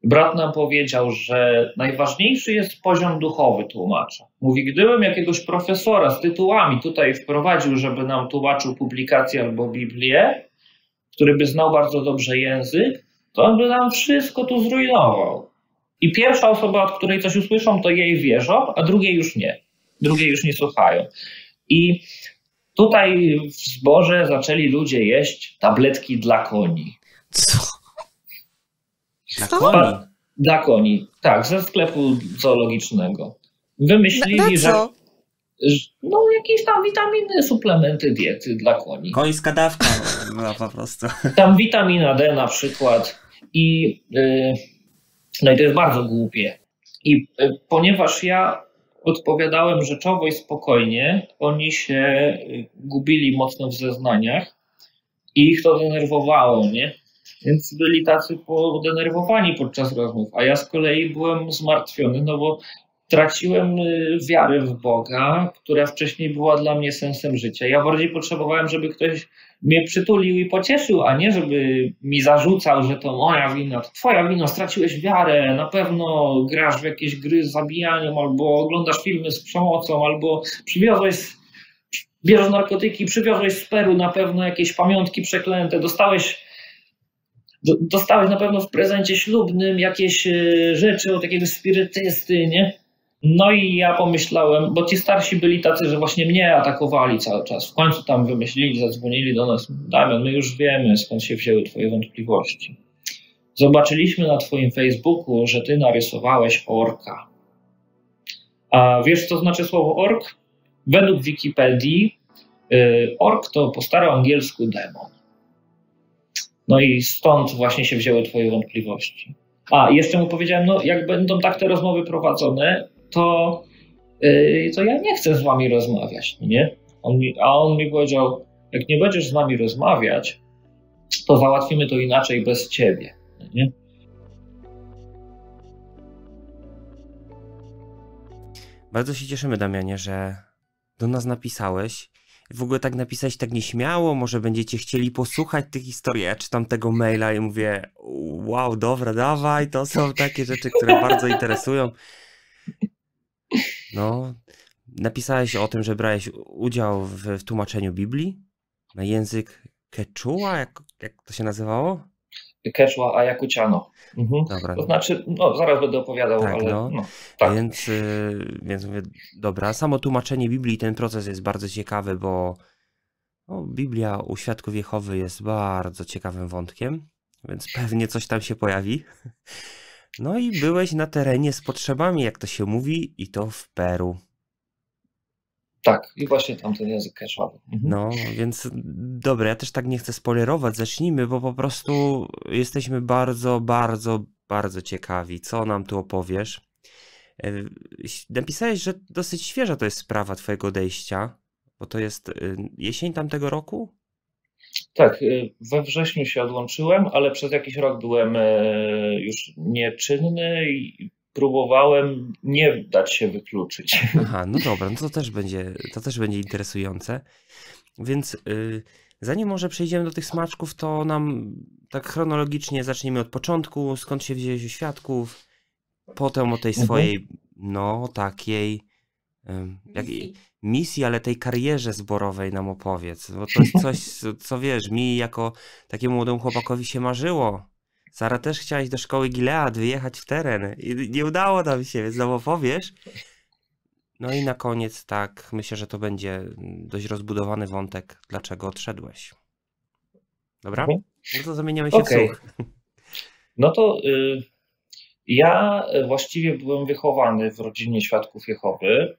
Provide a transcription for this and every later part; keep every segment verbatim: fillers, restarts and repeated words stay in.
brat nam powiedział, że najważniejszy jest poziom duchowy tłumacza. Mówi, gdybym jakiegoś profesora z tytułami tutaj wprowadził, żeby nam tłumaczył publikację albo Biblię, który by znał bardzo dobrze język, to on by nam wszystko tu zrujnował. I pierwsza osoba, od której coś usłyszą, to jej wierzą, a drugiej już nie. Drugiej już nie słuchają. I tutaj w zborze zaczęli ludzie jeść tabletki dla koni. Co? Dla koni? Dla koni, tak, ze sklepu zoologicznego. Wymyślili, na, na co? że no jakieś tam witaminy, suplementy diety dla koni. Końska dawka była po prostu. Tam witamina D na przykład. I, yy, no i to jest bardzo głupie. I yy, ponieważ ja odpowiadałem rzeczowo i spokojnie, oni się gubili mocno w zeznaniach i ich to denerwowało, nie? Więc byli tacy podenerwowani podczas rozmów, a ja z kolei byłem zmartwiony, no bo traciłem wiarę w Boga, która wcześniej była dla mnie sensem życia. Ja bardziej potrzebowałem, żeby ktoś mnie przytulił i pocieszył, a nie żeby mi zarzucał, że to moja wina, to twoja wina, straciłeś wiarę, na pewno grasz w jakieś gry z zabijaniem, albo oglądasz filmy z przemocą, albo przywiozłeś, bierzesz narkotyki, przywiozłeś z Peru na pewno jakieś pamiątki przeklęte, dostałeś Dostałeś na pewno w prezencie ślubnym jakieś rzeczy od jakiegoś spirytysty, nie? No i ja pomyślałem, bo ci starsi byli tacy, że właśnie mnie atakowali cały czas. W końcu tam wymyślili, zadzwonili do nas. Damian, my już wiemy, skąd się wzięły twoje wątpliwości. Zobaczyliśmy na twoim Facebooku, że ty narysowałeś orka. A wiesz, co znaczy słowo ork? Według Wikipedii ork to po staroangielsku demon. No i stąd właśnie się wzięły twoje wątpliwości. A, jeszcze mu powiedziałem, no jak będą tak te rozmowy prowadzone, to, yy, to ja nie chcę z wami rozmawiać, nie? On mi, a on mi powiedział, jak nie będziesz z nami rozmawiać, to załatwimy to inaczej bez ciebie, nie? Bardzo się cieszymy, Damianie, że do nas napisałeś. W ogóle tak napisać tak nieśmiało, może będziecie chcieli posłuchać tych historii. Ja czytam tego maila i mówię, wow, dobra, dawaj, to są takie rzeczy, które bardzo interesują. No, napisałeś o tym, że brałeś udział w, w tłumaczeniu Biblii na język quechua, jak, jak to się nazywało? Quechua Ayacuchano. Mhm. Dobra. To znaczy, no zaraz będę opowiadał, tak, ale no. no, tak. Więc, yy, więc mówię, dobra, samo tłumaczenie Biblii, ten proces jest bardzo ciekawy, bo no, Biblia u Świadków Jehowy jest bardzo ciekawym wątkiem, więc pewnie coś tam się pojawi. No i byłeś na terenie z potrzebami, jak to się mówi, i to w Peru. Tak, i właśnie tam ten język quechua. Mhm. No, więc dobra, ja też tak nie chcę spoilerować, zacznijmy, bo po prostu jesteśmy bardzo, bardzo, bardzo ciekawi, co nam tu opowiesz. Napisałeś, że dosyć świeża to jest sprawa twojego odejścia, bo to jest jesień tamtego roku? Tak, we wrześniu się odłączyłem, ale przez jakiś rok byłem już nieczynny i próbowałem nie dać się wykluczyć. Aha, no dobra, no to też będzie, to też będzie interesujące. Więc yy, zanim może przejdziemy do tych smaczków, to nam tak chronologicznie zaczniemy od początku, skąd się wzięłeś u Świadków, potem o tej swojej, mhm. no takiej yy, jak, misji, ale tej karierze zborowej nam opowiedz, bo to jest coś, co wiesz, mi jako takiemu młodemu chłopakowi się marzyło. Sara, też chciałaś do szkoły Gilead wyjechać w teren i nie udało nam się, więc nam opowiesz. No i na koniec tak, myślę, że to będzie dość rozbudowany wątek, dlaczego odszedłeś. Dobra? Mhm. No to zamieniamy się okay. w słuch. No to y, ja właściwie byłem wychowany w rodzinie Świadków Jehowy.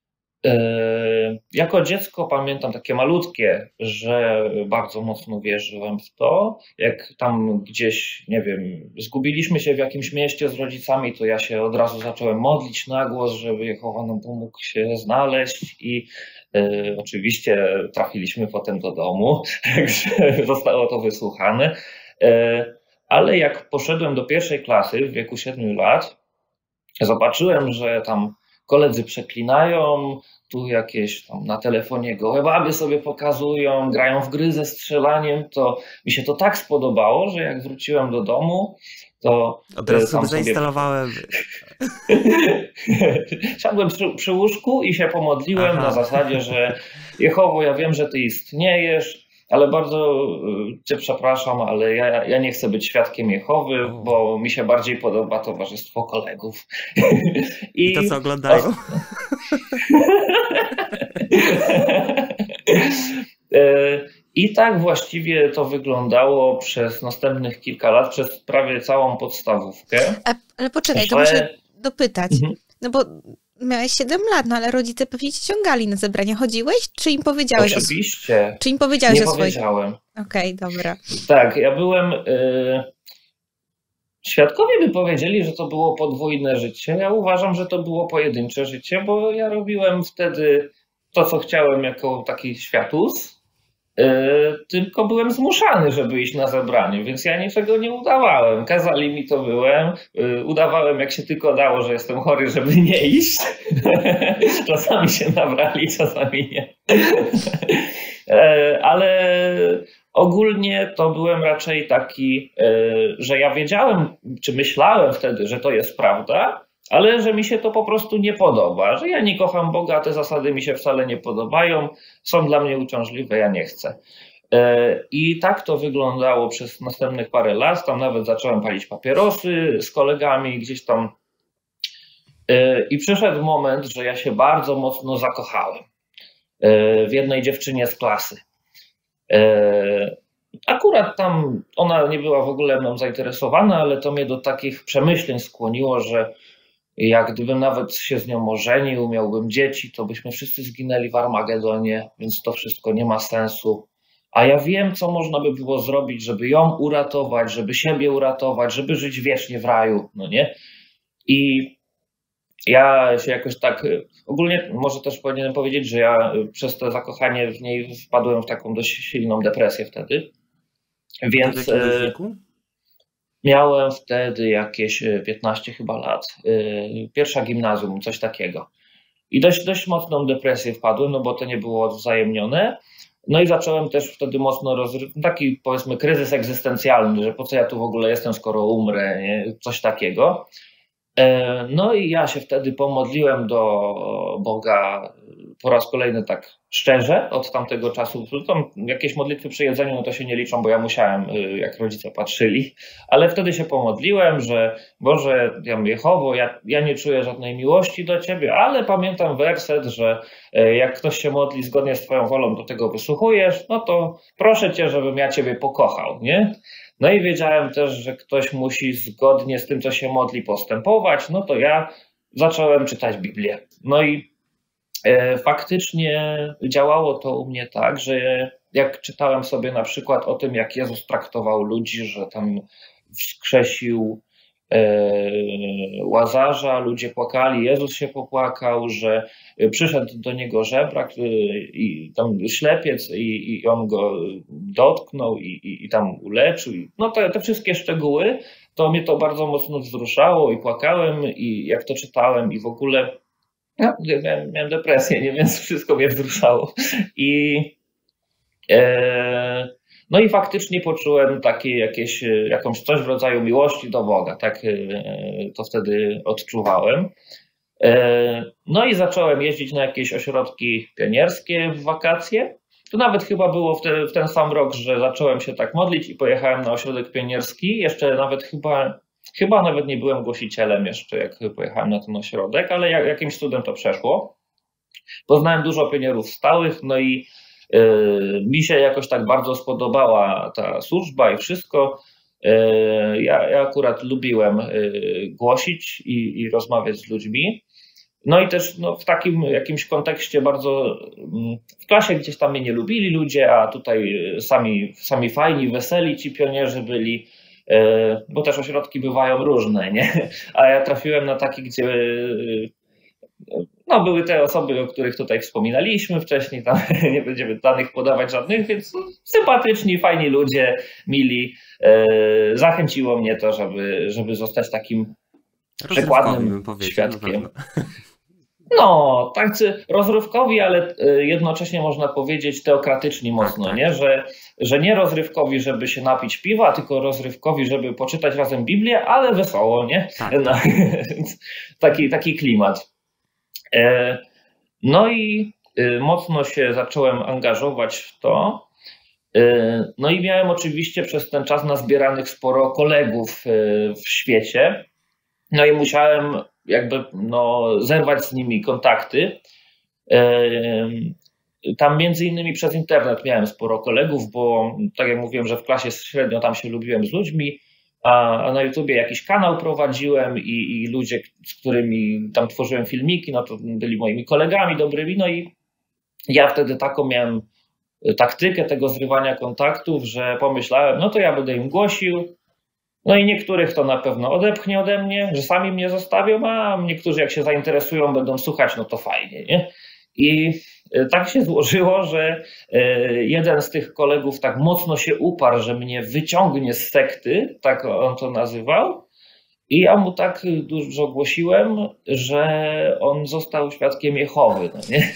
Jako dziecko pamiętam takie malutkie, że bardzo mocno wierzyłem w to. Jak tam gdzieś, nie wiem, zgubiliśmy się w jakimś mieście z rodzicami, to ja się od razu zacząłem modlić na głos, żeby Jehowa nam pomógł się znaleźć i y, oczywiście trafiliśmy potem do domu, także zostało to wysłuchane. Y, ale jak poszedłem do pierwszej klasy w wieku siedmiu lat, zobaczyłem, że tam koledzy przeklinają, tu jakieś tam na telefonie gołe baby sobie pokazują, grają w gry ze strzelaniem, to mi się to tak spodobało, że jak wróciłem do domu, to od razu sam sobie zainstalowałem. Siadłem przy, przy łóżku i się pomodliłem Aha. na zasadzie, że Jehowo, ja wiem, że ty istniejesz, ale bardzo cię przepraszam, ale ja, ja nie chcę być świadkiem Jehowy, o. bo mi się bardziej podoba towarzystwo kolegów. I, I to co oglądają? I tak właściwie to wyglądało przez następnych kilka lat, przez prawie całą podstawówkę. A, ale poczekaj, że... to muszę dopytać. Mhm. No bo miałeś siedem lat, no ale rodzice pewnie cię ściągali na zebrania. Chodziłeś? Czy im powiedziałeś? Oczywiście. O... Czy im powiedziałeś nie o swoich... powiedziałem. Okej, okay, dobra. Tak, ja byłem... Y... Świadkowie by powiedzieli, że to było podwójne życie. Ja uważam, że to było pojedyncze życie, bo ja robiłem wtedy to, co chciałem jako taki światus, yy, tylko byłem zmuszany, żeby iść na zebranie, więc ja niczego nie udawałem. Kazali mi, to byłem. Yy, udawałem, jak się tylko dało, że jestem chory, żeby nie iść. Czasami się nabrali, czasami nie. yy, ale... Ogólnie to byłem raczej taki, że ja wiedziałem, czy myślałem wtedy, że to jest prawda, ale że mi się to po prostu nie podoba, że ja nie kocham Boga, te zasady mi się wcale nie podobają, są dla mnie uciążliwe, ja nie chcę. I tak to wyglądało przez następnych parę lat, tam nawet zacząłem palić papierosy z kolegami gdzieś tam i przyszedł moment, że ja się bardzo mocno zakochałem w jednej dziewczynie z klasy. Akurat tam ona nie była w ogóle mną zainteresowana, ale to mnie do takich przemyśleń skłoniło, że jak gdybym nawet się z nią ożenił, miałbym dzieci, to byśmy wszyscy zginęli w Armagedonie, więc to wszystko nie ma sensu. A ja wiem, co można by było zrobić, żeby ją uratować, żeby siebie uratować, żeby żyć wiecznie w raju, no nie? I ja się jakoś tak, ogólnie może też powinienem powiedzieć, że ja przez to zakochanie w niej wpadłem w taką dość silną depresję wtedy. Więc miałem wtedy jakieś piętnaście chyba lat, pierwsza gimnazjum, coś takiego. I dość, dość mocną depresję wpadłem, no bo to nie było wzajemnione. No i zacząłem też wtedy mocno rozrywać, taki powiedzmy kryzys egzystencjalny, że po co ja tu w ogóle jestem, skoro umrę, nie? Coś takiego. No i ja się wtedy pomodliłem do Boga po raz kolejny tak szczerze od tamtego czasu. Tam jakieś modlitwy przy jedzeniu, no to się nie liczą, bo ja musiałem, jak rodzice patrzyli, ale wtedy się pomodliłem, że Boże, ja mówię, Jehowo, ja, ja nie czuję żadnej miłości do Ciebie, ale pamiętam werset, że jak ktoś się modli zgodnie z Twoją wolą, do tego wysłuchujesz, no to proszę Cię, żebym ja Ciebie pokochał, nie? No i wiedziałem też, że ktoś musi zgodnie z tym, co się modli, postępować, no to ja zacząłem czytać Biblię. No i e, faktycznie działało to u mnie tak, że jak czytałem sobie na przykład o tym, jak Jezus traktował ludzi, że tam wskrzesił Łazarza, ludzie płakali, Jezus się popłakał, że przyszedł do niego żebrak i tam ślepiec i, i on go dotknął i, i, i tam uleczył. No te, te wszystkie szczegóły, to mnie to bardzo mocno wzruszało i płakałem i jak to czytałem i w ogóle no, miałem, miałem depresję, nie? Więc wszystko mnie wzruszało. I e, No i faktycznie poczułem takie jakieś, jakąś coś w rodzaju miłości do Boga, tak to wtedy odczuwałem. No i zacząłem jeździć na jakieś ośrodki pionierskie w wakacje. To nawet chyba było w, te, w ten sam rok, że zacząłem się tak modlić i pojechałem na ośrodek pionierski. Jeszcze nawet chyba, chyba nawet nie byłem głosicielem jeszcze, jak pojechałem na ten ośrodek, ale jak, jakimś cudem to przeszło. Poznałem dużo pionierów stałych, no i mi się jakoś tak bardzo spodobała ta służba i wszystko. Ja, ja akurat lubiłem głosić i, i rozmawiać z ludźmi. No i też no, w takim jakimś kontekście bardzo, w klasie gdzieś tam mnie nie lubili ludzie, a tutaj sami, sami fajni, weseli ci pionierzy byli, bo też ośrodki bywają różne, nie? A ja trafiłem na taki, gdzie no, były te osoby, o których tutaj wspominaliśmy wcześniej, tam nie będziemy danych podawać żadnych, więc sympatyczni, fajni ludzie, mili. Zachęciło mnie to, żeby, żeby zostać takim przykładnym świadkiem. No, tacy rozrywkowi, ale jednocześnie można powiedzieć teokratyczni mocno, tak, tak. nie? Że, że nie rozrywkowi, żeby się napić piwa, tylko rozrywkowi, żeby poczytać razem Biblię, ale wesoło, nie? Tak. No, taki, taki klimat. No i mocno się zacząłem angażować w to. No i miałem oczywiście przez ten czas nazbieranych sporo kolegów w świecie. No i musiałem jakby no, zerwać z nimi kontakty. Tam między innymi przez internet miałem sporo kolegów, bo tak jak mówiłem, że w klasie średnio tam się lubiłem z ludźmi, a na YouTubie jakiś kanał prowadziłem i, i ludzie, z którymi tam tworzyłem filmiki, no to byli moimi kolegami dobrymi, no i ja wtedy taką miałem taktykę tego zrywania kontaktów, że pomyślałem, no to ja będę im głosił. No i niektórych to na pewno odepchnie ode mnie, że sami mnie zostawią, a niektórzy jak się zainteresują, będą słuchać, no to fajnie, nie? I tak się złożyło, że jeden z tych kolegów tak mocno się uparł, że mnie wyciągnie z sekty, tak on to nazywał. I ja mu tak dużo głosiłem, że on został świadkiem Jehowy, no nie?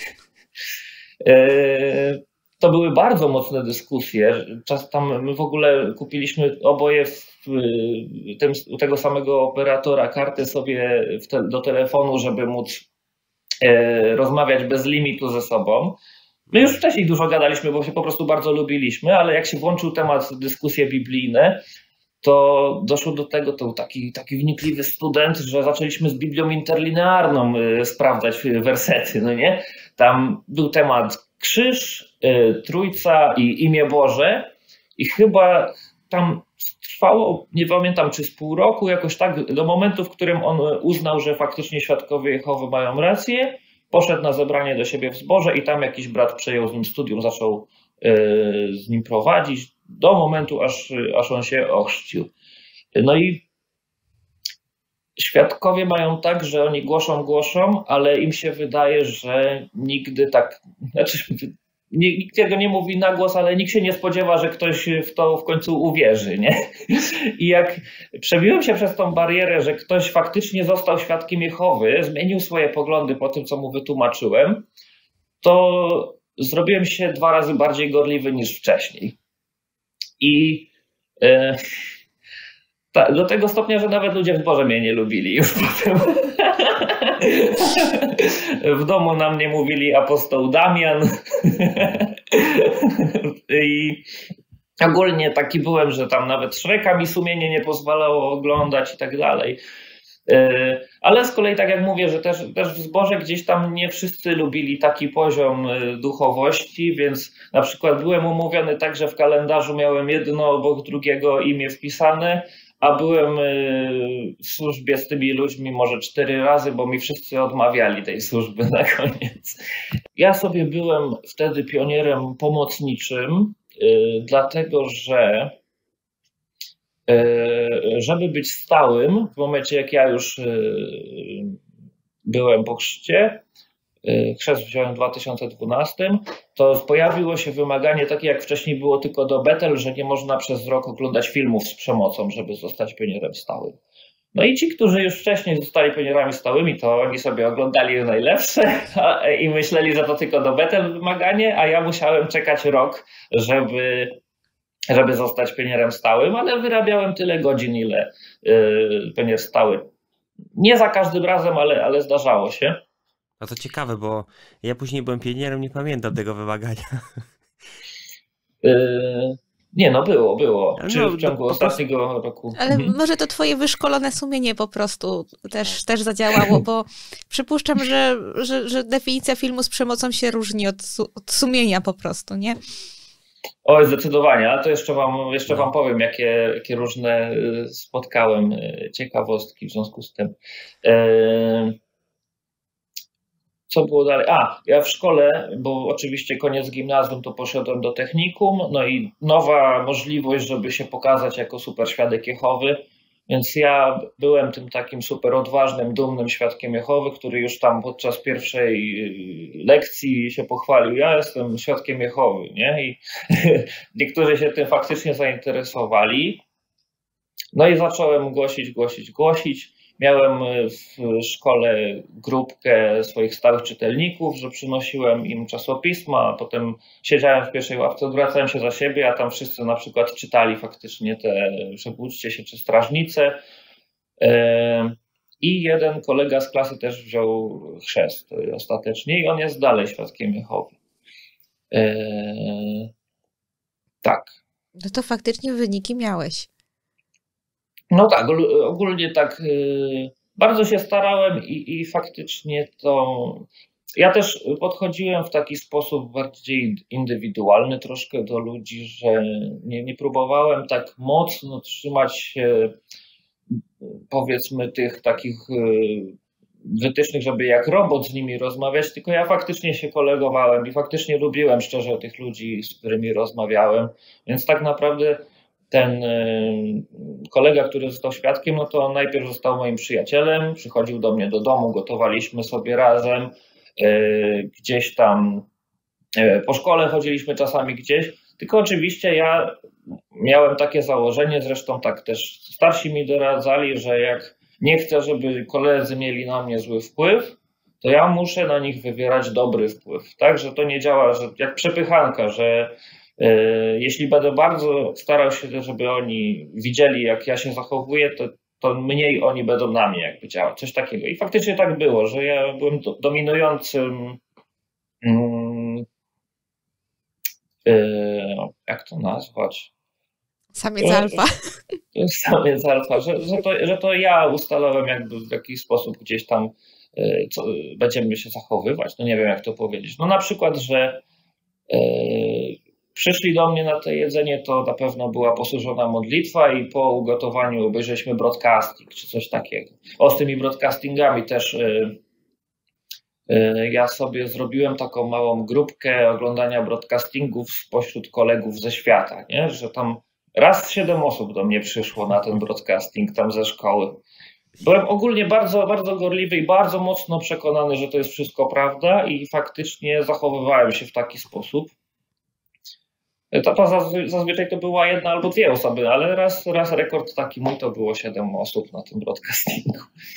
To były bardzo mocne dyskusje. Czas tam my w ogóle kupiliśmy oboje w tym, u tego samego operatora kartę sobie te, do telefonu, żeby móc e, rozmawiać bez limitu ze sobą. My już wcześniej dużo gadaliśmy, bo się po prostu bardzo lubiliśmy, ale jak się włączył temat dyskusje biblijne, to doszło do tego, to był taki, taki wnikliwy student, że zaczęliśmy z Biblią interlinearną e, sprawdzać wersety, no nie? Tam był temat krzyż, e, Trójca i imię Boże i chyba tam trwało, nie pamiętam czy z pół roku, jakoś tak do momentu, w którym on uznał, że faktycznie świadkowie Jehowy mają rację, poszedł na zebranie do siebie w zborze i tam jakiś brat przejął z nim studium, zaczął z nim prowadzić do momentu, aż, aż on się ochrzcił. No i świadkowie mają tak, że oni głoszą, głoszą, ale im się wydaje, że nigdy tak, znaczy nikt tego nie mówi na głos, ale nikt się nie spodziewa, że ktoś w to w końcu uwierzy, nie? I jak przebiłem się przez tą barierę, że ktoś faktycznie został świadkiem Jehowy, zmienił swoje poglądy po tym, co mu wytłumaczyłem, to zrobiłem się dwa razy bardziej gorliwy niż wcześniej. I e, ta, do tego stopnia, że nawet ludzie w zborze mnie nie lubili już potem. W domu na mnie mówili apostoł Damian. I ogólnie taki byłem, że tam nawet Shreka mi sumienie nie pozwalało oglądać i tak dalej. Ale z kolei, tak jak mówię, że też, też w zborze gdzieś tam nie wszyscy lubili taki poziom duchowości, więc na przykład byłem umówiony tak, że w kalendarzu miałem jedno obok drugiego imię wpisane, a byłem w służbie z tymi ludźmi może cztery razy, bo mi wszyscy odmawiali tej służby na koniec. Ja sobie byłem wtedy pionierem pomocniczym, dlatego że żeby być stałym, w momencie jak ja już byłem po chrzcie, chrzest wziąłem w dwa tysiące dwunastym, to pojawiło się wymaganie takie jak wcześniej było tylko do Betel, że nie można przez rok oglądać filmów z przemocą, żeby zostać pionierem stałym. No i ci, którzy już wcześniej zostali pionierami stałymi, to oni sobie oglądali najlepsze i myśleli, że to tylko do Betel wymaganie, a ja musiałem czekać rok, żeby, żeby zostać pionierem stałym, ale wyrabiałem tyle godzin, ile yy, pionier stały. Nie za każdym razem, ale, ale zdarzało się. No to ciekawe, bo ja później byłem pionierem, nie pamiętam tego wymagania. Yy, nie, no było, było. Czy no, w ciągu ostatniego prostu... roku. Ale mhm. może to twoje wyszkolone sumienie po prostu też, też zadziałało, bo przypuszczam, że, że, że definicja filmu z przemocą się różni od, od sumienia po prostu, nie? Oj, zdecydowanie, ale to jeszcze wam, jeszcze wam powiem, jakie, jakie różne spotkałem ciekawostki w związku z tym. Yy... Co było dalej? A, ja w szkole, bo oczywiście koniec gimnazjum, to poszedłem do technikum, no i nowa możliwość, żeby się pokazać jako super świadek Jehowy, więc ja byłem tym takim super odważnym, dumnym świadkiem Jehowy, który już tam podczas pierwszej lekcji się pochwalił, ja jestem świadkiem Jehowy, nie? I niektórzy się tym faktycznie zainteresowali. No i zacząłem głosić, głosić, głosić. Miałem w szkole grupkę swoich stałych czytelników, że przynosiłem im czasopisma, a potem siedziałem w pierwszej ławce, odwracałem się za siebie, a tam wszyscy na przykład czytali faktycznie te Przebudźcie się czy Strażnice. I jeden kolega z klasy też wziął chrzest ostatecznie i on jest dalej świadkiem Jehowy. Tak. No to faktycznie wyniki miałeś. No tak, ogólnie tak bardzo się starałem i, i faktycznie to... Ja też podchodziłem w taki sposób bardziej indywidualny troszkę do ludzi, że nie, nie próbowałem tak mocno trzymać się, powiedzmy, tych takich wytycznych, żeby jak robot z nimi rozmawiać, tylko ja faktycznie się kolegowałem i faktycznie lubiłem szczerze tych ludzi, z którymi rozmawiałem, więc tak naprawdę ten kolega, który został świadkiem, no to najpierw został moim przyjacielem, przychodził do mnie do domu, gotowaliśmy sobie razem, gdzieś tam po szkole chodziliśmy czasami gdzieś, tylko oczywiście ja miałem takie założenie, zresztą tak też starsi mi doradzali, że jak nie chcę, żeby koledzy mieli na mnie zły wpływ, to ja muszę na nich wywierać dobry wpływ, tak, że to nie działa, że jak przepychanka, że jeśli będę bardzo starał się, żeby oni widzieli, jak ja się zachowuję, to, to mniej oni będą na mnie jakby działać. Coś takiego. I faktycznie tak było, że ja byłem do, dominującym, mm, yy, jak to nazwać? Samiec alfa. Samiec alfa, że, że, to, że to ja ustalałem jakby w jakiś sposób gdzieś tam yy, co, będziemy się zachowywać. No nie wiem, jak to powiedzieć. No na przykład, że yy, przyszli do mnie na to jedzenie, to na pewno była posłużona modlitwa i po ugotowaniu obejrzeliśmy broadcasting czy coś takiego. O, z tymi broadcastingami też yy, yy, ja sobie zrobiłem taką małą grupkę oglądania broadcastingów spośród kolegów ze świata, nie? Że tam raz siedem osób do mnie przyszło na ten broadcasting tam ze szkoły. Byłem ogólnie bardzo, bardzo gorliwy i bardzo mocno przekonany, że to jest wszystko prawda i faktycznie zachowywałem się w taki sposób. To, to zazwyczaj to była jedna albo dwie osoby, ale raz, raz rekord taki mój to było siedem osób na tym broadcastingu.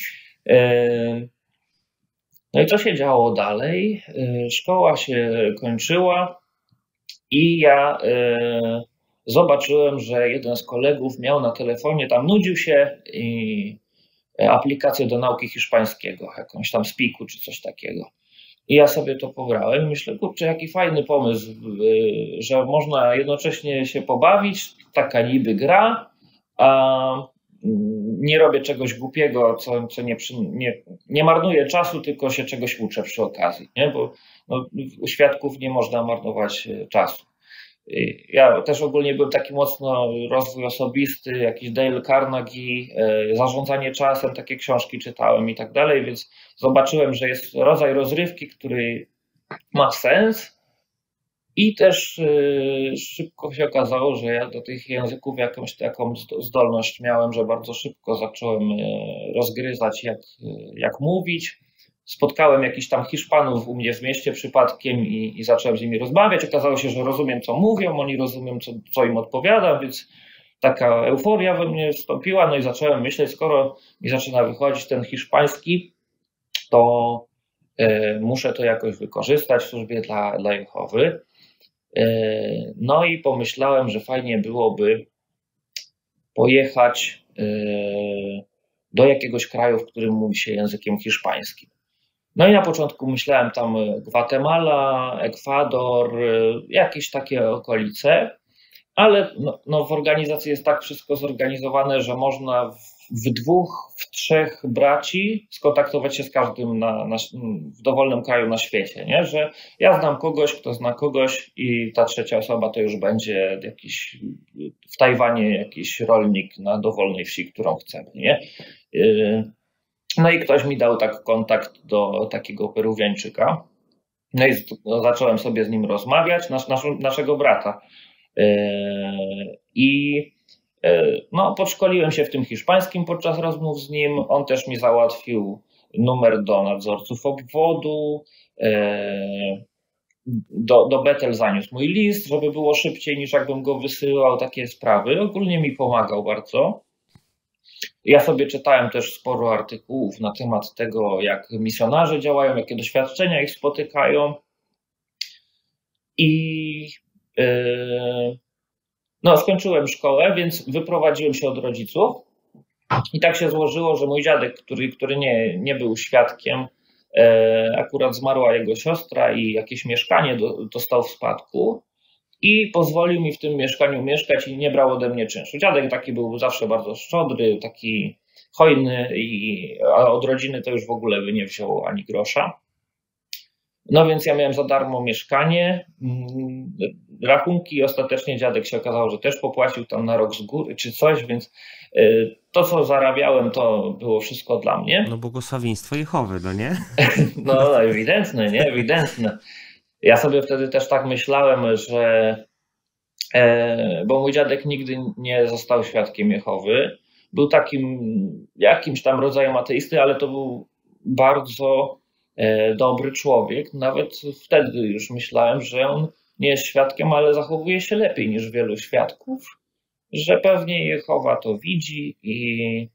No i co się działo dalej? Szkoła się kończyła i ja zobaczyłem, że jeden z kolegów miał na telefonie, tam nudził się i aplikację do nauki hiszpańskiego, jakąś tam Spiku czy coś takiego. I ja sobie to pobrałem i myślę, kurczę, jaki fajny pomysł, że można jednocześnie się pobawić, taka niby gra, a nie robię czegoś głupiego, co, co nie, nie, nie marnuję czasu, tylko się czegoś uczę przy okazji, nie? Bo no, u świadków nie można marnować czasu. Ja też ogólnie byłem taki mocno rozwój osobisty, jakiś Dale Carnegie, zarządzanie czasem, takie książki czytałem i tak dalej, więc zobaczyłem, że jest rodzaj rozrywki, który ma sens i też szybko się okazało, że ja do tych języków jakąś taką zdolność miałem, że bardzo szybko zacząłem rozgryzać, jak, jak mówić. Spotkałem jakichś tam Hiszpanów u mnie w mieście przypadkiem i, i zacząłem z nimi rozmawiać. Okazało się, że rozumiem, co mówią, oni rozumiem, co, co im odpowiadam, więc taka euforia we mnie wstąpiła. No i zacząłem myśleć, skoro mi zaczyna wychodzić ten hiszpański, to y, muszę to jakoś wykorzystać w służbie dla, dla Jehowy. Y, no i pomyślałem, że fajnie byłoby pojechać y, do jakiegoś kraju, w którym mówi się językiem hiszpańskim. No i na początku myślałem tam Gwatemala, Ekwador, jakieś takie okolice, ale no, no w organizacji jest tak wszystko zorganizowane, że można w, w dwóch, w trzech braci skontaktować się z każdym na, na, w dowolnym kraju na świecie, nie? Że ja znam kogoś, kto zna kogoś i ta trzecia osoba to już będzie jakiś w Tajwanie jakiś rolnik na dowolnej wsi, którą chcemy, nie? No i ktoś mi dał tak kontakt do takiego Peruwiańczyka. No i zacząłem sobie z nim rozmawiać, nasz, nasz, naszego brata. I no, podszkoliłem się w tym hiszpańskim podczas rozmów z nim. On też mi załatwił numer do nadzorców obwodu. Do, do Betel zaniósł mój list, żeby było szybciej niż jakbym go wysyłał, takie sprawy. Ogólnie mi pomagał bardzo. Ja sobie czytałem też sporo artykułów na temat tego, jak misjonarze działają, jakie doświadczenia ich spotykają. I yy, no, skończyłem szkołę, więc wyprowadziłem się od rodziców. I tak się złożyło, że mój dziadek, który, który nie, nie był świadkiem, yy, akurat zmarła jego siostra i jakieś mieszkanie do, dostał w spadku. I pozwolił mi w tym mieszkaniu mieszkać i nie brał ode mnie czynszu. Dziadek taki był zawsze bardzo szczodry, taki hojny, i, a od rodziny to już w ogóle by nie wziął ani grosza. No więc ja miałem za darmo mieszkanie, rachunki i ostatecznie dziadek się okazał, że też popłacił tam na rok z góry czy coś, więc to, co zarabiałem, to było wszystko dla mnie. No błogosławieństwo Jehowy, no nie? No ewidentne, nie? Ewidentne. Ja sobie wtedy też tak myślałem, że, bo mój dziadek nigdy nie został świadkiem Jehowy, był takim jakimś tam rodzajem ateisty, ale to był bardzo dobry człowiek. Nawet wtedy już myślałem, że on nie jest świadkiem, ale zachowuje się lepiej niż wielu świadków, że pewnie Jehowa to widzi i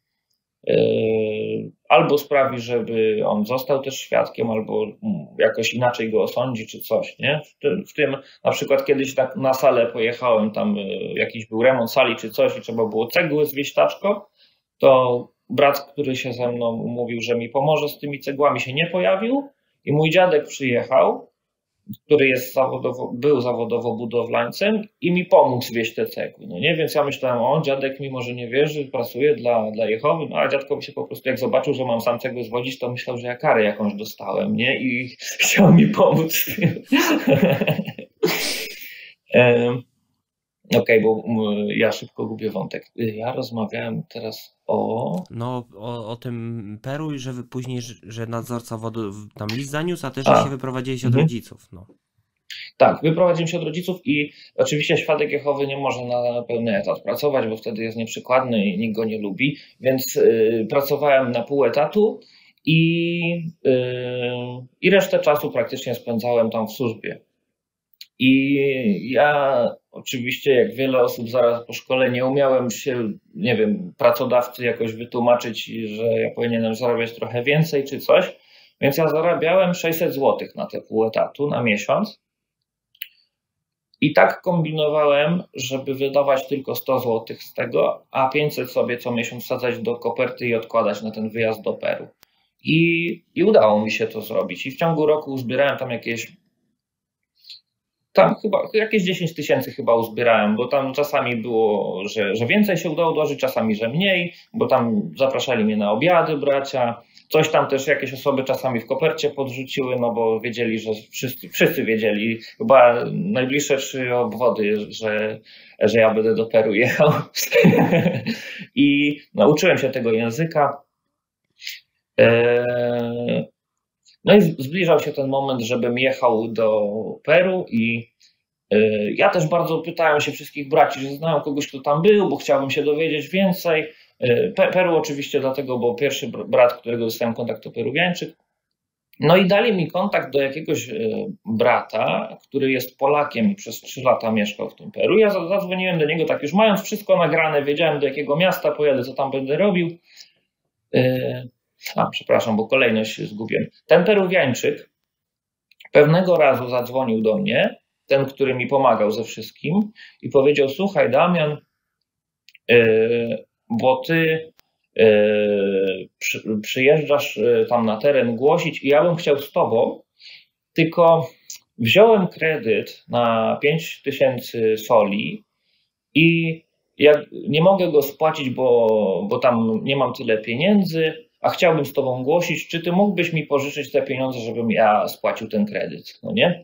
albo sprawi, żeby on został też świadkiem, albo jakoś inaczej go osądzi, czy coś, nie? W tym, w tym na przykład kiedyś na, na salę pojechałem, tam jakiś był remont sali, czy coś i trzeba było cegły zwieść taczką, to brat, który się ze mną umówił, że mi pomoże z tymi cegłami, się nie pojawił i mój dziadek przyjechał, który jest zawodowo, był zawodowo budowlańcem i mi pomógł zwieść te cegły. No nie? Więc ja myślałem, o, dziadek mimo, że nie wierzy, pracuje dla, dla Jehowy, no a dziadko mi się po prostu jak zobaczył, że mam sam cegły zwodzić, to myślał, że ja karę jakąś dostałem, nie? I chciał mi pomóc. Okej, okay, bo ja szybko gubię wątek. Ja rozmawiałem teraz o... No, o, o tym Peru i że później, że nadzorca wody tam list zaniósł, a też, że a. się wyprowadziłeś od mhm. rodziców. No. Tak, wyprowadziłem się od rodziców i oczywiście świadek Jehowy nie może na pełny etat pracować, bo wtedy jest nieprzykładny i nikt go nie lubi, więc y, pracowałem na pół etatu i, y, i resztę czasu praktycznie spędzałem tam w służbie. I ja oczywiście, jak wiele osób zaraz po szkole, nie umiałem się, nie wiem, pracodawcy jakoś wytłumaczyć, że ja powinienem zarabiać trochę więcej czy coś, więc ja zarabiałem sześćset złotych na te pół etatu na miesiąc. I tak kombinowałem, żeby wydawać tylko sto złotych z tego, a pięćset sobie co miesiąc wsadzać do koperty i odkładać na ten wyjazd do Peru. I, i udało mi się to zrobić. I w ciągu roku uzbierałem tam jakieś Tam chyba jakieś dziesięć tysięcy chyba uzbierałem, bo tam czasami było, że, że więcej się udało dołożyć, czasami, że mniej, bo tam zapraszali mnie na obiady bracia. Coś tam też jakieś osoby czasami w kopercie podrzuciły, no bo wiedzieli, że wszyscy, wszyscy wiedzieli, chyba najbliższe trzy obwody, że, że ja będę do Peru jechał. I nauczyłem się tego języka. Eee, No i zbliżał się ten moment, żebym jechał do Peru i y, ja też bardzo pytałem się wszystkich braci, że znają kogoś, kto tam był, bo chciałbym się dowiedzieć więcej. Y, Peru oczywiście dlatego, bo pierwszy brat, którego dostałem kontakt, to Peruwiańczyk. No i dali mi kontakt do jakiegoś y, brata, który jest Polakiem i przez trzy lata mieszkał w tym Peru. Ja zadzwoniłem do niego tak już mając wszystko nagrane, wiedziałem do jakiego miasta pojadę, co tam będę robił. Y, A, przepraszam, bo kolejność zgubiłem. Ten Peruwiańczyk pewnego razu zadzwonił do mnie, ten, który mi pomagał ze wszystkim i powiedział, słuchaj Damian, yy, bo ty yy, przy, przyjeżdżasz tam na teren głosić i ja bym chciał z tobą, tylko wziąłem kredyt na pięć tysięcy soli i ja nie mogę go spłacić, bo, bo tam nie mam tyle pieniędzy, a chciałbym z tobą głosić, czy ty mógłbyś mi pożyczyć te pieniądze, żebym ja spłacił ten kredyt, no nie?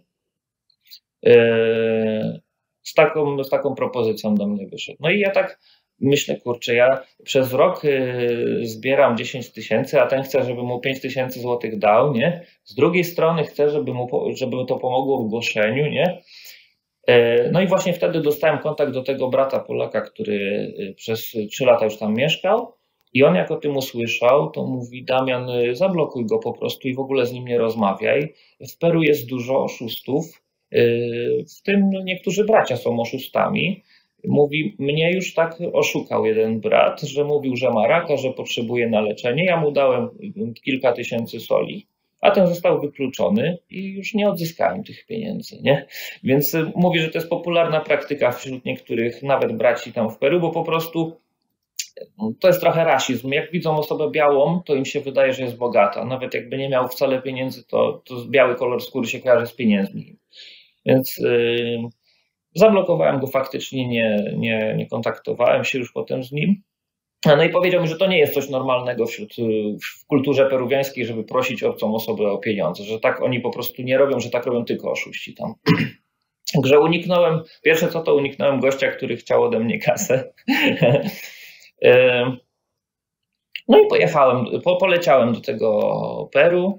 Yy, z, taką, z taką propozycją do mnie wyszedł. No i ja tak myślę, kurczę, ja przez rok yy, zbieram dziesięć tysięcy, a ten chce, żebym mu pięć tysięcy złotych dał, nie? Z drugiej strony chcę, żeby, mu, żeby to pomogło w głoszeniu, nie? Yy, no i właśnie wtedy dostałem kontakt do tego brata Polaka, który przez trzy lata już tam mieszkał. I on jak o tym usłyszał, to mówi, Damian, zablokuj go po prostu i w ogóle z nim nie rozmawiaj. W Peru jest dużo oszustów, w tym niektórzy bracia są oszustami Mówi, mnie już tak oszukał jeden brat, że mówił, że ma raka, że potrzebuje na leczenie. Ja mu dałem kilka tysięcy soli, a ten został wykluczony i już nie odzyskałem tych pieniędzy, nie? Więc mówi, że to jest popularna praktyka wśród niektórych, nawet braci tam w Peru, bo po prostu to jest trochę rasizm. Jak widzą osobę białą, to im się wydaje, że jest bogata. Nawet jakby nie miał wcale pieniędzy, to, to biały kolor skóry się kojarzy z pieniędzmi. Więc yy, zablokowałem go faktycznie, nie, nie, nie kontaktowałem się już potem z nim. No i powiedział mi, że to nie jest coś normalnego wśród, w kulturze peruwiańskiej, żeby prosić obcą osobę o pieniądze, że tak oni po prostu nie robią, że tak robią tylko oszuści tam. Także uniknąłem, pierwsze co to uniknąłem gościa, który chciał ode mnie kasę. No i pojechałem, po, poleciałem do tego Peru.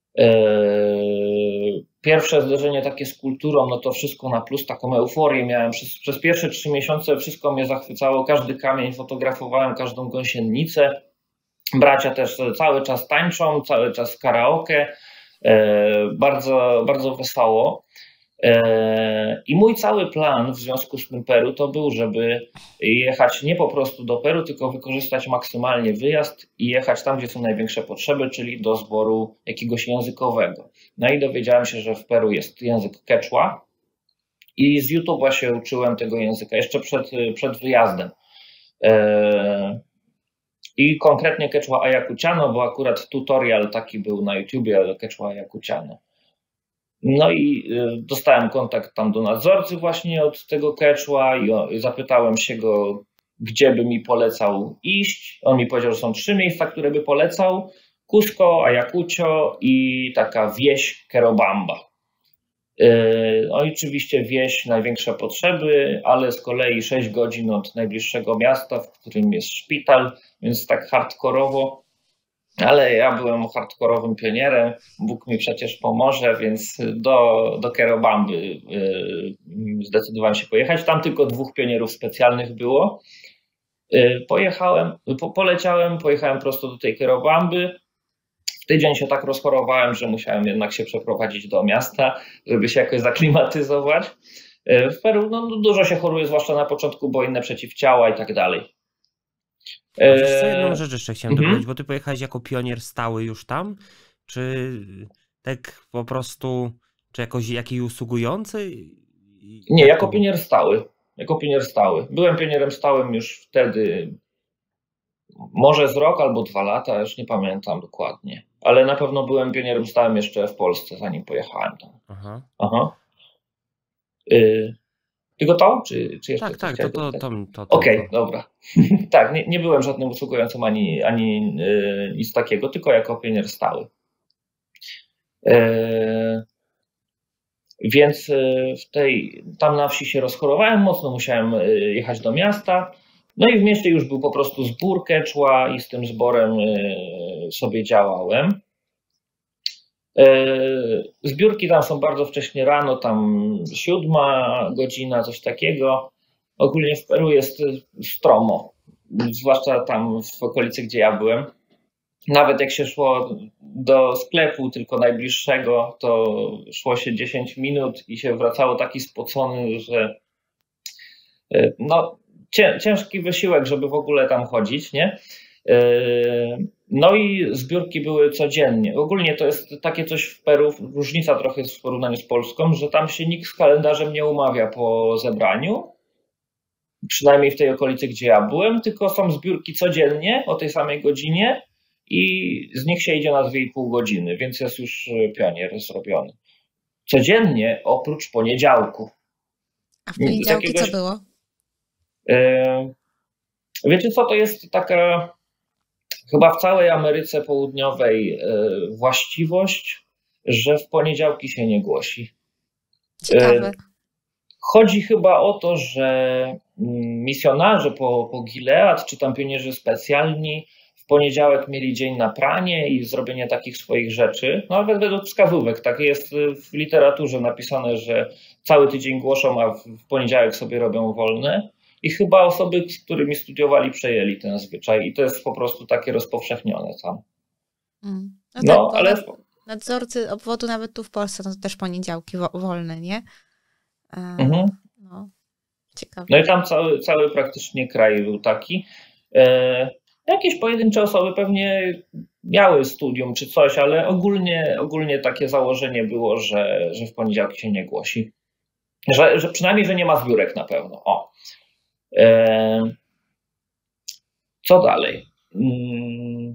Pierwsze zderzenie takie z kulturą, no to wszystko na plus, taką euforię miałem. Przez, przez pierwsze trzy miesiące wszystko mnie zachwycało, każdy kamień fotografowałem, każdą gąsienicę. Bracia też cały czas tańczą, cały czas karaoke, bardzo, bardzo wesoło. I mój cały plan w związku z tym Peru to był, żeby jechać nie po prostu do Peru, tylko wykorzystać maksymalnie wyjazd i jechać tam, gdzie są największe potrzeby, czyli do zboru jakiegoś językowego. No i dowiedziałem się, że w Peru jest język quechua i z YouTube'a się uczyłem tego języka jeszcze przed, przed wyjazdem. I konkretnie quechua ayacuchano, bo akurat tutorial taki był na YouTubie quechua ayacuchano. No i dostałem kontakt tam do nadzorcy właśnie od tego quechua i zapytałem się go, gdzie by mi polecał iść. On mi powiedział, że są trzy miejsca, które by polecał. Cusco, Ayacucho i taka wieś Querobamba. No i oczywiście wieś, największe potrzeby, ale z kolei sześć godzin od najbliższego miasta, w którym jest szpital, więc tak hardkorowo. Ale ja byłem hardkorowym pionierem, Bóg mi przecież pomoże, więc do, do Querobamby zdecydowałem się pojechać. Tam tylko dwóch pionierów specjalnych było. Pojechałem, po, poleciałem, pojechałem prosto do tej Querobamby. W tydzień się tak rozchorowałem, że musiałem jednak się przeprowadzić do miasta, żeby się jakoś zaklimatyzować. W Peru no, dużo się choruje, zwłaszcza na początku, bo inne przeciwciała i tak dalej. A wiesz co, jedną rzecz jeszcze chciałem Mhm. dopowiedzieć, bo ty pojechałeś jako pionier stały już tam, czy tak po prostu, czy jakoś jakiś usługujący? Nie, jako pionier stały. Jako pionier stały. Byłem pionierem stałym już wtedy, może z rok albo dwa lata, już nie pamiętam dokładnie. Ale na pewno byłem pionierem stałym jeszcze w Polsce, zanim pojechałem tam. Aha. Aha. Y Tylko to? Czy, czy jeszcze tak, tak, to, to, to, to, to Okej, okay, dobra. Tak, nie, nie byłem żadnym usługującym ani, ani yy, nic takiego, tylko jako pionier stały. Yy, więc yy, w tej, tam na wsi się rozchorowałem mocno, musiałem yy, jechać do miasta. No i w mieście już był po prostu zbór quechua i z tym zborem yy, sobie działałem. Zbiórki tam są bardzo wcześnie rano, tam siódma godzina, coś takiego. Ogólnie w Peru jest stromo, zwłaszcza tam w okolicy, gdzie ja byłem. Nawet jak się szło do sklepu tylko najbliższego, to szło się dziesięć minut i się wracało taki spocony, że no, ciężki wysiłek, żeby w ogóle tam chodzić, nie? No i zbiórki były codziennie. Ogólnie to jest takie coś w Peru, różnica trochę jest w porównaniu z Polską, że tam się nikt z kalendarzem nie umawia po zebraniu, przynajmniej w tej okolicy, gdzie ja byłem, tylko są zbiórki codziennie o tej samej godzinie i z nich się idzie na dwie i pół godziny, więc jest już pionier zrobiony. Codziennie oprócz poniedziałku. A w poniedziałki jakiegoś... co było? Wiecie co, to jest taka chyba w całej Ameryce Południowej właściwość, że w poniedziałki się nie głosi. Ciekawe. Chodzi chyba o to, że misjonarze po, po Gilead, czy tam pionierzy specjalni w poniedziałek mieli dzień na pranie i zrobienie takich swoich rzeczy. No, nawet według wskazówek, tak jest w literaturze napisane, że cały tydzień głoszą, a w poniedziałek sobie robią wolne. I chyba osoby, z którymi studiowali, przejęli ten zwyczaj i to jest po prostu takie rozpowszechnione tam. Mm. No, no tak, ale... Nadzorcy obwodu nawet tu w Polsce, no to też poniedziałki wo wolne, nie? E, mhm. no. Ciekawe. No i tam cały, cały praktycznie kraj był taki. E, jakieś pojedyncze osoby pewnie miały studium czy coś, ale ogólnie, ogólnie takie założenie było, że, że w poniedziałki się nie głosi. Że, że przynajmniej, że nie ma zbiórek na pewno. O. E, co dalej? Hmm.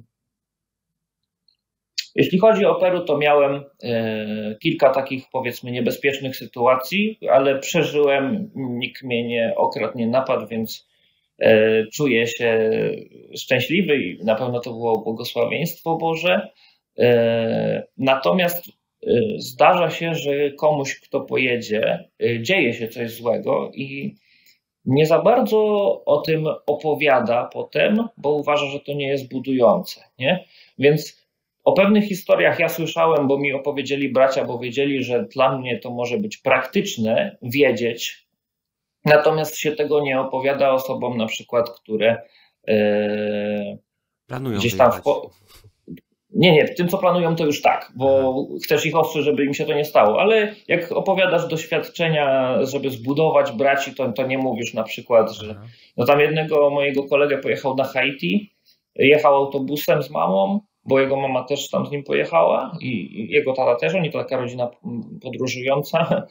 Jeśli chodzi o Peru, to miałem e, kilka takich, powiedzmy, niebezpiecznych sytuacji, ale przeżyłem, nikt mnie nie okradł, nie napadł, więc e, czuję się szczęśliwy i na pewno to było błogosławieństwo Boże. E, natomiast e, zdarza się, że komuś, kto pojedzie, e, dzieje się coś złego i nie za bardzo o tym opowiada potem, bo uważa, że to nie jest budujące, nie? Więc o pewnych historiach ja słyszałem, bo mi opowiedzieli bracia, bo wiedzieli, że dla mnie to może być praktyczne wiedzieć, natomiast się tego nie opowiada osobom na przykład, które e, Planują gdzieś tam... wyjechać. W po... Nie, nie, w tym co planują to już tak, bo chcesz ich ostrzec, żeby im się to nie stało, ale jak opowiadasz doświadczenia, żeby zbudować braci, to, to nie mówisz na przykład, że no tam jednego mojego kolegę pojechał na Haiti, jechał autobusem z mamą, bo jego mama też tam z nim pojechała i jego tata też, oni to taka rodzina podróżująca.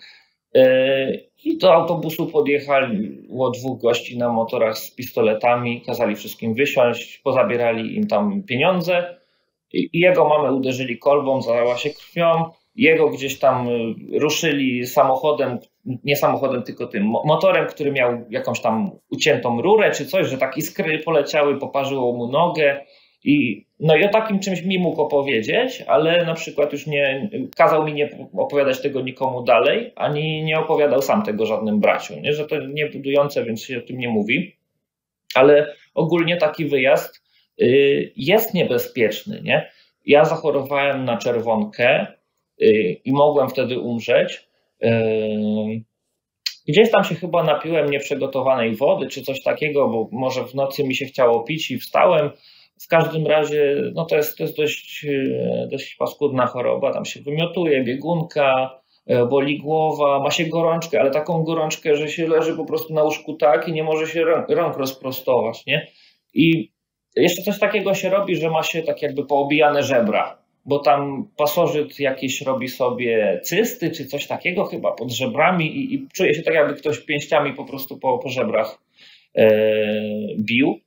I do autobusu podjechało dwóch gości na motorach z pistoletami, kazali wszystkim wysiąść, pozabierali im tam pieniądze i jego mamę uderzyli kolbą, zalała się krwią, jego gdzieś tam ruszyli samochodem, nie samochodem, tylko tym motorem, który miał jakąś tam uciętą rurę czy coś, że tak iskry poleciały, poparzyło mu nogę. I, no i o takim czymś mi mógł opowiedzieć, ale na przykład już nie kazał mi nie opowiadać tego nikomu dalej, ani nie opowiadał sam tego żadnym braciom, nie? Że to nie budujące, więc się o tym nie mówi. Ale ogólnie taki wyjazd y, jest niebezpieczny, nie? Ja zachorowałem na czerwonkę y, i mogłem wtedy umrzeć. Y, Gdzieś tam się chyba napiłem nieprzygotowanej wody czy coś takiego, bo może w nocy mi się chciało pić i wstałem. W każdym razie no to jest, to jest dość, dość paskudna choroba, tam się wymiotuje biegunka, boli głowa, ma się gorączkę, ale taką gorączkę, że się leży po prostu na łóżku tak i nie może się rąk, rąk rozprostować, nie? I jeszcze coś takiego się robi, że ma się tak jakby poobijane żebra, bo tam pasożyt jakiś robi sobie cysty czy coś takiego chyba pod żebrami i, i czuje się tak, jakby ktoś pięściami po prostu po, po żebrach e, bił.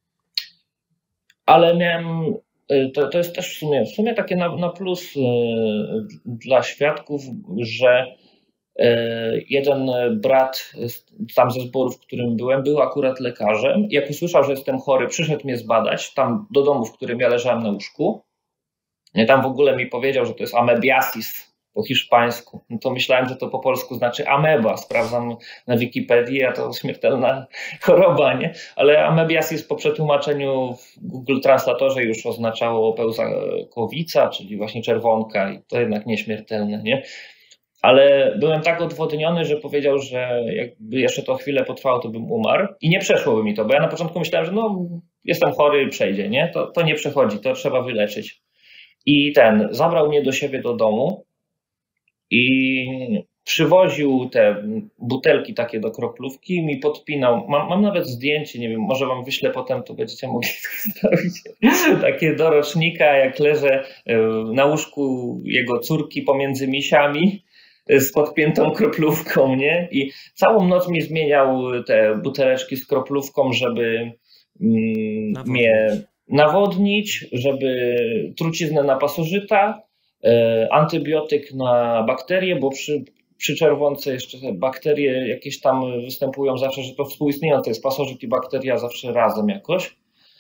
Ale miałem, to, to jest też w sumie, w sumie takie na, na plus y, dla świadków, że y, jeden brat tam ze zboru, w którym byłem, był akurat lekarzem. Jak usłyszał, że jestem chory, przyszedł mnie zbadać tam do domu, w którym ja leżałem na łóżku. I tam w ogóle mi powiedział, że to jest amebiasis po hiszpańsku. No to myślałem, że to po polsku znaczy ameba. Sprawdzam na Wikipedii, a to śmiertelna choroba, nie? Ale amebiasis po przetłumaczeniu w Google Translatorze już oznaczało pełzakowica, czyli właśnie czerwonka i to jednak nieśmiertelne, nie? Ale byłem tak odwodniony, że powiedział, że jakby jeszcze to chwilę potrwało, to bym umarł i nie przeszłoby mi to, bo ja na początku myślałem, że no jestem chory, przejdzie, nie? To, to nie przechodzi, to trzeba wyleczyć. I ten, zabrał mnie do siebie do domu i przywoził te butelki takie do kroplówki i mi podpinał. Mam, mam nawet zdjęcie, nie wiem, może wam wyślę potem, to będziecie mogli zostawić. Takie do rocznika, jak leżę na łóżku jego córki pomiędzy misiami z podpiętą kroplówką, nie? I całą noc mi zmieniał te buteleczki z kroplówką, żeby mm, mnie nawodnić, żeby truciznę na pasożyta, antybiotyk na bakterie, bo przy, przy czerwonce jeszcze te bakterie jakieś tam występują zawsze, że to współistniejące jest pasożyt i bakteria zawsze razem jakoś.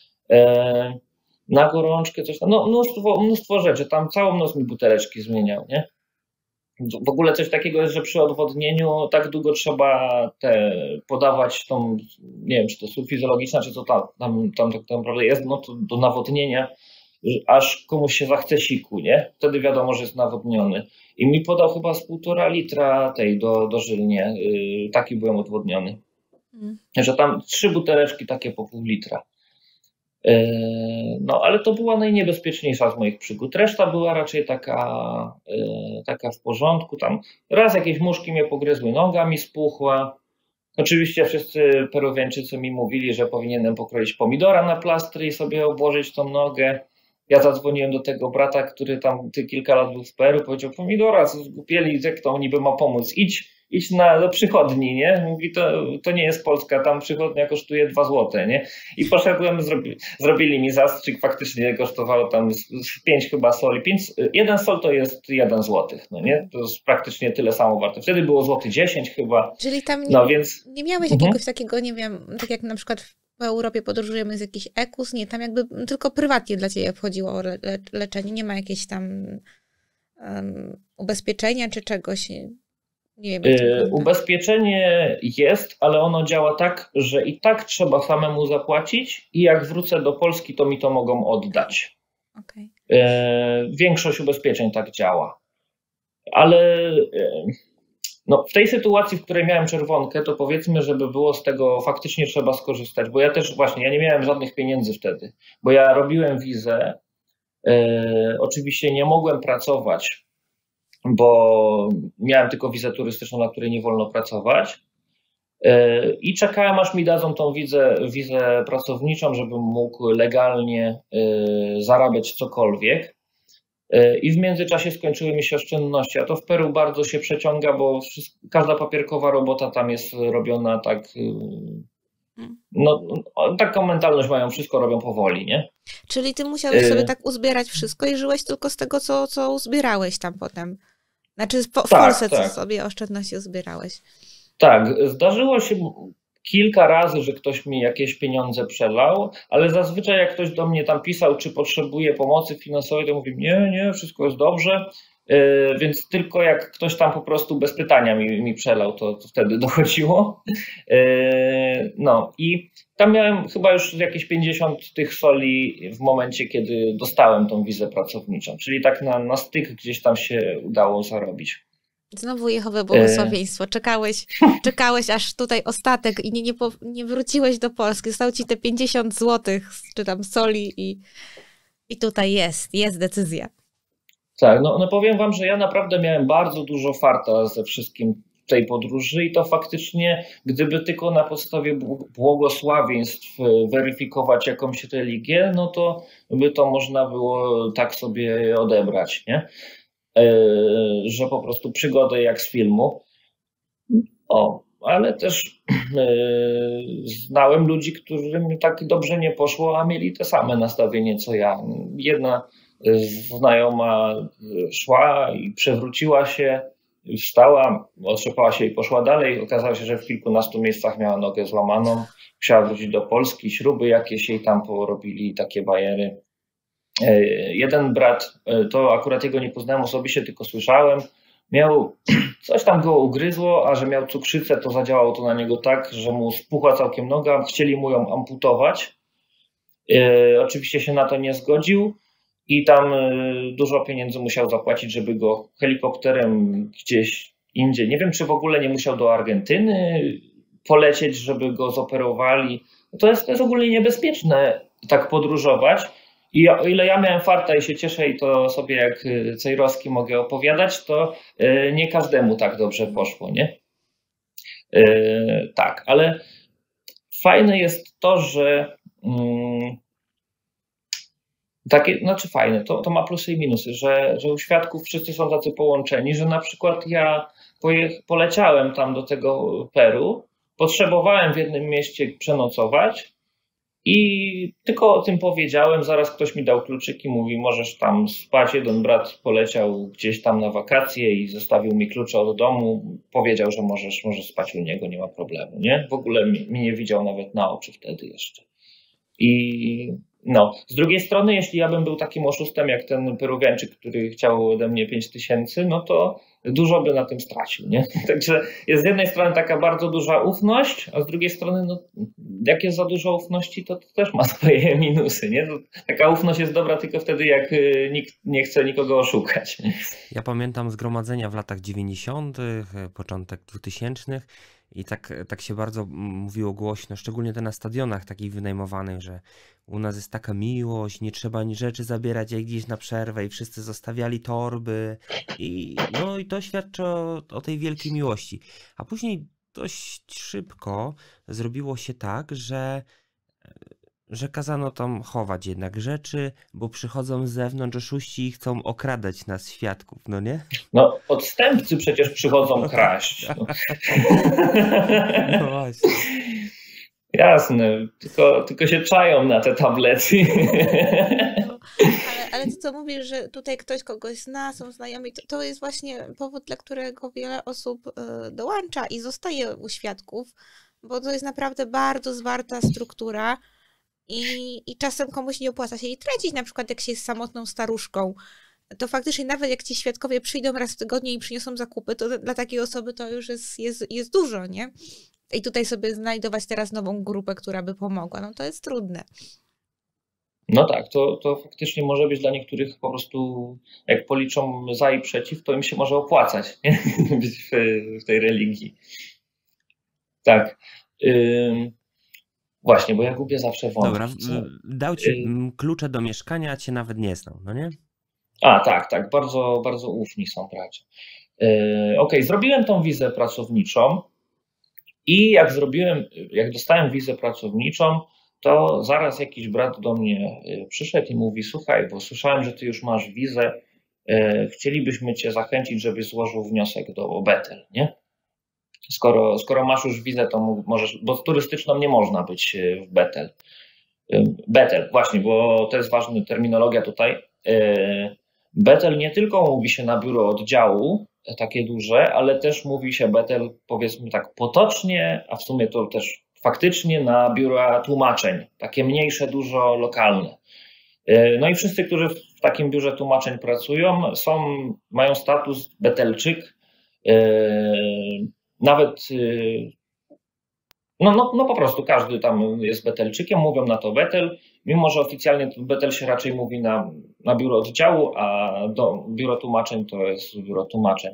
Na gorączkę coś tam, no mnóstwo, mnóstwo rzeczy, tam całą noc mi buteleczki zmieniał, nie? W ogóle coś takiego jest, że przy odwodnieniu tak długo trzeba te podawać tą, nie wiem, czy to sól fizjologiczna, czy to tam, tam, tam tak naprawdę jest, no to do nawodnienia, aż komuś się zachce siku, nie? Wtedy wiadomo, że jest nawodniony. I mi podał chyba z półtora litra tej do, dożylnie, yy, taki byłem odwodniony. Mm. Że tam trzy buteleczki takie po pół litra. No, ale to była najniebezpieczniejsza z moich przygód. Reszta była raczej taka, taka w porządku. Tam raz jakieś muszki mnie pogryzły, noga mi spuchła. Oczywiście wszyscy Peruwiańczycy mi mówili, że powinienem pokroić pomidora na plastry i sobie obłożyć tą nogę. Ja zadzwoniłem do tego brata, który tam ty kilka lat był w Peru, powiedział: pomidora, co zgubieli, jak to niby ma pomóc? Idź, idź na, do przychodni, nie? Mówi, to, to nie jest Polska, tam przychodnia kosztuje dwa złote, nie? I poszedłem, zrobi, zrobili mi zastrzyk, faktycznie kosztowało tam pięć chyba soli. Pięć, jeden sol to jest jeden złotych, no nie? To jest praktycznie tyle samo warte. Wtedy było złoty dziesięć chyba. Czyli tam nie, no, więc... nie miałeś mhm. jakiegoś takiego, nie wiem, tak jak na przykład w Europie podróżujemy z jakichś ekus, nie, tam jakby tylko prywatnie dla ciebie wchodziło le, le, leczenie, nie ma jakieś tam um, ubezpieczenia czy czegoś, nie wiem. Yy, ubezpieczenie jest, ale ono działa tak, że i tak trzeba samemu zapłacić i jak wrócę do Polski, to mi to mogą oddać. Okay. Yy, większość ubezpieczeń tak działa. Ale yy, no, w tej sytuacji, w której miałem czerwonkę, to powiedzmy, żeby było z tego faktycznie trzeba skorzystać, bo ja też właśnie, ja nie miałem żadnych pieniędzy wtedy, bo ja robiłem wizę, yy, oczywiście nie mogłem pracować, bo miałem tylko wizę turystyczną, na której nie wolno pracować yy, i czekałem, aż mi dadzą tą wizę, wizę pracowniczą, żebym mógł legalnie yy, zarabiać cokolwiek. I w międzyczasie skończyły mi się oszczędności, a to w Peru bardzo się przeciąga, bo wszystko, każda papierkowa robota tam jest robiona tak, no taką mentalność mają, wszystko robią powoli, nie? Czyli ty musiałeś sobie tak uzbierać wszystko i żyłeś tylko z tego, co, co uzbierałeś tam potem. Znaczy w, w tak, Polsce tak. Co sobie oszczędności uzbierałeś. Tak, zdarzyło się kilka razy, że ktoś mi jakieś pieniądze przelał, ale zazwyczaj jak ktoś do mnie tam pisał, czy potrzebuje pomocy finansowej, to mówię: nie, nie, wszystko jest dobrze, yy, więc tylko jak ktoś tam po prostu bez pytania mi, mi przelał, to, to wtedy dochodziło. Yy, no i tam miałem chyba już jakieś pięćdziesiąt tych soli w momencie, kiedy dostałem tą wizę pracowniczą, czyli tak na, na styk gdzieś tam się udało zarobić. Znowu Jehowe błogosławieństwo. Czekałeś, czekałeś aż tutaj ostatek i nie, nie, po, nie wróciłeś do Polski. Zostało ci te pięćdziesiąt złotych, czy tam soli i, i tutaj jest, jest decyzja. Tak, no, no powiem wam, że ja naprawdę miałem bardzo dużo farta ze wszystkim w tej podróży i to faktycznie, gdyby tylko na podstawie błogosławieństw weryfikować jakąś religię, no to by to można było tak sobie odebrać, nie? Że po prostu przygodę jak z filmu. O, ale też yy, znałem ludzi, którym tak dobrze nie poszło, a mieli te same nastawienie co ja. Jedna znajoma szła i przewróciła się, wstała, otrzepała się i poszła dalej. Okazało się, że w kilkunastu miejscach miała nogę złamaną. Musiała wrócić do Polski, śruby jakieś jej tam porobili, takie bajery. Jeden brat, to akurat jego nie poznałem osobiście, tylko słyszałem, miał, coś tam go ugryzło, a że miał cukrzycę, to zadziałało to na niego tak, że mu spuchła całkiem noga, chcieli mu ją amputować. E, oczywiście się na to nie zgodził i tam dużo pieniędzy musiał zapłacić, żeby go helikopterem gdzieś indziej, nie wiem czy w ogóle nie musiał do Argentyny polecieć, żeby go zoperowali. To jest, to jest ogólnie niebezpieczne tak podróżować. I o ile ja miałem farta i się cieszę i to sobie jak Cejrowski mogę opowiadać, to nie każdemu tak dobrze poszło, nie? Yy, tak, ale fajne jest to, że yy, takie, znaczy fajne, to, to ma plusy i minusy, że, że u świadków wszyscy są tacy połączeni, że na przykład ja pojech, poleciałem tam do tego Peru, potrzebowałem w jednym mieście przenocować, i tylko o tym powiedziałem, zaraz ktoś mi dał kluczyki, mówi: możesz tam spać. Jeden brat poleciał gdzieś tam na wakacje i zostawił mi klucze od domu, powiedział, że możesz, możesz spać u niego, nie ma problemu, nie? W ogóle mnie nie widział nawet na oczy wtedy jeszcze. I no, z drugiej strony, jeśli ja bym był takim oszustem jak ten Peruwiańczyk, który chciał ode mnie pięć tysięcy, no to dużo by na tym stracił, nie? Także jest z jednej strony taka bardzo duża ufność, a z drugiej strony, no, jak jest za dużo ufności, to, to też ma swoje minusy, nie? To taka ufność jest dobra tylko wtedy, jak nikt nie chce nikogo oszukać. Ja pamiętam zgromadzenia w latach dziewięćdziesiątych, początek dwutysięcznych i tak, tak się bardzo mówiło głośno, szczególnie te na stadionach takich wynajmowanych, że u nas jest taka miłość, nie trzeba ani rzeczy zabierać jak gdzieś na przerwę i wszyscy zostawiali torby i no i to świadczy o, o tej wielkiej miłości. A później dość szybko zrobiło się tak, że, że kazano tam chować jednak rzeczy, bo przychodzą z zewnątrz oszuści i chcą okradać nas, świadków, no nie? No, odstępcy przecież przychodzą kraść. No. No właśnie. Jasne, tylko, tylko się czają na te tablety. No, ale, ale to, co mówisz, że tutaj ktoś kogoś zna, są znajomi, to, to jest właśnie powód, dla którego wiele osób y, dołącza i zostaje u świadków, bo to jest naprawdę bardzo zwarta struktura i, i czasem komuś nie opłaca się jej tracić, na przykład jak się jest samotną staruszką, to faktycznie nawet jak ci świadkowie przyjdą raz w tygodniu i przyniosą zakupy, to dla takiej osoby to już jest, jest, jest dużo, nie? I tutaj sobie znajdować teraz nową grupę, która by pomogła, no to jest trudne. No tak, to, to faktycznie może być dla niektórych po prostu, jak policzą za i przeciw, to im się może opłacać, nie? Być w, w tej religii. Tak. Ym, właśnie, bo ja gubię zawsze wątki. Dobra, dał ci klucze do mieszkania, a cię nawet nie znał, no nie? A, tak, tak, bardzo, bardzo ufni są bracia. Yy, Okej, okay, zrobiłem tą wizę pracowniczą i jak zrobiłem, jak dostałem wizę pracowniczą, to zaraz jakiś brat do mnie przyszedł i mówi: słuchaj, bo słyszałem, że ty już masz wizę, chcielibyśmy cię zachęcić, żebyś złożył wniosek do Bethel, nie? Skoro, skoro masz już wizę, to możesz, bo turystyczną nie można być w Bethel. Bethel, właśnie, bo to jest ważna terminologia tutaj. Bethel nie tylko mówi się na biuro oddziału, takie duże, ale też mówi się Bethel, powiedzmy tak potocznie, a w sumie to też faktycznie na biura tłumaczeń, takie mniejsze, dużo lokalne. No i wszyscy, którzy w takim biurze tłumaczeń pracują, są, mają status Betelczyk, nawet no, no, no po prostu każdy tam jest Betelczykiem, mówią na to Bethel, mimo że oficjalnie Bethel się raczej mówi na, na biuro oddziału, a do, biuro tłumaczeń to jest biuro tłumaczeń.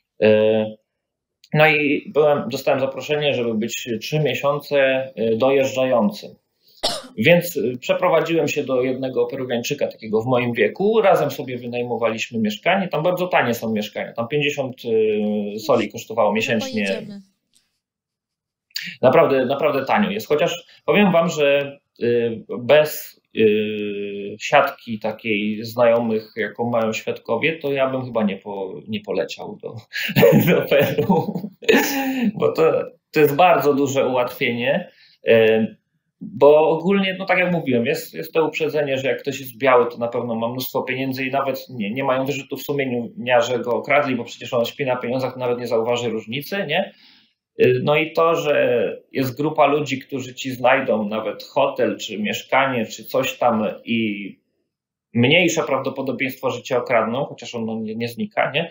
No i byłem, dostałem zaproszenie, żeby być trzy miesiące dojeżdżającym. Więc przeprowadziłem się do jednego Peruwiańczyka, takiego w moim wieku. Razem sobie wynajmowaliśmy mieszkanie. Tam bardzo tanie są mieszkania. Tam pięćdziesiąt soli kosztowało miesięcznie. Naprawdę, naprawdę tanio jest. Chociaż powiem wam, że bez siatki takiej znajomych, jaką mają świadkowie, to ja bym chyba nie, po, nie poleciał do, do Peru. Bo to, to jest bardzo duże ułatwienie. Bo ogólnie, no tak jak mówiłem, jest, jest to uprzedzenie, że jak ktoś jest biały, to na pewno ma mnóstwo pieniędzy i nawet nie, nie mają wyrzutów sumienia, że go okradli, bo przecież on śpi na pieniądzach, to nawet nie zauważy różnicy, nie? No i to, że jest grupa ludzi, którzy ci znajdą nawet hotel, czy mieszkanie, czy coś tam i mniejsze prawdopodobieństwo, że cię okradną, chociaż ono nie, nie znika, nie?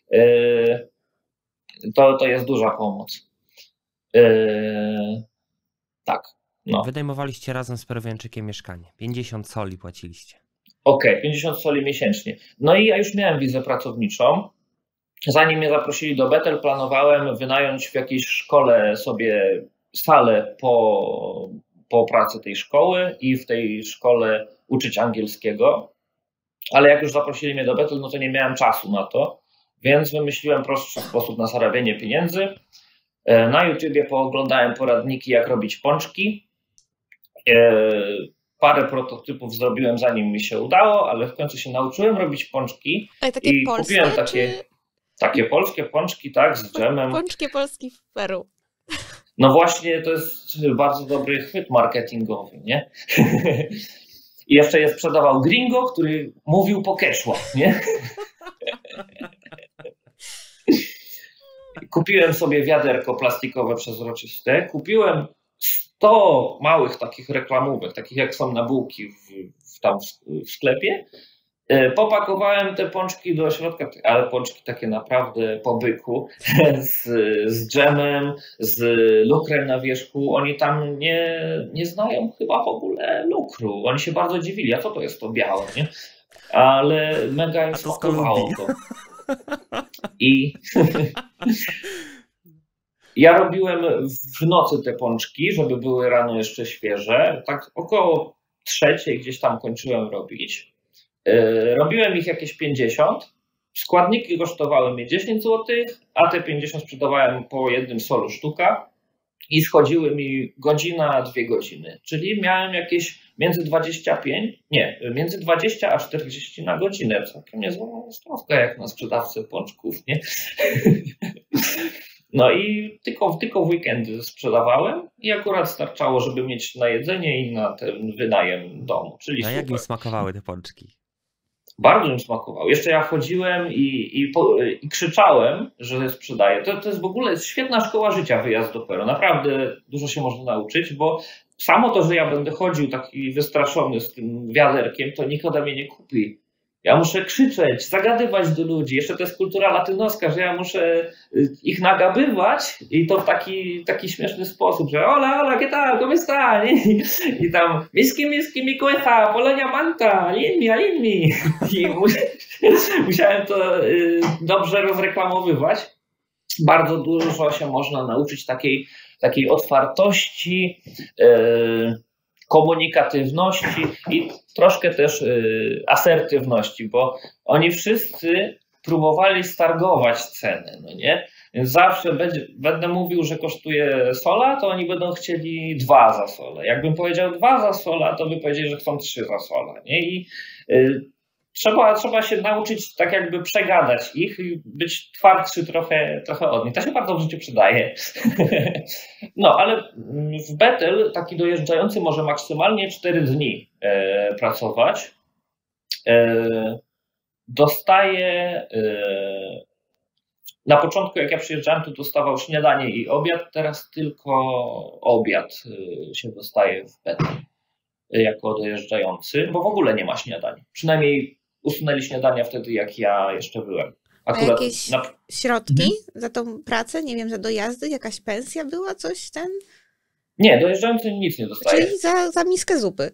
To, to jest duża pomoc. Tak. No. Wynajmowaliście razem z Peruwiańczykiem mieszkanie. pięćdziesiąt soli płaciliście. Okej, okay, pięćdziesiąt soli miesięcznie. No i ja już miałem wizę pracowniczą. Zanim mnie zaprosili do Bethel, planowałem wynająć w jakiejś szkole sobie salę po, po pracy tej szkoły i w tej szkole uczyć angielskiego. Ale jak już zaprosili mnie do Bethel, no to nie miałem czasu na to, więc wymyśliłem prostszy sposób na zarabianie pieniędzy. Na YouTubie pooglądałem poradniki, jak robić pączki. Parę prototypów zrobiłem, zanim mi się udało, ale w końcu się nauczyłem robić pączki. Ale takie i polskie, kupiłem takie, czy... takie polskie pączki, tak, z dżemem. Pączki Polski w Peru. No właśnie, to jest bardzo dobry chwyt marketingowy, nie? I jeszcze je sprzedawał gringo, który mówił po quechua, nie? Kupiłem sobie wiaderko plastikowe przezroczyste, kupiłem sto małych takich reklamówek, takich jak są na bułki w, w, tam w, w sklepie. Popakowałem te pączki do środka, ale pączki takie naprawdę po byku, z, z dżemem, z lukrem na wierzchu. Oni tam nie, nie znają chyba w ogóle lukru. Oni się bardzo dziwili, a co to jest to białe, nie? Ale mega im smakowało to. I ja robiłem w nocy te pączki, żeby były rano jeszcze świeże. Tak około trzeciej gdzieś tam kończyłem robić. Robiłem ich jakieś pięćdziesiąt składniki kosztowały mnie dziesięć złotych, a te pięćdziesiąt sprzedawałem po jednym solu sztuka i schodziły mi godzina, dwie godziny. Czyli miałem jakieś między dwadzieścia pięć, nie, między dwadzieścia a czterdzieści na godzinę. Całkiem niezła stawka jak na sprzedawcę pączków, nie? No i tylko, tylko w weekendy sprzedawałem i akurat starczało, żeby mieć na jedzenie i na ten wynajem domu. Czyli A jak mi super. smakowały te pączki? Bardzo mi smakowało. Jeszcze ja chodziłem i, i, po, i krzyczałem, że sprzedaję. To, to jest w ogóle świetna szkoła życia, wyjazd do Peru. Naprawdę dużo się można nauczyć, bo samo to, że ja będę chodził taki wystraszony z tym wiaderkiem, to nikt ode mnie nie kupi. Ja muszę krzyczeć, zagadywać do ludzi. Jeszcze to jest kultura latynoska, że ja muszę ich nagabywać i to w taki, taki śmieszny sposób, że hola, hola, ¿qué tal? ¿Cómo está? I, i tam miski, miski, mi cueja, Polonia manta, linmi, linmi. I musiałem to dobrze rozreklamowywać. Bardzo dużo się można nauczyć takiej, takiej otwartości, yy, komunikatywności i troszkę też y, asertywności, bo oni wszyscy próbowali stargować ceny, no nie? Więc zawsze będzie, będę mówił, że kosztuje sola, to oni będą chcieli dwa za solę. Jakbym powiedział dwa za sola, to by powiedzieli, że chcą trzy za sola, nie? I y, trzeba, trzeba się nauczyć tak jakby przegadać ich i być twardszy trochę, trochę od nich. To się bardzo w życiu przydaje. No, ale w Bethel taki dojeżdżający może maksymalnie cztery dni e, pracować. E, dostaje e, na początku, jak ja przyjeżdżałem, to dostawał śniadanie i obiad, teraz tylko obiad e, się dostaje w Bethel e, jako dojeżdżający, bo w ogóle nie ma śniadań. Przynajmniej usunęli śniadania wtedy, jak ja jeszcze byłem. Akurat a jakieś na... środki mhm. za tą pracę? Nie wiem, za dojazdy? Jakaś pensja była? Coś ten? Nie, dojeżdżający nic nie dostaje. Czyli za, za miskę zupy?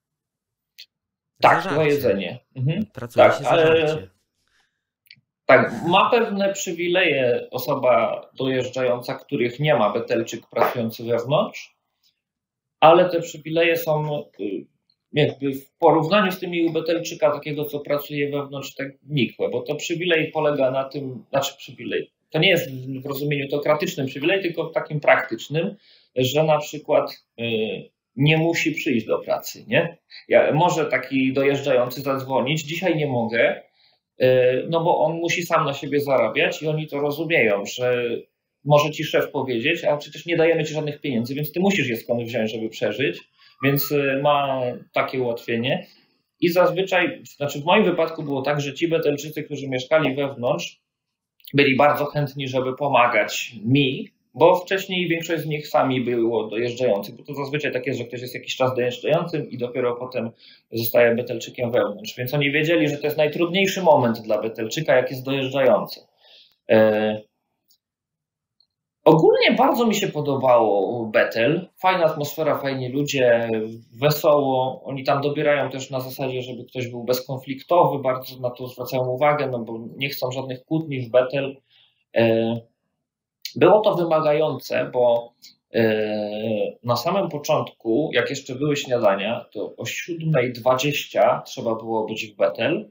Tak, za, za jedzenie. Mhm. Pracuje tak, się za ale... żarcie. Tak, ma pewne przywileje osoba dojeżdżająca, których nie ma Bethelczyk pracujący wewnątrz, ale te przywileje są jakby w porównaniu z tymi u Bethelczyka takiego, co pracuje wewnątrz, tak nikłe, bo to przywilej polega na tym, znaczy przywilej, to nie jest w rozumieniu teokratycznym przywilej, tylko takim praktycznym, że na przykład y, nie musi przyjść do pracy, nie? Ja, może taki dojeżdżający zadzwonić, dzisiaj nie mogę, y, no bo on musi sam na siebie zarabiać i oni to rozumieją, że może ci szef powiedzieć, a przecież nie dajemy ci żadnych pieniędzy, więc ty musisz je skąd wziąć, żeby przeżyć. Więc ma takie ułatwienie. I zazwyczaj, znaczy w moim wypadku było tak, że ci Bethelczycy, którzy mieszkali wewnątrz, byli bardzo chętni, żeby pomagać mi, bo wcześniej większość z nich sami było dojeżdżających, bo to zazwyczaj tak jest, że ktoś jest jakiś czas dojeżdżającym i dopiero potem zostaje Bethelczykiem wewnątrz. Więc oni wiedzieli, że to jest najtrudniejszy moment dla Bethelczyka, jak jest dojeżdżający. Ogólnie bardzo mi się podobało Bethel. Fajna atmosfera, fajni ludzie, wesoło. Oni tam dobierają też na zasadzie, żeby ktoś był bezkonfliktowy, bardzo na to zwracają uwagę, no bo nie chcą żadnych kłótni w Bethel. Było to wymagające, bo na samym początku, jak jeszcze były śniadania, to o siódma dwadzieścia trzeba było być w Bethel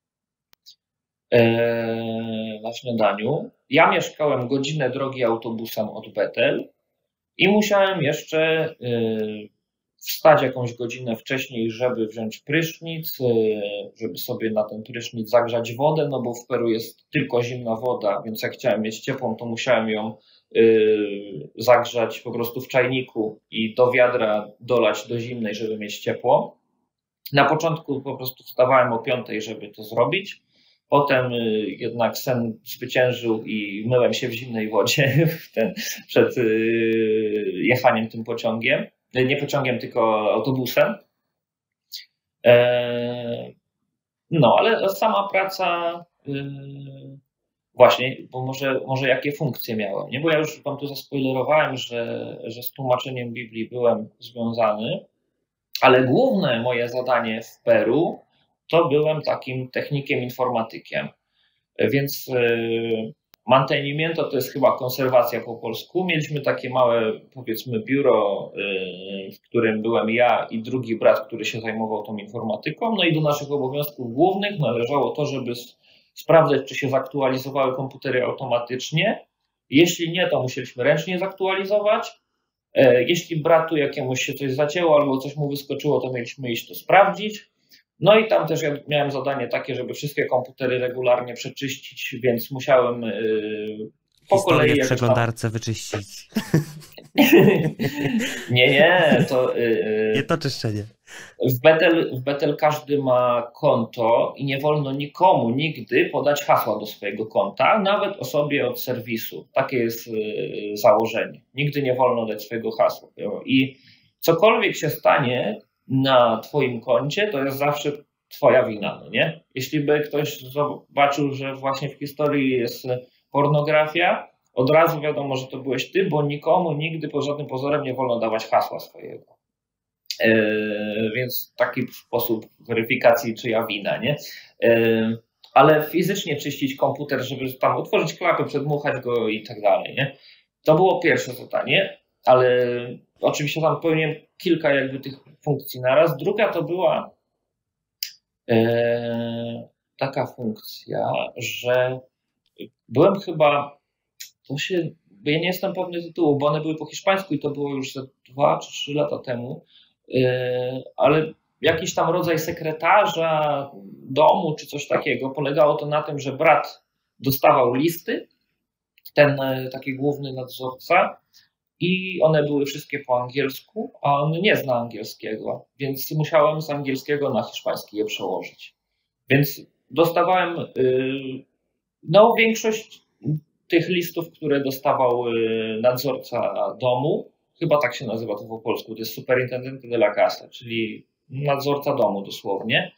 na śniadaniu. Ja mieszkałem godzinę drogi autobusem od Bethel i musiałem jeszcze wstać jakąś godzinę wcześniej, żeby wziąć prysznic, żeby sobie na ten prysznic zagrzać wodę, no bo w Peru jest tylko zimna woda, więc jak chciałem mieć ciepłą, to musiałem ją zagrzać po prostu w czajniku i do wiadra dolać do zimnej, żeby mieć ciepło. Na początku po prostu wstawałem o piątej, żeby to zrobić. Potem jednak sen zwyciężył i myłem się w zimnej wodzie ten, przed jechaniem tym pociągiem. Nie pociągiem, tylko autobusem. No, ale sama praca, właśnie, bo może, może jakie funkcje miałem, nie? Bo ja już wam tu zaspoilerowałem, że, że z tłumaczeniem Biblii byłem związany, ale główne moje zadanie w Peru to byłem takim technikiem informatykiem. Więc mantenimiento to jest chyba konserwacja po polsku. Mieliśmy takie małe, powiedzmy, biuro, w którym byłem ja i drugi brat, który się zajmował tą informatyką. No i do naszych obowiązków głównych należało to, żeby sprawdzać, czy się zaktualizowały komputery automatycznie. Jeśli nie, to musieliśmy ręcznie zaktualizować. Jeśli bratu jakiemuś się coś zacięło albo coś mu wyskoczyło, to mieliśmy iść to sprawdzić. No i tam też ja miałem zadanie takie, żeby wszystkie komputery regularnie przeczyścić, więc musiałem po Historię kolei... w przeglądarce tam... wyczyścić. nie, nie, to... Nie to czyszczenie. W Betel, w Betel każdy ma konto i nie wolno nikomu nigdy podać hasła do swojego konta, nawet osobie od serwisu. Takie jest założenie. Nigdy nie wolno dać swojego hasła. I cokolwiek się stanie na twoim koncie, to jest zawsze twoja wina, no nie? Jeśli by ktoś zobaczył, że właśnie w historii jest pornografia, od razu wiadomo, że to byłeś ty, bo nikomu nigdy pod żadnym pozorem nie wolno dawać hasła swojego. Yy, więc taki sposób weryfikacji, czyja wina, nie? Yy, ale fizycznie czyścić komputer, żeby tam otworzyć klapę, przedmuchać go i tak dalej, nie? To było pierwsze zadanie, ale oczywiście tam pełniłem kilka jakby tych funkcji naraz. Druga to była yy, taka funkcja, że byłem chyba, to się, ja nie jestem pewny tytułu, bo one były po hiszpańsku i to było już ze dwa czy trzy lata temu, ale jakiś tam rodzaj sekretarza domu czy coś takiego. Polegało to na tym, że brat dostawał listy, ten taki główny nadzorca, i one były wszystkie po angielsku, a on nie zna angielskiego, więc musiałem z angielskiego na hiszpański je przełożyć. Więc dostawałem no, większość tych listów, które dostawał nadzorca domu, chyba tak się nazywa to po polsku, to jest superintendente de la casa, czyli nadzorca domu dosłownie.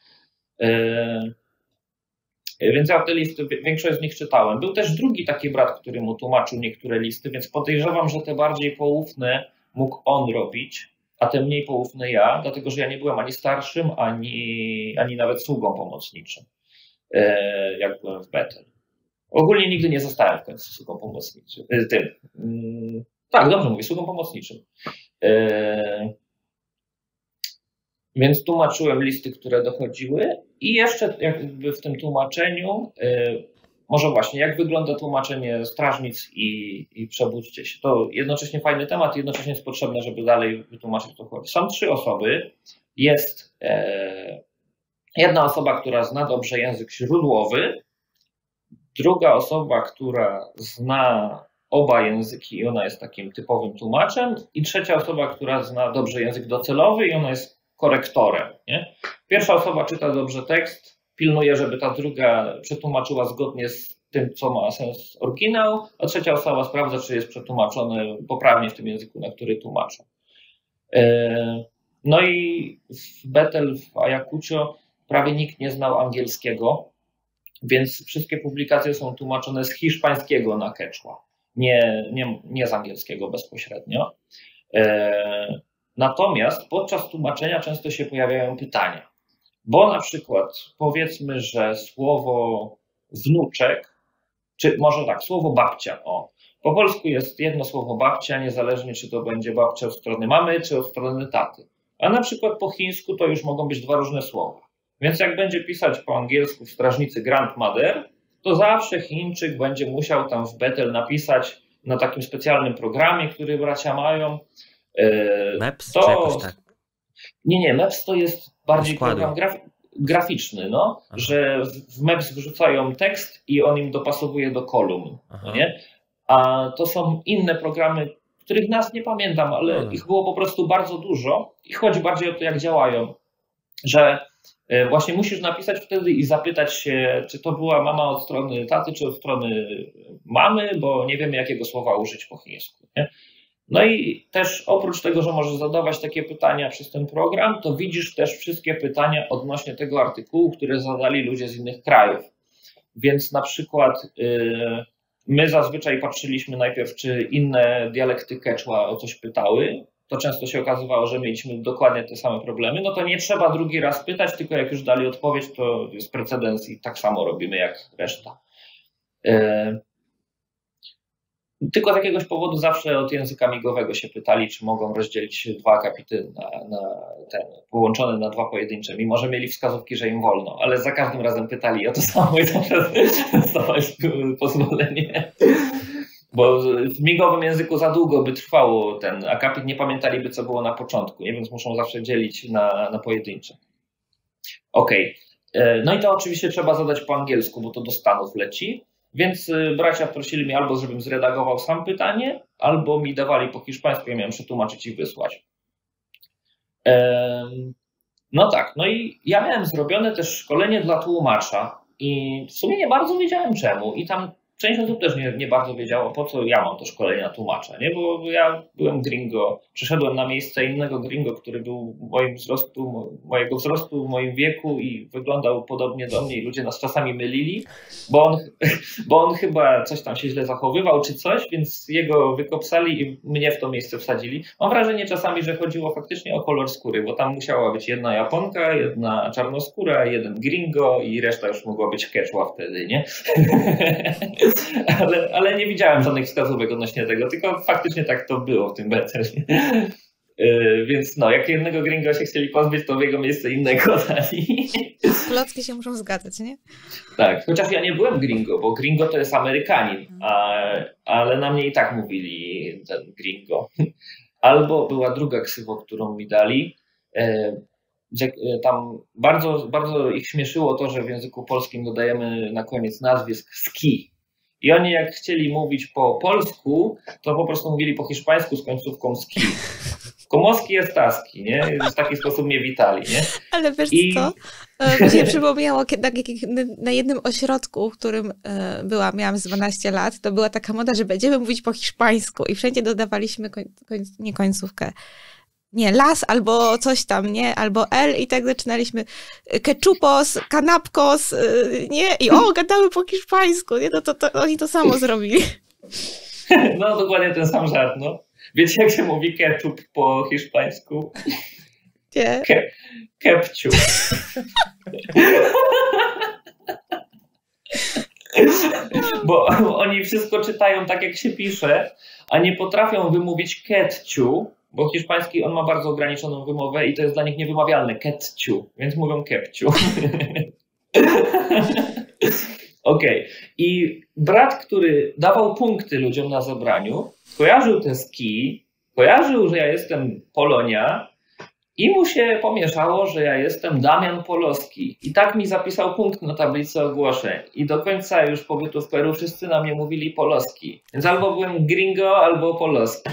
Więc ja te listy, większość z nich czytałem. Był też drugi taki brat, który mu tłumaczył niektóre listy, więc podejrzewam, że te bardziej poufne mógł on robić, a te mniej poufne ja, dlatego że ja nie byłem ani starszym, ani, ani nawet sługą pomocniczym, jak byłem w Betel. Ogólnie nigdy nie zostałem w końcu sługą pomocniczym. Tym. Tak, dobrze mówię, sługą pomocniczym. Więc tłumaczyłem listy, które dochodziły i jeszcze jakby w tym tłumaczeniu, może właśnie, jak wygląda tłumaczenie strażnic i, i przebudźcie się. To jednocześnie fajny temat, jednocześnie jest potrzebne, żeby dalej wytłumaczyć, o co chodzi. Są trzy osoby. Jest jedna osoba, która zna dobrze język źródłowy, druga osoba, która zna oba języki i ona jest takim typowym tłumaczem, i trzecia osoba, która zna dobrze język docelowy i ona jest korektorem. Nie? Pierwsza osoba czyta dobrze tekst, pilnuje, żeby ta druga przetłumaczyła zgodnie z tym, co ma sens oryginał, a trzecia osoba sprawdza, czy jest przetłumaczone poprawnie w tym języku, na który tłumaczą. No i w Betel, w Ayacucho prawie nikt nie znał angielskiego, więc wszystkie publikacje są tłumaczone z hiszpańskiego na quechua, nie, nie, nie z angielskiego bezpośrednio. Natomiast podczas tłumaczenia często się pojawiają pytania, bo na przykład powiedzmy, że słowo wnuczek, czy może tak, słowo babcia, o, po polsku jest jedno słowo babcia, niezależnie czy to będzie babcia od strony mamy, czy od strony taty, a na przykład po chińsku to już mogą być dwa różne słowa. Więc jak będzie pisać po angielsku w strażnicy grandmother, to zawsze Chińczyk będzie musiał tam w Betel napisać na takim specjalnym programie, który bracia mają. Maps to... czy jakoś tak? Nie, nie, Maps to jest bardziej program graf... graficzny, no, że w Maps wrzucają tekst i on im dopasowuje do kolumn. No nie? A to są inne programy, których nas nie pamiętam, ale hmm. ich było po prostu bardzo dużo i chodzi bardziej o to, jak działają, że właśnie musisz napisać wtedy i zapytać się, czy to była mama od strony taty, czy od strony mamy, bo nie wiemy, jakiego słowa użyć po chińsku. Nie? No i też oprócz tego, że możesz zadawać takie pytania przez ten program, to widzisz też wszystkie pytania odnośnie tego artykułu, które zadali ludzie z innych krajów. Więc na przykład yy, my zazwyczaj patrzyliśmy najpierw, czy inne dialekty quechua o coś pytały. To często się okazywało, że mieliśmy dokładnie te same problemy. No to nie trzeba drugi raz pytać, tylko jak już dali odpowiedź, to jest precedens i tak samo robimy jak reszta. Yy. tylko z jakiegoś powodu zawsze od języka migowego się pytali, czy mogą rozdzielić dwa akapity na, na ten, połączone na dwa pojedyncze, mimo że mieli wskazówki, że im wolno, ale za każdym razem pytali o to samo i zawsze dostawali pozwolenie. Bo w migowym języku za długo by trwało ten akapit, nie pamiętaliby, co było na początku, nie? Więc muszą zawsze dzielić na, na pojedyncze. Okej. Okay. No i to oczywiście trzeba zadać po angielsku, bo to do Stanów leci. Więc bracia prosili mnie albo, żebym zredagował sam pytanie, albo mi dawali po hiszpańsku, ja miałem przetłumaczyć i wysłać. No tak, no i ja miałem zrobione też szkolenie dla tłumacza i w sumie nie bardzo wiedziałem czemu i tam część osób też nie, nie bardzo wiedziała, po co ja mam to szkolenie na tłumacza, nie? Bo ja byłem gringo, przyszedłem na miejsce innego gringo, który był moim wzrostu, mojego wzrostu, w moim wieku i wyglądał podobnie do mnie i ludzie nas czasami mylili, bo on, bo on chyba coś tam się źle zachowywał czy coś, więc jego wykopsali i mnie w to miejsce wsadzili. Mam wrażenie czasami, że chodziło faktycznie o kolor skóry, bo tam musiała być jedna Japonka, jedna czarnoskóra, jeden gringo i reszta już mogła być quechua wtedy, nie? Ale, ale nie widziałem żadnych wskazówek odnośnie tego, tylko faktycznie tak to było w tym Bethel. Yy, więc no, jak jednego gringo się chcieli pozbyć, to w jego miejsce innego dali. Plotki się muszą zgadzać, nie? Tak, chociaż ja nie byłem gringo, bo gringo to jest Amerykanin, a, ale na mnie i tak mówili ten gringo. Albo była druga ksywo, którą mi dali. Yy, tam bardzo, bardzo ich śmieszyło to, że w języku polskim dodajemy na koniec nazwisk ski. I oni jak chcieli mówić po polsku, to po prostu mówili po hiszpańsku z końcówką ski. Komoski jest taski, nie? W taki sposób mnie witali, nie? Ale wiesz I... co? Mi się przypomniało, kiedy na jednym ośrodku, w którym byłam, miałam z dwanaście lat, to była taka moda, że będziemy mówić po hiszpańsku i wszędzie dodawaliśmy koń... Koń... nie końcówkę. Nie, las albo coś tam, nie? Albo L i tak zaczynaliśmy keczupos, kanapkos, nie? I o, gadamy po hiszpańsku, nie? No to, to oni to samo zrobili. No, dokładnie ten sam żart, no. Wiecie, jak się mówi ketchup po hiszpańsku? Nie. Ke, kepciu. Bo oni wszystko czytają tak, jak się pisze, a nie potrafią wymówić ketciu, bo hiszpański on ma bardzo ograniczoną wymowę i to jest dla nich niewymawialne, ketciu, więc mówią kepciu. Okej. Okay. I brat, który dawał punkty ludziom na zebraniu, kojarzył te ski, kojarzył, że ja jestem Polonia i mu się pomieszało, że ja jestem Damian Poloski. I tak mi zapisał punkt na tablicy ogłoszeń. I do końca już pobytu w Peru wszyscy na mnie mówili Poloski. Więc albo byłem gringo, albo Poloski.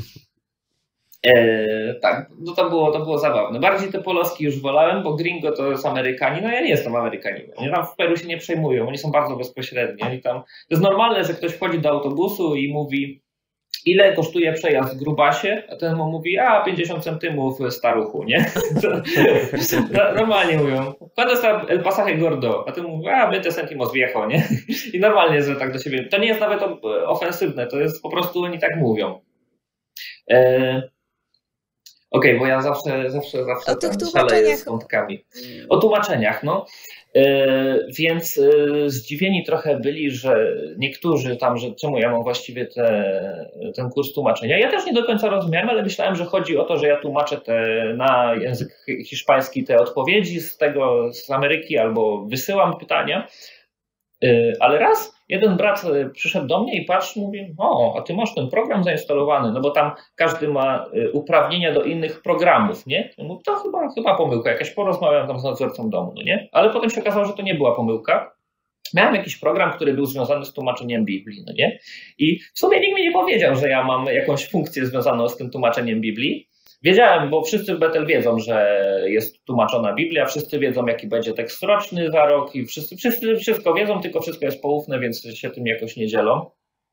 Eee, tak, no to było, to było zabawne. Bardziej te Poloski już wolałem, bo gringo to jest Amerykanin, no ja nie jestem Amerykaninem. Oni tam w Peru się nie przejmują, oni są bardzo bezpośredni. Oni tam, to jest normalne, że ktoś wchodzi do autobusu i mówi, ile kosztuje przejazd w grubasie, a ten mu mówi, a pięćdziesiąt centymów staruchu, nie? Normalnie mówią, ¿cuánto está el pasaje gordo? A ten mówi, a veinte centimos viejo, nie? I normalnie, że tak do siebie. To nie jest nawet ofensywne, to jest po prostu oni tak mówią. Eee, Okej, okay, bo ja zawsze, zawsze, zawsze o tych szaleję z wątkami. O tłumaczeniach, no. Yy, więc yy, zdziwieni trochę byli, że niektórzy tam, że czemu ja mam właściwie te, ten kurs tłumaczenia. Ja też nie do końca rozumiałem, ale myślałem, że chodzi o to, że ja tłumaczę te, na język hiszpański te odpowiedzi z tego, z Ameryki, albo wysyłam pytania. Yy, ale raz jeden brat przyszedł do mnie i patrz, mówi, o, a ty masz ten program zainstalowany, no bo tam każdy ma uprawnienia do innych programów, nie? No to chyba, chyba pomyłka, jakaś porozmawiam tam z nadzorcą domu, no nie? Ale potem się okazało, że to nie była pomyłka. Miałem jakiś program, który był związany z tłumaczeniem Biblii, no nie? I w sumie nikt mi nie powiedział, że ja mam jakąś funkcję związaną z tym tłumaczeniem Biblii. Wiedziałem, bo wszyscy w Bethel wiedzą, że jest tłumaczona Biblia, wszyscy wiedzą, jaki będzie tekst roczny za rok i wszyscy, wszyscy wszystko wiedzą, tylko wszystko jest poufne, więc się tym jakoś nie dzielą.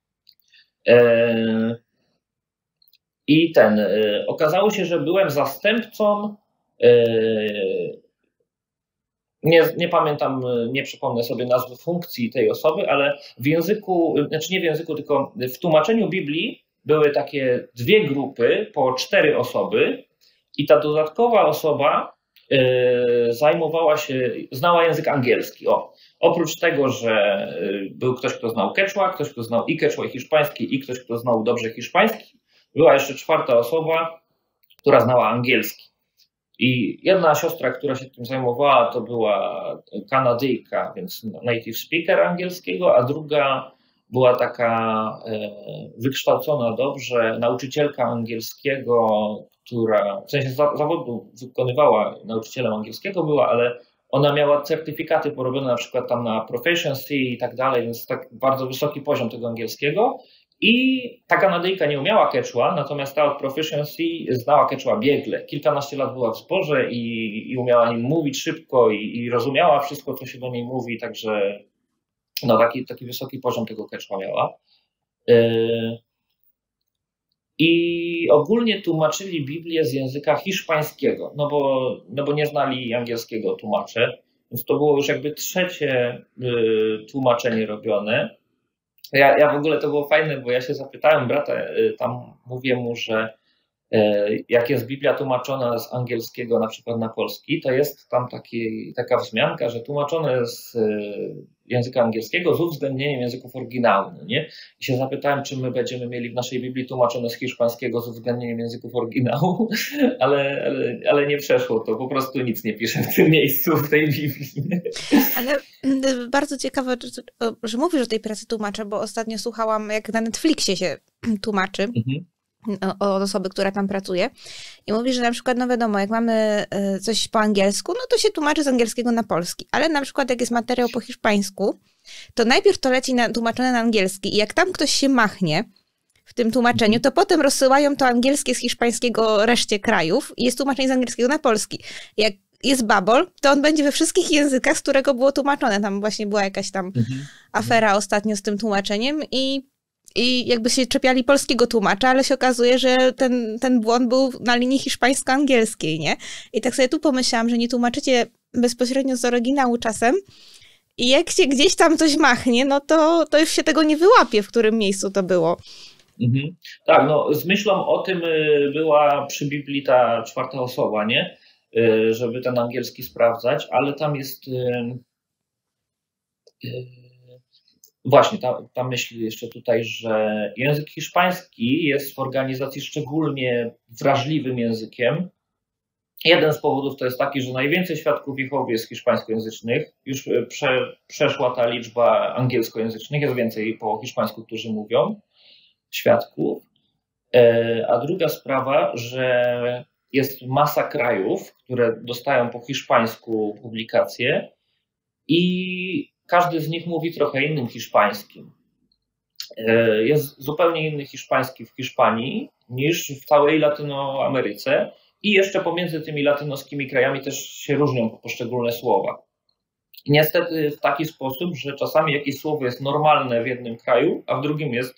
I ten, okazało się, że byłem zastępcą, nie, nie pamiętam, nie przypomnę sobie nazwy funkcji tej osoby, ale w języku, znaczy nie w języku, tylko w tłumaczeniu Biblii były takie dwie grupy po cztery osoby i ta dodatkowa osoba zajmowała się, znała język angielski. O, oprócz tego, że był ktoś, kto znał quechua, ktoś, kto znał i quechua, i hiszpański, i ktoś, kto znał dobrze hiszpański, była jeszcze czwarta osoba, która znała angielski. I jedna siostra, która się tym zajmowała, to była Kanadyjka, więc native speaker angielskiego, a druga była taka wykształcona dobrze nauczycielka angielskiego, która w sensie zawodu wykonywała, nauczycielem angielskiego była, ale ona miała certyfikaty porobione na przykład tam na proficiency i tak dalej, więc tak bardzo wysoki poziom tego angielskiego. I ta Kanadyjka nie umiała quechua, natomiast ta od proficiency znała quechua biegle. Kilkanaście lat była w zborze i, i umiała nim mówić szybko i, i rozumiała wszystko, co się do niej mówi, także no, taki, taki wysoki poziom tego quechua miała. Yy. I ogólnie tłumaczyli Biblię z języka hiszpańskiego, no bo, no bo nie znali angielskiego tłumacze, więc to było już jakby trzecie yy, tłumaczenie robione. Ja, ja w ogóle to było fajne, bo ja się zapytałem brata, tam mówię mu, że jak jest Biblia tłumaczona z angielskiego na przykład na polski, to jest tam taki, taka wzmianka, że tłumaczone z języka angielskiego z uwzględnieniem języków oryginału. No nie? I się zapytałem, czy my będziemy mieli w naszej Biblii tłumaczone z hiszpańskiego z uwzględnieniem języków oryginału, ale, ale, ale nie przeszło to, po prostu nic nie pisze w tym miejscu, w tej Biblii. Ale bardzo ciekawe, że, że mówisz o tej pracy tłumacza, bo ostatnio słuchałam, jak na Netflixie się tłumaczy. Mhm. Od osoby, która tam pracuje i mówi, że na przykład, no wiadomo, jak mamy coś po angielsku, no to się tłumaczy z angielskiego na polski, ale na przykład jak jest materiał po hiszpańsku, to najpierw to leci na, tłumaczone na angielski i jak tam ktoś się machnie w tym tłumaczeniu, to potem rozsyłają to angielskie z hiszpańskiego reszcie krajów i jest tłumaczenie z angielskiego na polski. Jak jest babol, to on będzie we wszystkich językach, z którego było tłumaczone. Tam właśnie była jakaś tam mhm. afera ostatnio z tym tłumaczeniem i I jakby się czepiali polskiego tłumacza, ale się okazuje, że ten, ten błąd był na linii hiszpańsko-angielskiej, nie? I tak sobie tu pomyślałam, że nie tłumaczycie bezpośrednio z oryginału czasem i jak się gdzieś tam coś machnie, no to, to już się tego nie wyłapie, w którym miejscu to było. Mhm. Tak, no z myślą o tym była przy Biblii ta czwarta osoba, nie? Żeby ten angielski sprawdzać, ale tam jest... Właśnie, ta, ta myśl jeszcze tutaj, że język hiszpański jest w organizacji szczególnie wrażliwym językiem. Jeden z powodów to jest taki, że najwięcej świadków Jehowy jest hiszpańskojęzycznych. Już prze, przeszła ta liczba angielskojęzycznych, jest więcej po hiszpańsku, którzy mówią, świadków. A druga sprawa, że jest masa krajów, które dostają po hiszpańsku publikacje i każdy z nich mówi trochę innym hiszpańskim. Jest zupełnie inny hiszpański w Hiszpanii niż w całej Latynoameryce i jeszcze pomiędzy tymi latynoskimi krajami też się różnią poszczególne słowa. I niestety w taki sposób, że czasami jakieś słowo jest normalne w jednym kraju, a w drugim jest,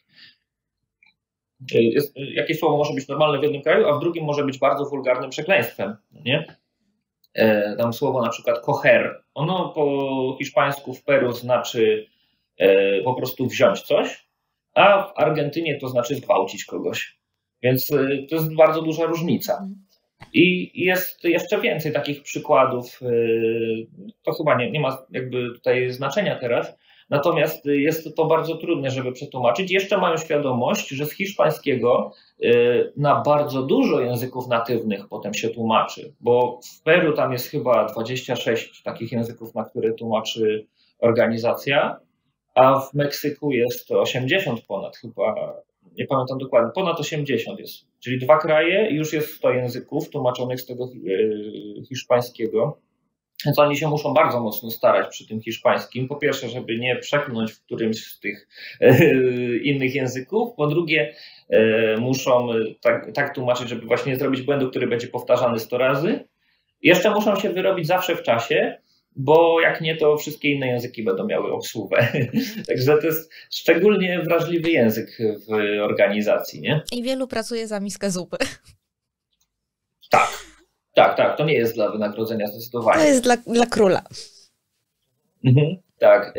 jest jakieś słowo może być normalne w jednym kraju, a w drugim może być bardzo wulgarnym przekleństwem, nie? Tam słowo na przykład coger, ono po hiszpańsku w Peru znaczy po prostu wziąć coś, a w Argentynie to znaczy zgwałcić kogoś. Więc to jest bardzo duża różnica. I jest jeszcze więcej takich przykładów, to chyba nie, nie ma jakby tutaj znaczenia teraz, natomiast jest to bardzo trudne, żeby przetłumaczyć. Jeszcze mają świadomość, że z hiszpańskiego na bardzo dużo języków natywnych potem się tłumaczy, bo w Peru tam jest chyba dwadzieścia sześć takich języków, na które tłumaczy organizacja, a w Meksyku jest osiemdziesiąt ponad chyba, nie pamiętam dokładnie, ponad osiemdziesiąt jest. Czyli dwa kraje i już jest sto języków tłumaczonych z tego hiszpańskiego. Więc oni się muszą bardzo mocno starać przy tym hiszpańskim. Po pierwsze, żeby nie przeknąć w którymś z tych innych języków. Po drugie, muszą tak, tak tłumaczyć, żeby właśnie nie zrobić błędu, który będzie powtarzany sto razy. Jeszcze muszą się wyrobić zawsze w czasie, bo jak nie, to wszystkie inne języki będą miały obsługę. Także to jest szczególnie wrażliwy język w organizacji, nie? I wielu pracuje za miskę zupy. Tak. Tak, tak, to nie jest dla wynagrodzenia zdecydowanie. To jest dla, dla króla. Mhm, tak.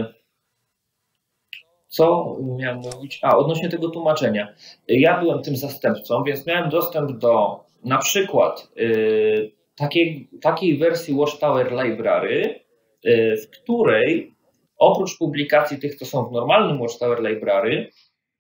Co miałem mówić? A, odnośnie tego tłumaczenia. Ja byłem tym zastępcą, więc miałem dostęp do na przykład takiej, takiej wersji Watchtower Library, w której oprócz publikacji tych, co są w normalnym Watchtower Library,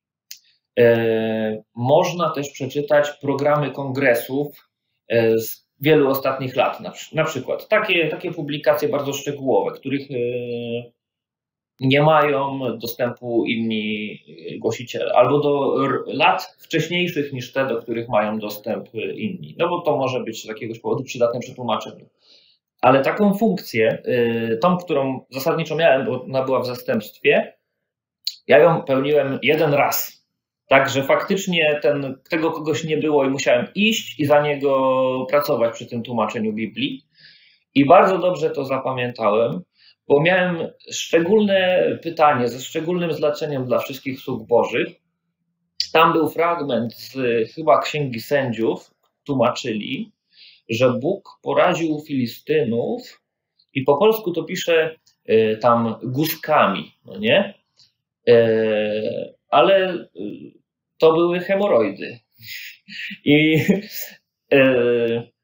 można też przeczytać programy kongresów z wielu ostatnich lat. Na przykład takie, takie publikacje bardzo szczegółowe, których nie mają dostępu inni głosiciele, albo do lat wcześniejszych niż te, do których mają dostęp inni. No bo to może być z jakiegoś powodu przydatne przy tłumaczeniu. Ale taką funkcję, tą, którą zasadniczo miałem, bo ona była w zastępstwie, ja ją pełniłem jeden raz. Także faktycznie ten, tego kogoś nie było i musiałem iść i za niego pracować przy tym tłumaczeniu Biblii. I bardzo dobrze to zapamiętałem, bo miałem szczególne pytanie ze szczególnym znaczeniem dla wszystkich sług bożych. Tam był fragment z chyba Księgi Sędziów, tłumaczyli, że Bóg poraził Filistynów i po polsku to pisze y, tam guzkami, no nie? Y, ale y, to były hemoroidy. I y,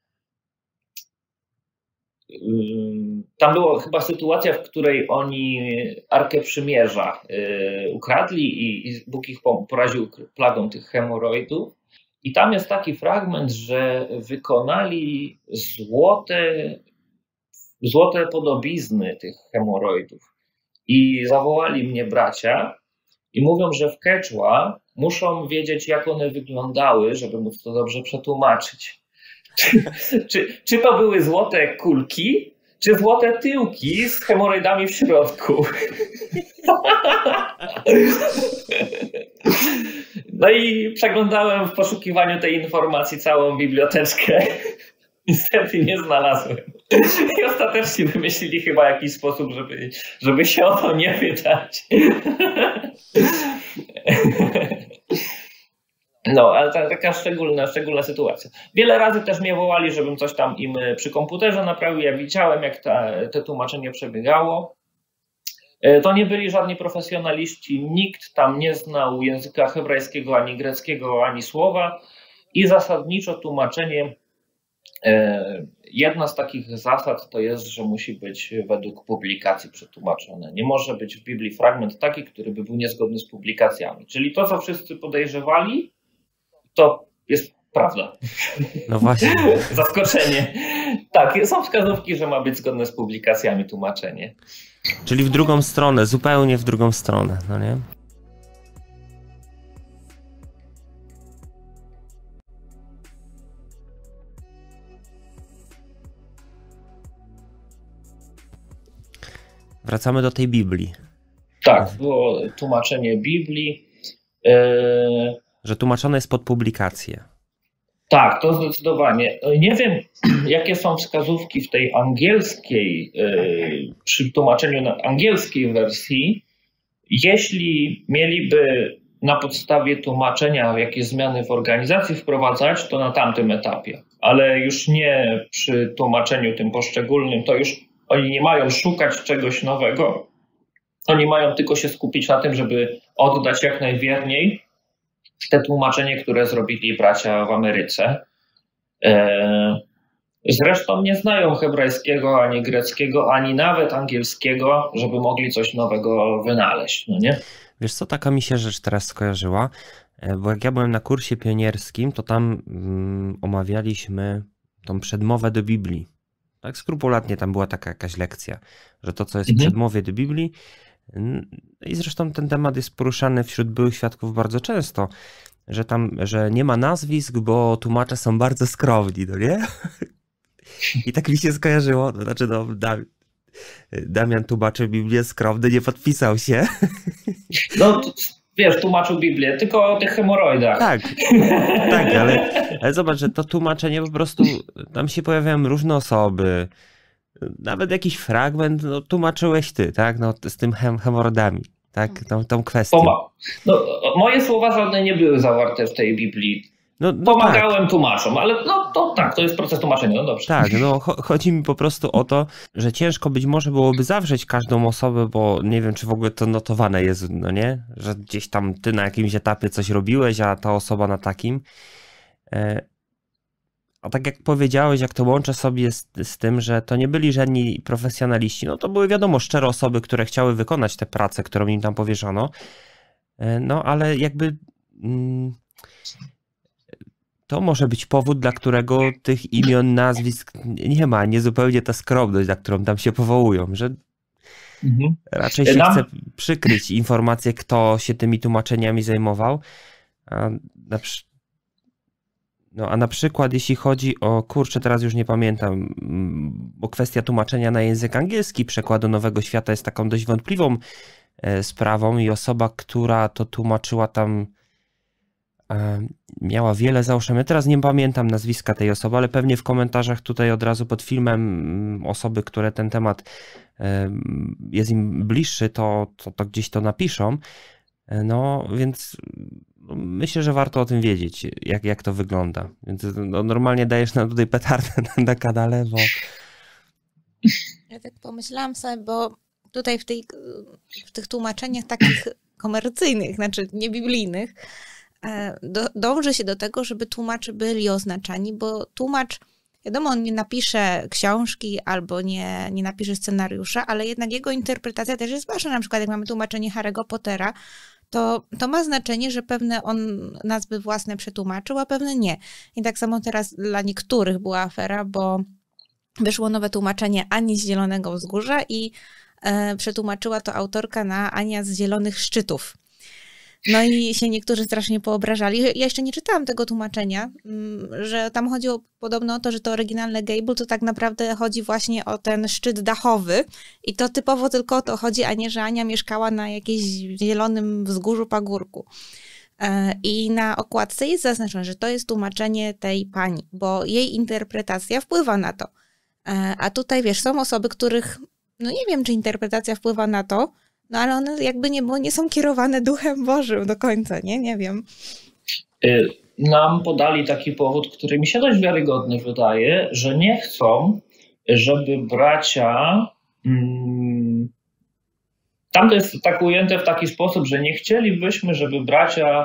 tam była chyba sytuacja, w której oni Arkę Przymierza ukradli i Bóg ich poraził plagą tych hemoroidów. I tam jest taki fragment, że wykonali złote, złote podobizny tych hemoroidów. I zawołali mnie bracia i mówią, że w Quechua muszą wiedzieć, jak one wyglądały, żeby móc to dobrze przetłumaczyć. Czy, czy, czy to były złote kulki, czy złote tyłki z hemoroidami w środku? No i przeglądałem w poszukiwaniu tej informacji całą biblioteczkę. Niestety nie znalazłem. I ostatecznie wymyślili chyba jakiś sposób, żeby, żeby się o to nie pytać. No, ale ta, taka szczególna, szczególna sytuacja. Wiele razy też mnie wołali, żebym coś tam im przy komputerze naprawił. Ja widziałem, jak ta, te tłumaczenie przebiegało. To nie byli żadni profesjonaliści. Nikt tam nie znał języka hebrajskiego, ani greckiego, ani słowa. I zasadniczo tłumaczenie, jedna z takich zasad to jest, że musi być według publikacji przetłumaczone. Nie może być w Biblii fragment taki, który by był niezgodny z publikacjami. Czyli to, co wszyscy podejrzewali, to jest prawda. No właśnie. Zaskoczenie. Tak, są wskazówki, że ma być zgodne z publikacjami tłumaczenie. Czyli w drugą stronę, zupełnie w drugą stronę, no nie? Wracamy do tej Biblii. Tak, było tłumaczenie Biblii. Yy... Że tłumaczone jest pod publikację. Tak, to zdecydowanie. Nie wiem, jakie są wskazówki w tej angielskiej, yy, przy tłumaczeniu na angielskiej wersji. Jeśli mieliby na podstawie tłumaczenia jakieś zmiany w organizacji wprowadzać, to na tamtym etapie. Ale już nie przy tłumaczeniu tym poszczególnym, to już oni nie mają szukać czegoś nowego. Oni mają tylko się skupić na tym, żeby oddać jak najwierniej te tłumaczenie, które zrobili bracia w Ameryce. Zresztą nie znają hebrajskiego, ani greckiego, ani nawet angielskiego, żeby mogli coś nowego wynaleźć, no nie? Wiesz co, taka mi się rzecz teraz skojarzyła, bo jak ja byłem na kursie pionierskim, to tam mm, omawialiśmy tą przedmowę do Biblii. Tak skrupulatnie tam była taka jakaś lekcja, że to, co jest w Mhm. przedmowie do Biblii, i zresztą ten temat jest poruszany wśród byłych świadków bardzo często, że tam, że nie ma nazwisk, bo tłumacze są bardzo skromni, no nie? I tak mi się skojarzyło, to znaczy no, Dam- Damian tłumaczy Biblię skromny, nie podpisał się. No t- wiesz, tłumaczył Biblię, tylko o tych hemoroidach. Tak, tak, ale, ale zobacz, że to tłumaczenie po prostu, tam się pojawiają różne osoby, nawet jakiś fragment, no tłumaczyłeś ty, tak, no z tym hem, hemoroidami, tak, tą, tą kwestią. Poma- no, moje słowa żadne nie były zawarte w tej Biblii. No, no Pomagałem tak, tłumaczom, ale no to tak, to jest proces tłumaczenia, no dobrze. tak, no cho- chodzi mi po prostu o to, że ciężko być może byłoby zawrzeć każdą osobę, bo nie wiem, czy w ogóle to notowane jest, no nie, że gdzieś tam ty na jakimś etapie coś robiłeś, a ta osoba na takim. E, A tak jak powiedziałeś, jak to łączę sobie z, z tym, że to nie byli żadni profesjonaliści, no to były wiadomo szczere osoby, które chciały wykonać tę pracę, którą im tam powierzono, no ale jakby mm, to może być powód, dla którego tych imion, nazwisk nie ma, nie zupełnie ta skromność, za którą tam się powołują, że mhm. raczej się Nam... chce przykryć informację, kto się tymi tłumaczeniami zajmował, a na przykład No a na przykład jeśli chodzi o, kurczę, teraz już nie pamiętam, bo kwestia tłumaczenia na język angielski przekładu Nowego Świata jest taką dość wątpliwą e, sprawą i osoba, która to tłumaczyła tam e, miała wiele za uszami. Ja teraz nie pamiętam nazwiska tej osoby, ale pewnie w komentarzach tutaj od razu pod filmem osoby, które ten temat e, jest im bliższy, to, to, to gdzieś to napiszą. E, no więc... Myślę, że warto o tym wiedzieć, jak, jak to wygląda. Więc no, normalnie dajesz nam tutaj petardę na, na kanale, bo... Ja tak pomyślałam sobie, bo tutaj w, tej, w tych tłumaczeniach takich komercyjnych, znaczy niebiblijnych, do, dąży się do tego, żeby tłumacze byli oznaczani, bo tłumacz, wiadomo, on nie napisze książki albo nie, nie napisze scenariusza, ale jednak jego interpretacja też jest ważna. Na przykład jak mamy tłumaczenie Harry'ego Pottera, to, to ma znaczenie, że pewne on nazwy własne przetłumaczył, a pewne nie. I tak samo teraz dla niektórych była afera, bo wyszło nowe tłumaczenie Ani z Zielonego Wzgórza i e, przetłumaczyła to autorka na Ania z Zielonych Szczytów. No i się niektórzy strasznie poobrażali. Ja jeszcze nie czytałam tego tłumaczenia, że tam chodziło podobno o to, że to oryginalne Gable to tak naprawdę chodzi właśnie o ten szczyt dachowy i to typowo tylko o to chodzi, a nie, że Ania mieszkała na jakimś zielonym wzgórzu, pagórku. I na okładce jest zaznaczone, że to jest tłumaczenie tej pani, bo jej interpretacja wpływa na to. A tutaj, wiesz, są osoby, których, no nie wiem, czy interpretacja wpływa na to, no ale one jakby nie, bo nie są kierowane Duchem Bożym do końca, nie? Nie wiem. Nam podali taki powód, który mi się dość wiarygodny wydaje, że nie chcą, żeby bracia... Hmm, tam to jest tak ujęte w taki sposób, że nie chcielibyśmy, żeby bracia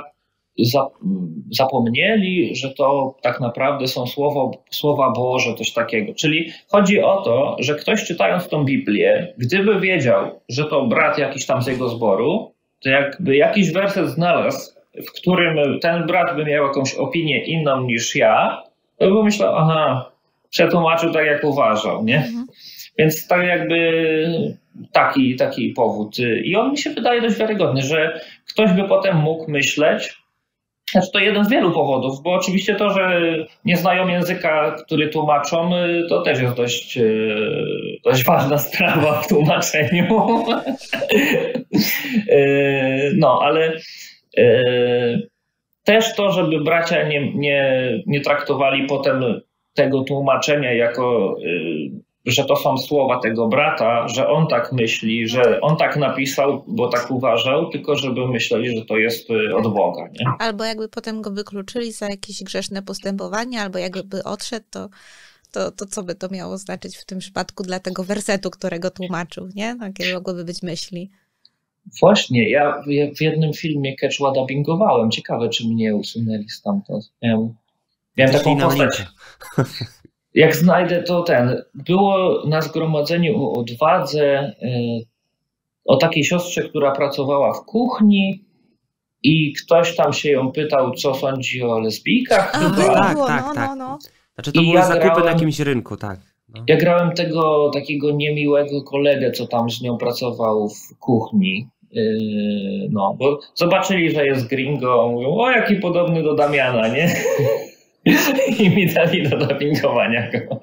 zapomnieli, że to tak naprawdę są słowa, słowa Boże, coś takiego. Czyli chodzi o to, że ktoś czytając tą Biblię, gdyby wiedział, że to brat jakiś tam z jego zboru, to jakby jakiś werset znalazł, w którym ten brat by miał jakąś opinię inną niż ja, to by myślał, aha, przetłumaczył tak jak uważał, nie? Mhm. Więc tak jakby taki, taki powód. I on mi się wydaje dość wiarygodny, że ktoś by potem mógł myśleć, znaczy to jeden z wielu powodów, bo oczywiście to, że nie znają języka, który tłumaczą, to też jest dość, dość ważna sprawa w tłumaczeniu. No, ale też to, żeby bracia nie, nie, nie traktowali potem tego tłumaczenia jako, że to są słowa tego brata, że on tak myśli, że on tak napisał, bo tak uważał, tylko żeby myśleli, że to jest od Boga. Nie? Albo jakby potem go wykluczyli za jakieś grzeszne postępowanie, albo jakby odszedł, to, to, to co by to miało znaczyć w tym przypadku dla tego wersetu, którego tłumaczył, nie? Takie mogłyby być myśli. Właśnie, ja w jednym filmie Quechua dubbingowałem. Ciekawe, czy mnie usunęli stamtąd. Miałem, miałem taką postać. Jak znajdę, to ten. Było na zgromadzeniu o odwadze y, o takiej siostrze, która pracowała w kuchni i ktoś tam się ją pytał, co sądzi o lesbijkach. A, chyba. było, Tak, no, tak, no, tak. no, no. Znaczy to I były ja zakupy grałem, na jakimś rynku, tak. No. Ja grałem tego takiego niemiłego kolegę, co tam z nią pracował w kuchni. Yy, no, bo zobaczyli, że jest gringo, mówią, o jaki podobny do Damiana, nie? I mi dali do dubbingowania go.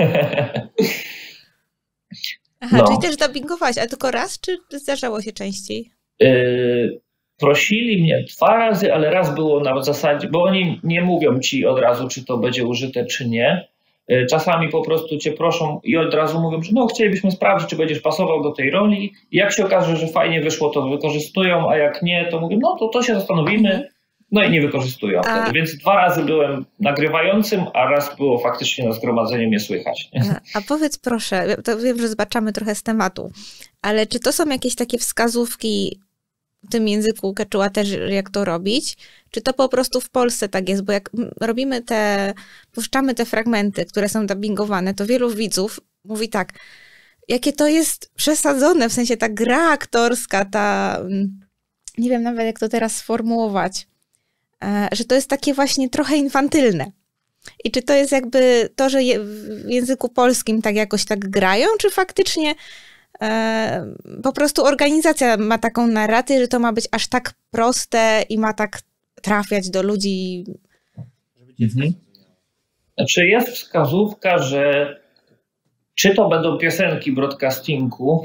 Aha, no. czyli też dubbingowałeś, ale tylko raz, czy zdarzało się częściej? Yy, prosili mnie dwa razy, ale raz było na zasadzie, bo oni nie mówią ci od razu, czy to będzie użyte, czy nie. Yy, czasami po prostu cię proszą i od razu mówią, że no chcielibyśmy sprawdzić, czy będziesz pasował do tej roli. I jak się okaże, że fajnie wyszło, to wykorzystują, a jak nie, to mówią, no to, to się zastanowimy. No i nie wykorzystują a... wtedy. Więc dwa razy byłem nagrywającym, a raz było faktycznie na zgromadzeniu mnie słychać. A, a powiedz proszę, to wiem, że zobaczymy trochę z tematu, ale czy to są jakieś takie wskazówki w tym języku quechua też, jak to robić? Czy to po prostu w Polsce tak jest? Bo jak robimy te, puszczamy te fragmenty, które są dubbingowane, to wielu widzów mówi tak, jakie to jest przesadzone, w sensie ta gra aktorska, ta, nie wiem nawet jak to teraz sformułować, że to jest takie właśnie trochę infantylne. I czy to jest jakby to, że w języku polskim tak jakoś tak grają, czy faktycznie e, po prostu organizacja ma taką narrację, że to ma być aż tak proste i ma tak trafiać do ludzi? Mhm. Znaczy jest wskazówka, że czy to będą piosenki broadcastingu,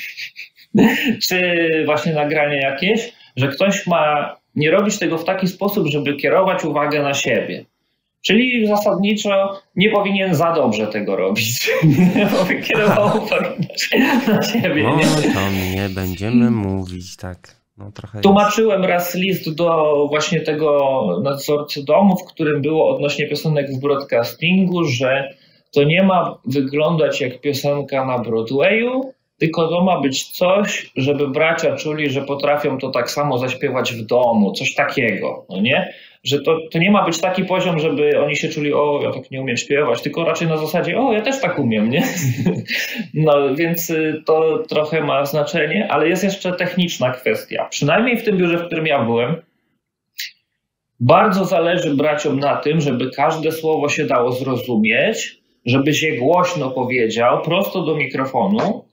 czy właśnie nagrania jakieś, że ktoś ma nie robić tego w taki sposób, żeby kierować uwagę na siebie. Czyli zasadniczo nie powinien za dobrze tego robić. Bo kierował uwagę na siebie. No Nie? to nie będziemy mówić tak. No, trochę Tłumaczyłem jest. raz list do właśnie tego nadzorcy domu, w którym było odnośnie piosenek w broadcastingu, że to nie ma wyglądać jak piosenka na Broadwayu, tylko to ma być coś, żeby bracia czuli, że potrafią to tak samo zaśpiewać w domu, coś takiego, no nie? Że to, to nie ma być taki poziom, żeby oni się czuli, o, ja tak nie umiem śpiewać, tylko raczej na zasadzie, o, ja też tak umiem, nie? No, więc to trochę ma znaczenie, ale jest jeszcze techniczna kwestia. Przynajmniej w tym biurze, w którym ja byłem, bardzo zależy braciom na tym, żeby każde słowo się dało zrozumieć, żeby się głośno powiedział, prosto do mikrofonu,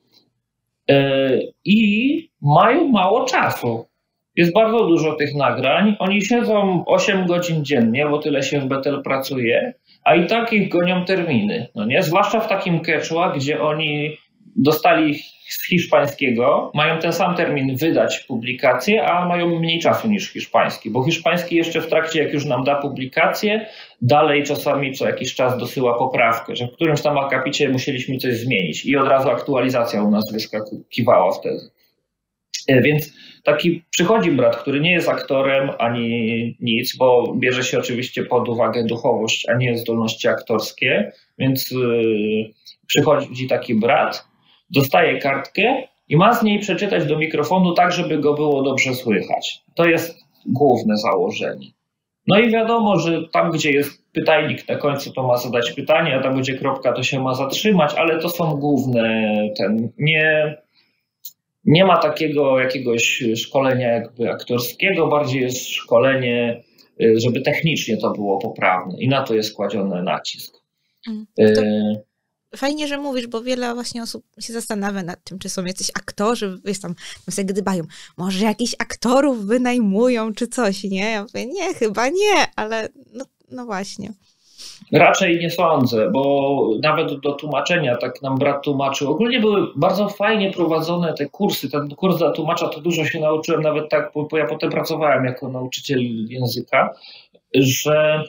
yy, i mają mało czasu. Jest bardzo dużo tych nagrań. Oni siedzą osiem godzin dziennie, bo tyle się w Bethel pracuje, a i tak ich gonią terminy. No nie? Zwłaszcza w takim quechua, gdzie oni dostali z hiszpańskiego, mają ten sam termin wydać publikację, a mają mniej czasu niż hiszpański, bo hiszpański jeszcze w trakcie, jak już nam da publikację, dalej czasami co jakiś czas dosyła poprawkę, że w którymś tam akapicie musieliśmy coś zmienić i od razu aktualizacja u nas wyskakiwała wtedy. Więc taki przychodzi brat, który nie jest aktorem ani nic, bo bierze się oczywiście pod uwagę duchowość, a nie zdolności aktorskie, więc yy, przychodzi taki brat, dostaje kartkę i ma z niej przeczytać do mikrofonu tak, żeby go było dobrze słychać. To jest główne założenie. No i wiadomo, że tam, gdzie jest pytajnik na końcu, to ma zadać pytanie, a tam, gdzie kropka, to się ma zatrzymać, ale to są główne ten, nie... Nie ma takiego jakiegoś szkolenia jakby aktorskiego, bardziej jest szkolenie, żeby technicznie to było poprawne i na to jest kładziony nacisk. To fajnie, że mówisz, bo wiele właśnie osób się zastanawia nad tym, czy są jacyś aktorzy, wiesz tam, sobie gdybają, może jakichś aktorów wynajmują czy coś, nie? Ja mówię, nie, chyba nie, ale no, no właśnie. Raczej nie sądzę, bo nawet do tłumaczenia, tak nam brat tłumaczył, ogólnie były bardzo fajnie prowadzone te kursy. Ten kurs dla tłumacza to dużo się nauczyłem, nawet tak, bo ja potem pracowałem jako nauczyciel języka, że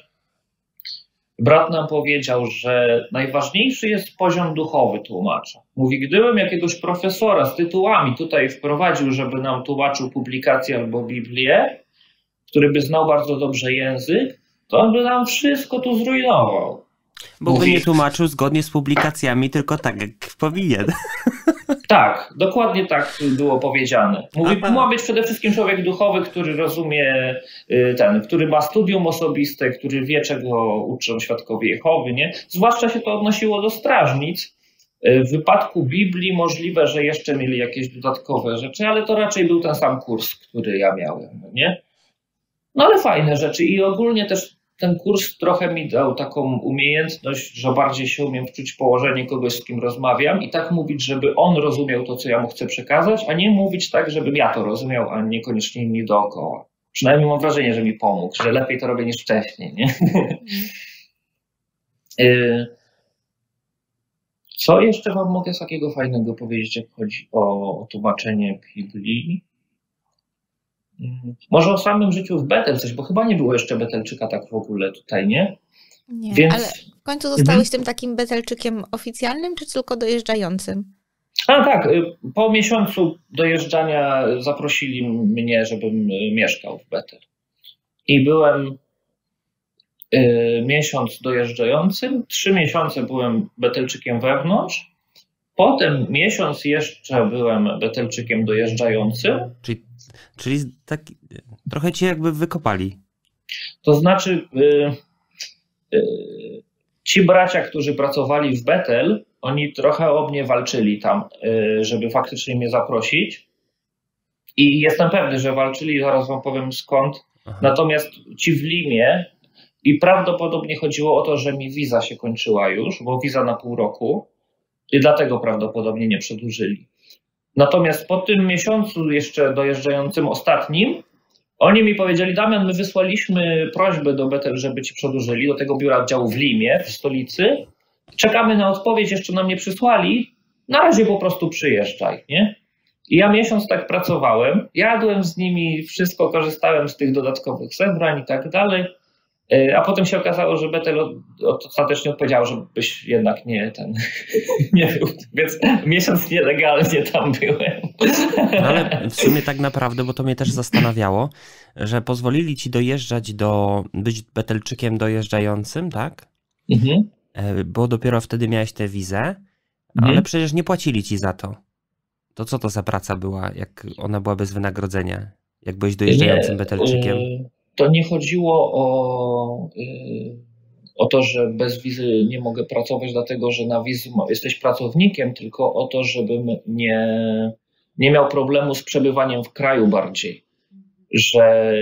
brat nam powiedział, że najważniejszy jest poziom duchowy tłumacza. Mówi, gdybym jakiegoś profesora z tytułami tutaj wprowadził, żeby nam tłumaczył publikację albo Biblię, który by znał bardzo dobrze język, to on by nam wszystko tu zrujnował. Bo by nie tłumaczył zgodnie z publikacjami, tylko tak jak powinien. Tak, dokładnie tak było powiedziane. Mówi, tu ma być przede wszystkim człowiek duchowy, który rozumie ten, który ma studium osobiste, który wie, czego uczą świadkowie Jehowy, nie? Zwłaszcza się to odnosiło do strażnic. W wypadku Biblii możliwe, że jeszcze mieli jakieś dodatkowe rzeczy, ale to raczej był ten sam kurs, który ja miałem, nie? No ale fajne rzeczy i ogólnie też ten kurs trochę mi dał taką umiejętność, że bardziej się umiem wczuć w położenie kogoś, z kim rozmawiam i tak mówić, żeby on rozumiał to, co ja mu chcę przekazać, a nie mówić tak, żebym ja to rozumiał, a niekoniecznie inni dookoła. Przynajmniej mam wrażenie, że mi pomógł, że lepiej to robię niż wcześniej, nie? Co jeszcze wam mogę takiego fajnego powiedzieć, jak chodzi o tłumaczenie Biblii? Może o samym życiu w Bethel coś, bo chyba nie było jeszcze Bethelczyka tak w ogóle tutaj, nie? Nie, Więc... ale w końcu zostałeś mhm. tym takim Bethelczykiem oficjalnym, czy tylko dojeżdżającym? A tak, po miesiącu dojeżdżania zaprosili mnie, żebym mieszkał w Bethel. I byłem y, miesiąc dojeżdżającym, trzy miesiące byłem Bethelczykiem wewnątrz, potem miesiąc jeszcze byłem Bethelczykiem dojeżdżającym. Czyli Czyli tak, trochę cię jakby wykopali. To znaczy y, y, ci bracia, którzy pracowali w Bethel, oni trochę o mnie walczyli tam, y, żeby faktycznie mnie zaprosić. I jestem pewny, że walczyli, zaraz wam powiem skąd. Aha. Natomiast ci w Limie, i prawdopodobnie chodziło o to, że mi wiza się kończyła już, bo wiza na pół roku i dlatego prawdopodobnie nie przedłużyli. Natomiast po tym miesiącu jeszcze dojeżdżającym ostatnim, oni mi powiedzieli: Damian, my wysłaliśmy prośbę do Bethel, żeby ci przedłużyli, do tego biura oddziału w Limie, w stolicy. Czekamy na odpowiedź, jeszcze nam nie przysłali. Na razie po prostu przyjeżdżaj, nie? I ja miesiąc tak pracowałem, jadłem z nimi, wszystko, korzystałem z tych dodatkowych zebrań i tak dalej. A potem się okazało, że Bethel ostatecznie odpowiedział, żebyś jednak nie ten nie był. Więc miesiąc nielegalnie tam byłem. No ale w sumie tak naprawdę, bo to mnie też zastanawiało, że pozwolili ci dojeżdżać do, być Bethelczykiem dojeżdżającym, tak? Mhm. Bo dopiero wtedy miałeś tę wizę, mhm. ale przecież nie płacili ci za to. To co to za praca była, jak ona była bez wynagrodzenia? Jak byłeś dojeżdżającym Bethelczykiem? To nie chodziło o, o to, że bez wizy nie mogę pracować, dlatego że na wizy jesteś pracownikiem, tylko o to, żebym nie, nie miał problemu z przebywaniem w kraju bardziej. Że...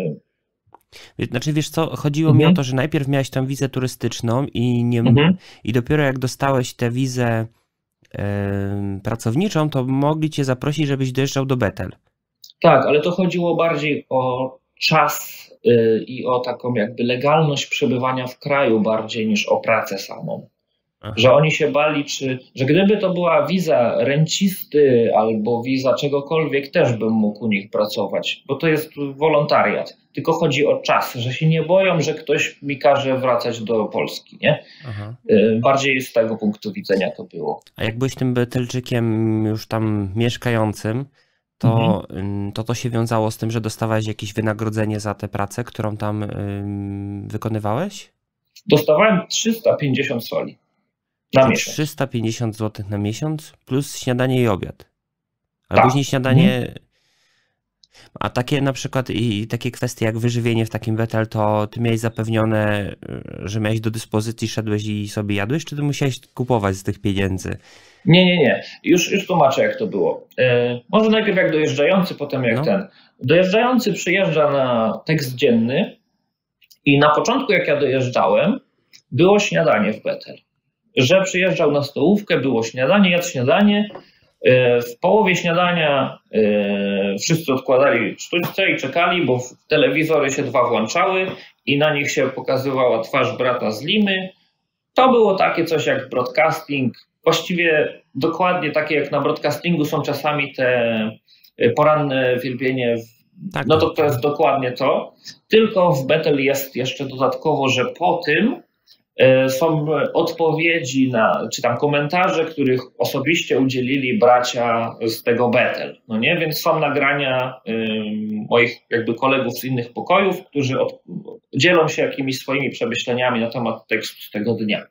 Znaczy wiesz co, chodziło mhm. mi o to, że najpierw miałeś tam wizę turystyczną i, nie, mhm. i dopiero jak dostałeś tę wizę yy, pracowniczą, to mogli cię zaprosić, żebyś dojeżdżał do Bethel. Tak, ale to chodziło bardziej o czas i o taką jakby legalność przebywania w kraju bardziej niż o pracę samą. Aha. Że oni się bali, czy, że gdyby to była wiza rencisty albo wiza czegokolwiek, też bym mógł u nich pracować, bo to jest wolontariat. Tylko chodzi o czas, że się nie boją, że ktoś mi każe wracać do Polski, nie? Aha. Bardziej z tego punktu widzenia to było. A jak byłeś tym Bethelczykiem już tam mieszkającym, To, mhm. to to się wiązało z tym, że dostawałeś jakieś wynagrodzenie za tę pracę, którą tam ym, wykonywałeś? Dostawałem trzysta pięćdziesiąt soli na miesiąc. trzysta pięćdziesiąt złotych na miesiąc plus śniadanie i obiad. A tak. Później śniadanie... Mhm. A takie na przykład i takie kwestie jak wyżywienie w takim Bethel, to ty miałeś zapewnione, że miałeś do dyspozycji, szedłeś i sobie jadłeś, czy ty musiałeś kupować z tych pieniędzy? Nie, nie, nie. Już, już tłumaczę, jak to było. Yy, może najpierw jak dojeżdżający, potem jak no. ten. Dojeżdżający przyjeżdża na tekst dzienny i na początku, jak ja dojeżdżałem, było śniadanie w Bethel. Że przyjeżdżał na stołówkę, było śniadanie, jadł śniadanie. Yy, w połowie śniadania yy, wszyscy odkładali sztućce i czekali, bo telewizory się dwa włączały i na nich się pokazywała twarz brata z Limy. To było takie coś jak broadcasting. Właściwie dokładnie takie jak na broadcastingu są czasami te poranne wielbienie, tak, no to to jest dokładnie to. Tylko w Bethel jest jeszcze dodatkowo, że po tym są odpowiedzi na, czy tam komentarze, których osobiście udzielili bracia z tego Bethel. No nie? Więc są nagrania um, moich jakby kolegów z innych pokojów, którzy od, dzielą się jakimiś swoimi przemyśleniami na temat tekstu z tego dnia.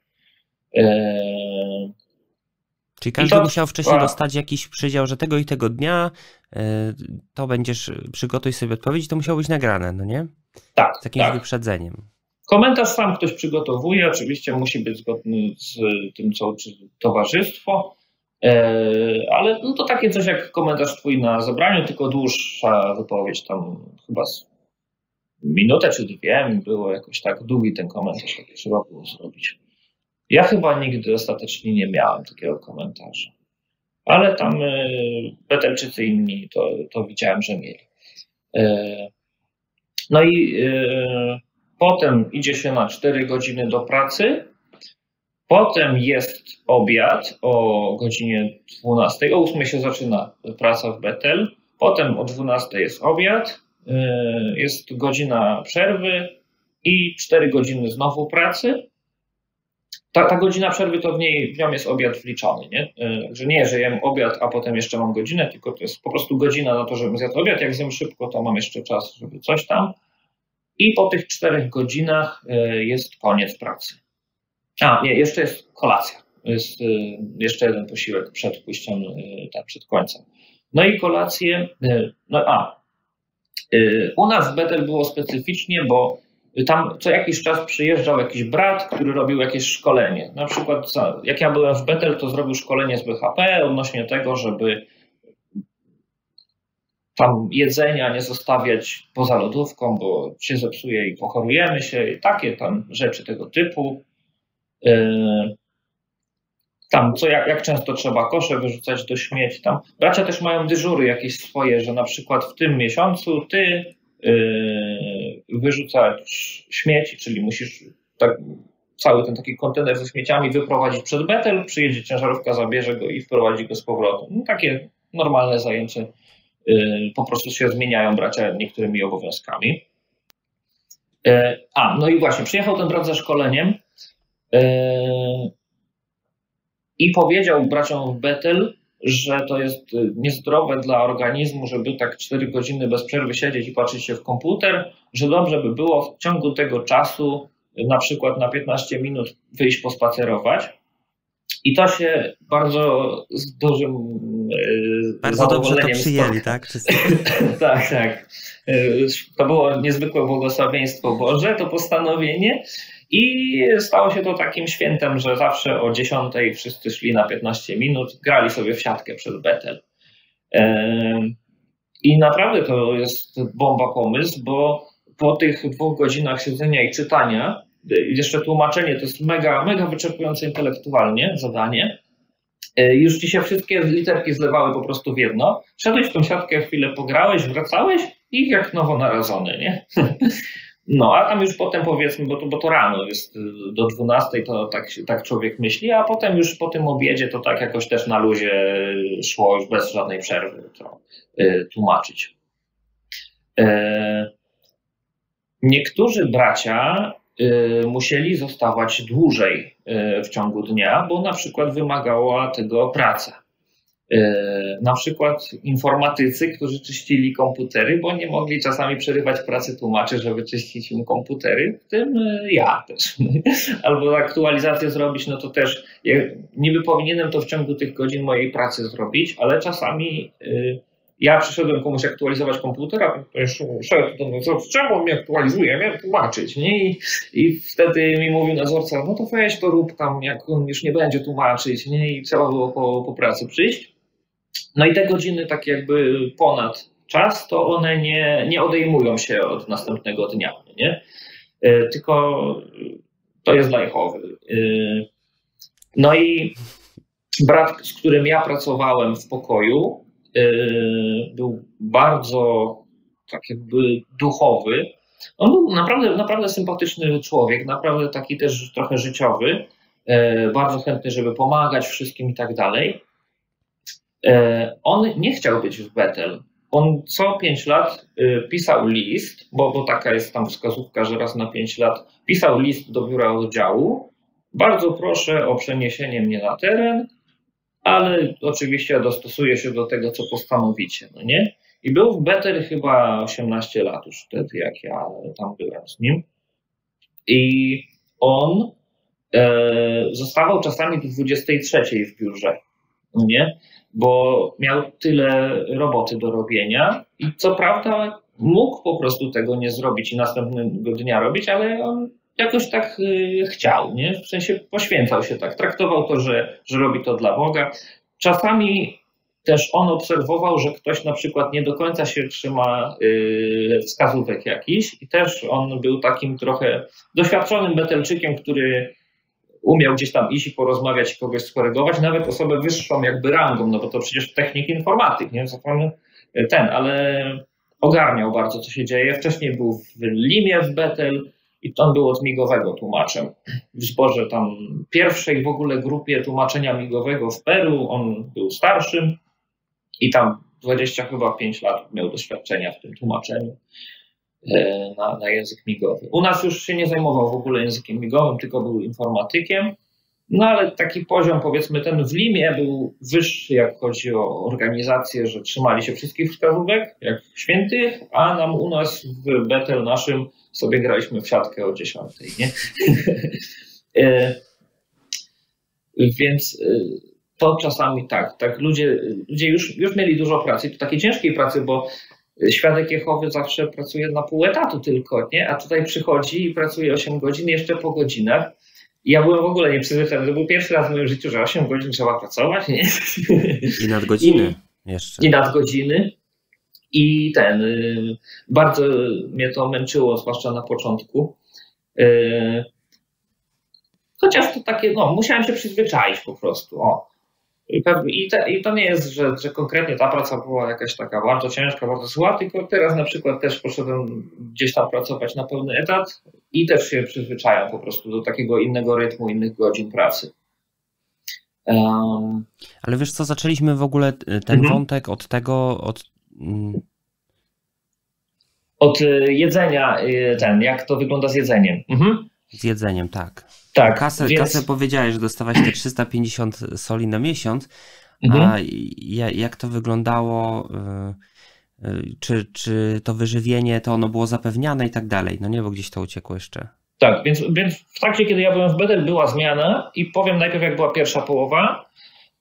Eee, Czyli każdy to, musiał wcześniej a... dostać jakiś przydział, że tego i tego dnia yy, to będziesz, przygotuj sobie odpowiedź, to musiało być nagrane, no nie? Tak. Z jakimś tak. wyprzedzeniem. Komentarz sam ktoś przygotowuje, oczywiście musi być zgodny z tym, co uczy towarzystwo, yy, ale no to takie coś jak komentarz twój na zebraniu, tylko dłuższa wypowiedź, tam chyba z minutę czy dwie było jakoś tak długi ten komentarz, taki trzeba było zrobić. Ja chyba nigdy ostatecznie nie miałem takiego komentarza, ale tam y, Bethelczycy inni to, to widziałem, że mieli. Y, no i y, potem idzie się na cztery godziny do pracy, potem jest obiad o godzinie dwunastej, o ósmej się zaczyna praca w Bethel, potem o dwunastej jest obiad, y, jest godzina przerwy i cztery godziny znowu pracy. Ta, ta godzina przerwy to w niej w nią jest obiad wliczony, nie? Że nie, że jem obiad, a potem jeszcze mam godzinę, tylko to jest po prostu godzina na to, żebym zjadł obiad. Jak zjem szybko, to mam jeszcze czas, żeby coś tam. I po tych czterech godzinach jest koniec pracy. A, nie, jeszcze jest kolacja. Jest jeszcze jeden posiłek przed pójściem, tak, przed końcem. No i kolację, no a, U nas w Bethel było specyficznie, bo tam co jakiś czas przyjeżdżał jakiś brat, który robił jakieś szkolenie. Na przykład jak ja byłem w Bethel, to zrobił szkolenie z B H P odnośnie tego, żeby tam jedzenia nie zostawiać poza lodówką, bo się zepsuje i pochorujemy się, i takie tam rzeczy tego typu. Tam co, jak, jak często trzeba kosze wyrzucać do śmieci. Tam bracia też mają dyżury jakieś swoje, że na przykład w tym miesiącu ty yy, wyrzucać śmieci, czyli musisz tak, cały ten taki kontener ze śmieciami wyprowadzić przed Bethel, przyjedzie ciężarówka, zabierze go i wprowadzi go z powrotem. No, takie normalne zajęcie. Yy, po prostu się zmieniają bracia niektórymi obowiązkami. Yy, a, no i właśnie, przyjechał ten brat ze szkoleniem. Yy, I powiedział braciom w Bethel, że to jest niezdrowe dla organizmu, żeby tak cztery godziny bez przerwy siedzieć i patrzeć się w komputer, że dobrze by było w ciągu tego czasu, na przykład na piętnaście minut, wyjść pospacerować. I to się bardzo z dużym Bardzo dobrze to przyjęli, tak? tak, tak. To było niezwykłe błogosławieństwo Boże, to postanowienie. I stało się to takim świętem, że zawsze o dziesiątej wszyscy szli na piętnaście minut, grali sobie w siatkę przed Bethel. I naprawdę to jest bomba pomysł, bo po tych dwóch godzinach siedzenia i czytania, jeszcze tłumaczenie to jest mega, mega wyczerpujące intelektualnie zadanie, już ci się wszystkie literki zlewały po prostu w jedno. Szedłeś w tą siatkę, chwilę pograłeś, wracałeś i jak nowonarodzony, nie? No, a tam już potem powiedzmy, bo to, bo to rano jest do dwunastej, to tak, tak człowiek myśli, a potem już po tym obiedzie to tak jakoś też na luzie szło już bez żadnej przerwy to y, tłumaczyć. Y, niektórzy bracia y, musieli zostawać dłużej y, w ciągu dnia, bo na przykład wymagała tego praca. Na przykład informatycy, którzy czyścili komputery, bo nie mogli czasami przerywać pracy tłumaczy, żeby czyścić im komputery, w tym ja też. Albo aktualizację zrobić, no to też ja niby powinienem to w ciągu tych godzin mojej pracy zrobić, ale czasami y, ja przyszedłem komuś aktualizować komputer, a ktoś szedł do nadzorcy, czemu mnie aktualizuje, miałem tłumaczyć, nie? I, I wtedy mi mówił nadzorca, no to weź to rób tam, jak on już nie będzie tłumaczyć, nie? I trzeba było po, po pracy przyjść. No i te godziny tak jakby ponad czas, to one nie, nie odejmują się od następnego dnia, nie? Tylko to jest dla Jehowy. No i brat, z którym ja pracowałem w pokoju, był bardzo tak jakby duchowy. On był naprawdę, naprawdę sympatyczny człowiek, naprawdę taki też trochę życiowy, bardzo chętny, żeby pomagać wszystkim i tak dalej. On nie chciał być w Bethel. On co pięć lat pisał list, bo, bo taka jest tam wskazówka, że raz na pięć lat pisał list do biura oddziału. Bardzo proszę o przeniesienie mnie na teren, ale oczywiście dostosuję się do tego, co postanowicie, no nie? I był w Bethel chyba osiemnaście lat już wtedy, jak ja tam byłem z nim. I on e, zostawał czasami do dwudziestej trzeciej w biurze, no nie? Bo miał tyle roboty do robienia i co prawda mógł po prostu tego nie zrobić i następnego dnia robić, ale on jakoś tak y, chciał, nie? W sensie poświęcał się tak, traktował to, że, że robi to dla Boga. Czasami też on obserwował, że ktoś na przykład nie do końca się trzyma y, wskazówek jakichś i też on był takim trochę doświadczonym Bethelczykiem, który umiał gdzieś tam iść i porozmawiać i kogoś skorygować, nawet osobę wyższą jakby rangą, no bo to przecież technik informatyk, nie? Ten, ale ogarniał bardzo, co się dzieje. Wcześniej był w Limie w Bethel i on był od migowego tłumaczem. W zborze tam pierwszej w ogóle grupie tłumaczenia migowego w Peru, on był starszym i tam dwadzieścia chyba pięć lat miał doświadczenia w tym tłumaczeniu na, na język migowy. U nas już się nie zajmował w ogóle językiem migowym, tylko był informatykiem. No ale taki poziom, powiedzmy, ten w Limie był wyższy, jak chodzi o organizację, że trzymali się wszystkich wskazówek, jak świętych, a nam u nas w Bethel naszym sobie graliśmy w siatkę o dziesiątej, nie? Więc to czasami tak, tak ludzie, ludzie już, już mieli dużo pracy, to takiej ciężkiej pracy, bo Świadek Jehowy zawsze pracuje na pół etatu tylko, nie? A tutaj przychodzi i pracuje osiem godzin, jeszcze po godzinach. I ja byłem w ogóle nieprzyzwyczajony. To był pierwszy raz w moim życiu, że osiem godzin trzeba pracować, nie? I nadgodziny jeszcze. I nadgodziny. I ten, bardzo mnie to męczyło, zwłaszcza na początku. Chociaż to takie, no, musiałem się przyzwyczaić po prostu. O. I, i, te, I to nie jest, że, że konkretnie ta praca była jakaś taka bardzo ciężka, bardzo zła, tylko teraz na przykład też poszedłem gdzieś tam pracować na pełny etat i też się przyzwyczajam po prostu do takiego innego rytmu, innych godzin pracy. Um. Ale wiesz co, zaczęliśmy w ogóle ten mhm. wątek od tego, od... Od jedzenia, ten, jak to wygląda z jedzeniem. Mhm. Z jedzeniem, tak. Tak. Kasę, więc... kasę powiedziałeś, że dostawałeś te trzysta pięćdziesiąt soli na miesiąc, mhm. a jak to wyglądało, czy, czy to wyżywienie, to ono było zapewniane i tak dalej, no nie, bo gdzieś to uciekło jeszcze. Tak, więc, więc w trakcie, kiedy ja byłem w Bethel, była zmiana i powiem najpierw, jak była pierwsza połowa.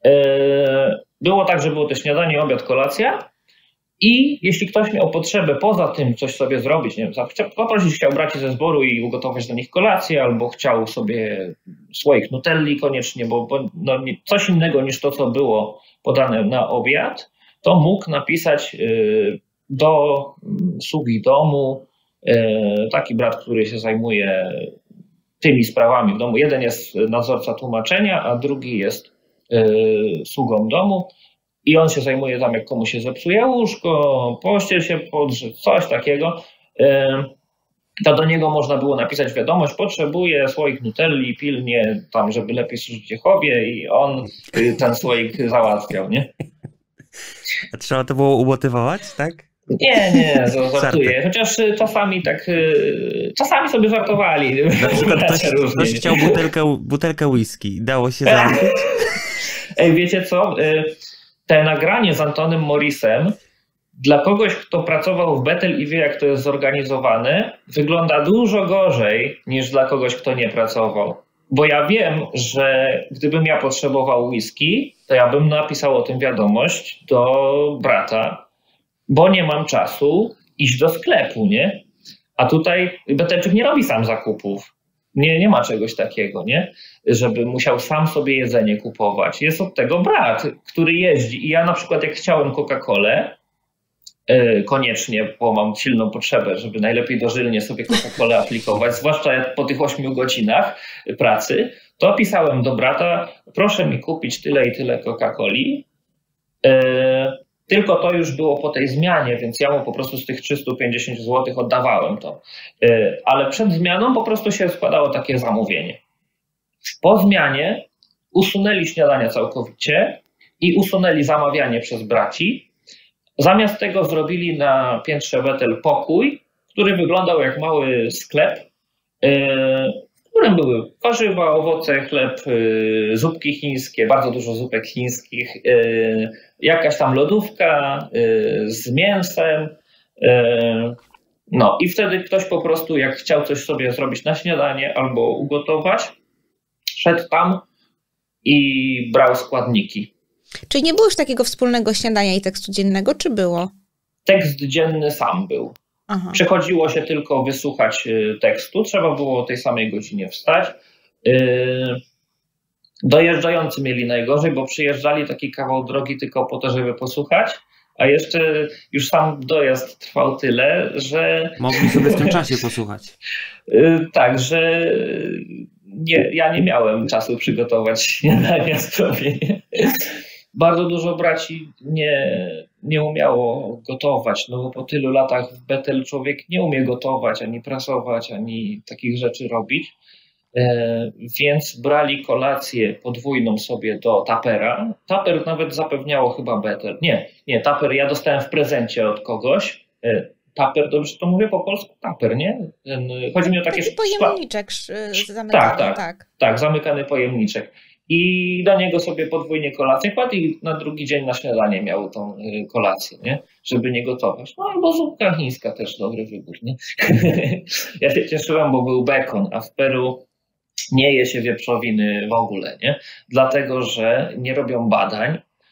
Było tak, że było to śniadanie, obiad, kolacja. I jeśli ktoś miał potrzebę poza tym coś sobie zrobić, nie wiem, poprosić chciał braci ze zboru i ugotować dla nich kolację, albo chciał sobie swoich nutelli koniecznie, bo, bo no, coś innego niż to, co było podane na obiad, to mógł napisać y, do sługi domu y, taki brat, który się zajmuje tymi sprawami w domu. Jeden jest nadzorca tłumaczenia, a drugi jest y, sługą domu. I on się zajmuje tam, jak komuś się zepsuje łóżko, pościel się podrze, coś takiego. To do niego można było napisać wiadomość, potrzebuje słoik nutelli pilnie, tam, żeby lepiej służyć Jehowie, i on ten słoik załatwiał, nie? A trzeba to było umotywować, tak? Nie, nie, żartuję. Chociaż czasami tak, czasami sobie żartowali. Na przykład ktoś, ktoś chciał butelkę, butelkę whisky, dało się załatwić? Ej, wiecie co? Te nagranie z Antonym Morrisem dla kogoś, kto pracował w Bethel i wie, jak to jest zorganizowane, wygląda dużo gorzej niż dla kogoś, kto nie pracował. Bo ja wiem, że gdybym ja potrzebował whisky, to ja bym napisał o tym wiadomość do brata, bo nie mam czasu iść do sklepu, nie? A tutaj Bethelczyk nie robi sam zakupów. Nie, nie ma czegoś takiego, nie? Żeby musiał sam sobie jedzenie kupować. Jest od tego brat, który jeździ. I ja na przykład jak chciałem Coca-Colę, yy, koniecznie, bo mam silną potrzebę, żeby najlepiej dożylnie sobie Coca-Colę aplikować, zwłaszcza po tych ośmiu godzinach pracy, to pisałem do brata, proszę mi kupić tyle i tyle Coca-Coli. Yy, Tylko to już było po tej zmianie, więc ja mu po prostu z tych trzysta pięćdziesiąt złotych oddawałem to. Ale przed zmianą po prostu się składało takie zamówienie. Po zmianie usunęli śniadania całkowicie i usunęli zamawianie przez braci. Zamiast tego zrobili na piętrze Bethel pokój, który wyglądał jak mały sklep, w którym były warzywa, owoce, chleb, zupki chińskie, bardzo dużo zupek chińskich, jakaś tam lodówka z mięsem. No i wtedy ktoś po prostu, jak chciał coś sobie zrobić na śniadanie albo ugotować, szedł tam i brał składniki. Czyli nie było już takiego wspólnego śniadania i tekstu dziennego, czy było? Tekst dzienny sam był. Aha. Przychodziło się tylko wysłuchać tekstu, trzeba było o tej samej godzinie wstać. Dojeżdżający mieli najgorzej, bo przyjeżdżali taki kawał drogi tylko po to, żeby posłuchać, a jeszcze już sam dojazd trwał tyle, że... Mogli sobie w tym czasie posłuchać. Tak, że nie, ja nie miałem czasu przygotować śniadania sobie. Bardzo dużo braci nie, nie umiało gotować, no bo po tylu latach w Bethel człowiek nie umie gotować, ani prasować, ani takich rzeczy robić. E, więc brali kolację podwójną sobie do Tapera. Taper nawet zapewniało chyba Bethel. Nie, nie, Taper ja dostałem w prezencie od kogoś. E, Taper, dobrze to mówię po polsku? Taper, nie? Ten, chodzi mi o takie... Taki pojemniczek zamykany. Tak, tak, tak, tak, zamykany pojemniczek. I do niego sobie podwójnie kolację kładł i na drugi dzień na śniadanie miał tą kolację, nie? Żeby nie gotować. No albo zupka chińska też dobry wybór, nie? Ja się cieszyłem, bo był bekon, a w Peru nie je się wieprzowiny w ogóle, nie? Dlatego, że nie robią badań,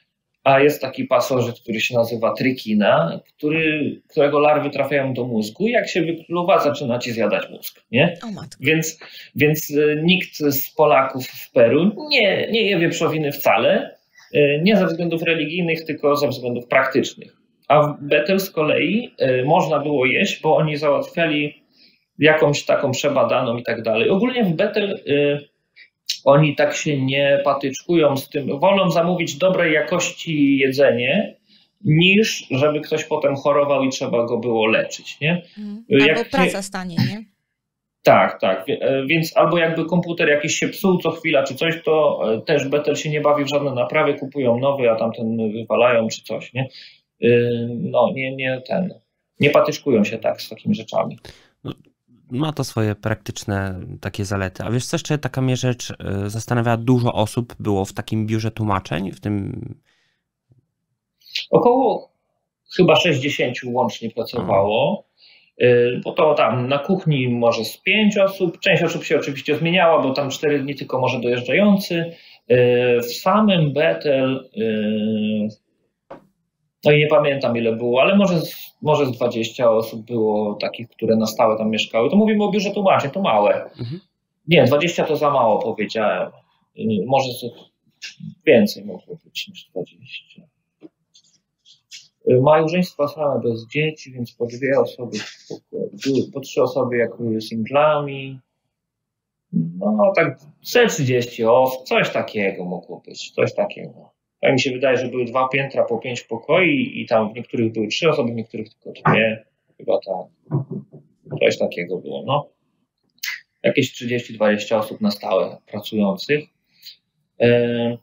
a jest taki pasożyt, który się nazywa trykina, który, którego larwy trafiają do mózgu. Jak się wykluwa, zaczyna ci zjadać mózg. Nie? O matko. Więc, więc nikt z Polaków w Peru nie, nie je wieprzowiny wcale, nie ze względów religijnych, tylko ze względów praktycznych. A w Bethel z kolei można było jeść, bo oni załatwiali jakąś taką przebadaną i tak dalej. Ogólnie w Bethel oni tak się nie patyczkują z tym, wolą zamówić dobrej jakości jedzenie, niż żeby ktoś potem chorował i trzeba go było leczyć. Nie? Mm. Albo Jak praca nie... stanie, nie? Tak, tak. Więc albo jakby komputer jakiś się psuł co chwila czy coś, to też Bethel się nie bawi w żadne naprawy, kupują nowy, a tamten wywalają czy coś. Nie? No nie, nie ten. Nie patyczkują się tak z takimi rzeczami. Ma to swoje praktyczne takie zalety. A wiesz co, jeszcze taka mnie rzecz zastanawia, dużo osób było w takim biurze tłumaczeń, w tym... Około chyba sześćdziesięciu łącznie pracowało, bo to tam na kuchni może z pięć osób, część osób się oczywiście zmieniała, bo tam cztery dni tylko może dojeżdżający. W samym Bethel, no i nie pamiętam ile było, ale może z, może z dwadzieścia osób było takich, które na stałe tam mieszkały. To mówimy o biurze tłumaczeń, to małe. Mhm. Nie, dwadzieścia to za mało powiedziałem. Może więcej mogło być niż dwadzieścia. Małżeństwa same bez dzieci, więc po dwie osoby, były po trzy osoby jak były singlami. No tak ze trzydzieści osób, coś takiego mogło być, coś takiego. Tak mi się wydaje, że były dwa piętra po pięć pokoi i tam w niektórych były trzy osoby, w niektórych tylko dwie. Chyba tak. Coś takiego było, no. Jakieś trzydzieści dwadzieścia osób na stałe pracujących. E...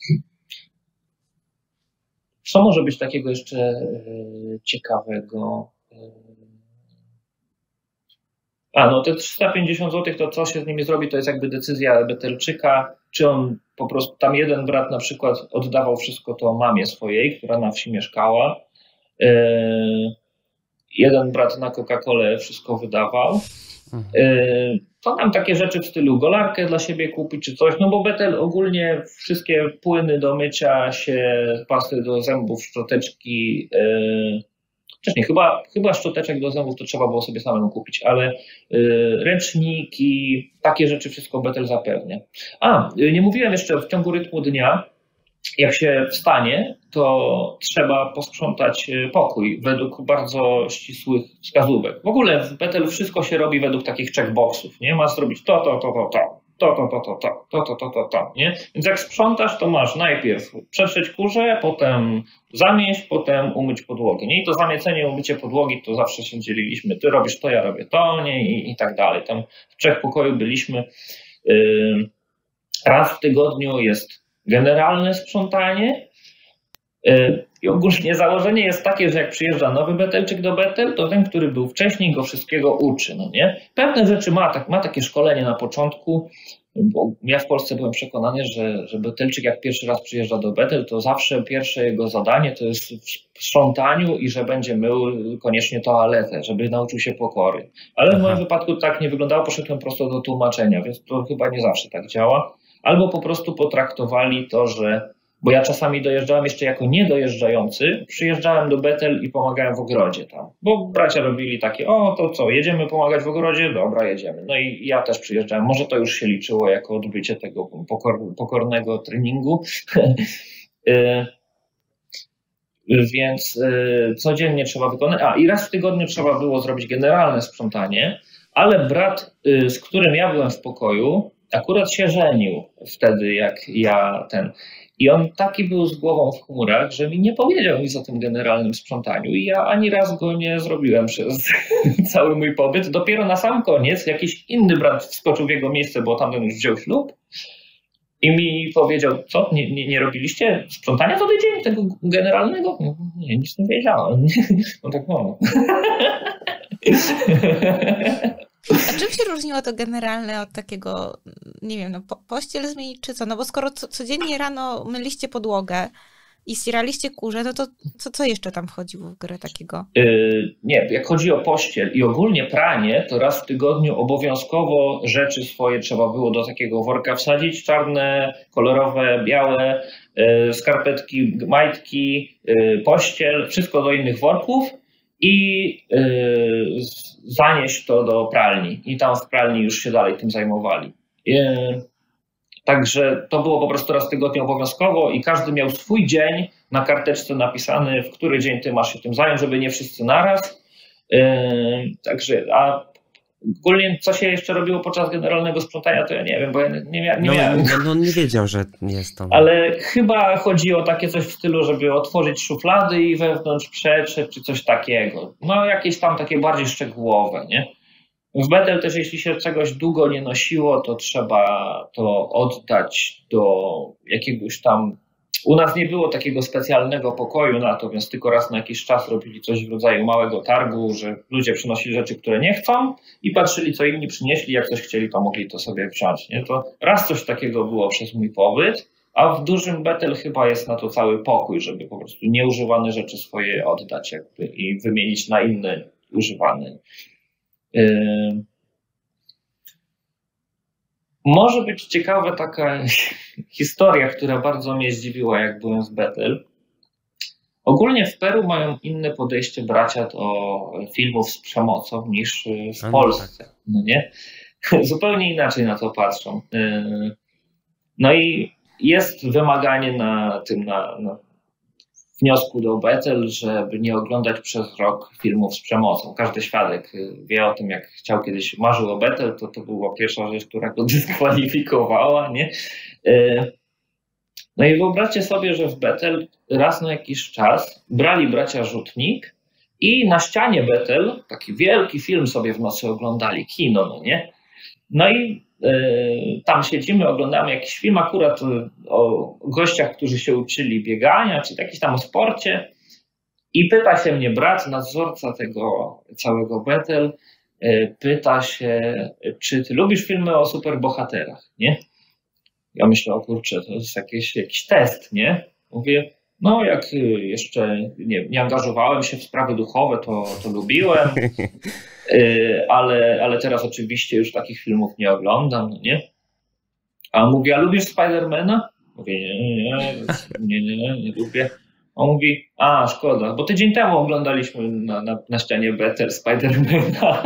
Co może być takiego jeszcze e... ciekawego? E... A, no te trzysta pięćdziesiąt złotych, to co się z nimi zrobi, to jest jakby decyzja Bethelczyka, czy on po prostu, tam jeden brat na przykład oddawał wszystko to mamie swojej, która na wsi mieszkała. Yy, jeden brat na Coca-Colę wszystko wydawał. Yy, to nam takie rzeczy w stylu golarkę dla siebie kupić czy coś, no bo Bethel ogólnie wszystkie płyny do mycia się, pasty do zębów, szczoteczki, yy, wcześniej chyba, chyba szczoteczek do zębów to trzeba było sobie samemu kupić, ale yy, ręczniki, takie rzeczy wszystko Bethel zapewnia. A, yy, nie mówiłem jeszcze w ciągu rytmu dnia, jak się wstanie, to trzeba posprzątać pokój według bardzo ścisłych wskazówek. W ogóle w Bethel wszystko się robi według takich checkboxów, nie? Masz zrobić to, to, to, to, to. To, to, to, to, to, to, to, to, to, to, nie? Więc jak sprzątasz, to masz najpierw przetrzeć kurze, potem zamieść, potem umyć podłogę, nie? I to zamiecenie, umycie podłogi, to zawsze się dzieliliśmy. Ty robisz to, ja robię to, nie? I, i tak dalej. Tam w trzech pokoju byliśmy. Yy, raz w tygodniu jest generalne sprzątanie. Yy, I ogólnie założenie jest takie, że jak przyjeżdża nowy Bethelczyk do Bethel, to ten, który był wcześniej, go wszystkiego uczy, no nie? Pewne rzeczy ma, tak, ma takie szkolenie na początku, bo ja w Polsce byłem przekonany, że, że Bethelczyk jak pierwszy raz przyjeżdża do Bethel, to zawsze pierwsze jego zadanie to jest w sprzątaniu i że będzie mył koniecznie toaletę, żeby nauczył się pokory. Ale Aha. w moim wypadku tak nie wyglądało, poszedłem prosto do tłumaczenia, więc to chyba nie zawsze tak działa. Albo po prostu potraktowali to, że bo ja czasami dojeżdżałem jeszcze jako niedojeżdżający, przyjeżdżałem do Bethel i pomagałem w ogrodzie tam. Bo bracia robili takie, o to co, jedziemy pomagać w ogrodzie? Dobra, jedziemy. No i ja też przyjeżdżałem. Może to już się liczyło jako odbycie tego pokor, pokornego treningu. Więc codziennie trzeba wykonać. A i raz w tygodniu trzeba było zrobić generalne sprzątanie, ale brat, z którym ja byłem w pokoju, akurat się żenił wtedy, jak ja ten... I on taki był z głową w chmurach, że mi nie powiedział nic o tym generalnym sprzątaniu i ja ani raz go nie zrobiłem przez cały mój pobyt. Dopiero na sam koniec jakiś inny brat wskoczył w jego miejsce, bo tamten już wziął ślub i mi powiedział, co, nie, nie, nie robiliście sprzątania co tydzień tego generalnego? Nie, nic nie wiedziałem. No tak no. A czym się różniło to generalne od takiego, nie wiem, no po, pościel zmienić czy co? No bo skoro co, codziennie rano myliście podłogę, i ścieraliście kurze, no to co, co jeszcze tam wchodziło w grę takiego? Yy, nie, jak chodzi o pościel i ogólnie pranie, to raz w tygodniu obowiązkowo rzeczy swoje trzeba było do takiego worka wsadzić, czarne, kolorowe, białe, yy, skarpetki, majtki, yy, pościel, wszystko do innych worków i yy, zanieść to do pralni i tam w pralni już się dalej tym zajmowali. Yy, Także to było po prostu raz w tygodniu obowiązkowo i każdy miał swój dzień na karteczce napisany, w który dzień ty masz się tym zająć, żeby nie wszyscy naraz. Yy, także, a ogólnie co się jeszcze robiło podczas generalnego sprzątania, to ja nie wiem, bo ja nie, mia nie no, miałem. No, no nie wiedział, że jest to. Ale chyba chodzi o takie coś w stylu, żeby otworzyć szuflady i wewnątrz przetrzeć, czy coś takiego. No jakieś tam takie bardziej szczegółowe, nie? W Betel też jeśli się czegoś długo nie nosiło, to trzeba to oddać do jakiegoś tam... U nas nie było takiego specjalnego pokoju na to, więc tylko raz na jakiś czas robili coś w rodzaju małego targu, że ludzie przynosili rzeczy, które nie chcą i patrzyli, co inni przynieśli. Jak coś chcieli, to mogli to sobie wziąć. Nie? To raz coś takiego było przez mój pobyt, a w dużym Betel chyba jest na to cały pokój, żeby po prostu nieużywane rzeczy swoje oddać jakby i wymienić na inne używane. Yy... Może być ciekawa taka historia, która bardzo mnie zdziwiła, jak byłem w Betel. Ogólnie w Peru mają inne podejście bracia do filmów z przemocą niż w Polsce. No nie? Zupełnie inaczej na to patrzą. Yy... No i jest wymaganie na tym, na, na wniosku do Betel, żeby nie oglądać przez rok filmów z przemocą. Każdy świadek wie o tym, jak chciał kiedyś, marzył o Betel, to to była pierwsza rzecz, która go dyskwalifikowała, nie? No i wyobraźcie sobie, że w Betel raz na jakiś czas brali bracia Rzutnik i na ścianie Betel taki wielki film sobie w nocy oglądali, kino, no nie? No i y, tam siedzimy, oglądamy jakiś film akurat o gościach, którzy się uczyli biegania, czy jakiś tam o sporcie i pyta się mnie brat, nadzorca tego całego Betel, y, pyta się, czy ty lubisz filmy o superbohaterach, nie? Ja myślę, o kurczę, to jest jakiś, jakiś test, nie? Mówię, no jak jeszcze nie, nie angażowałem się w sprawy duchowe, to, to lubiłem. Ale, ale teraz oczywiście już takich filmów nie oglądam, no nie? A mówi, a lubisz Spidermana? Mówię, nie, nie, nie, nie, nie, nie lubię. On mówi, a szkoda, bo tydzień temu oglądaliśmy na, na, na ścianie Betel Spidermana.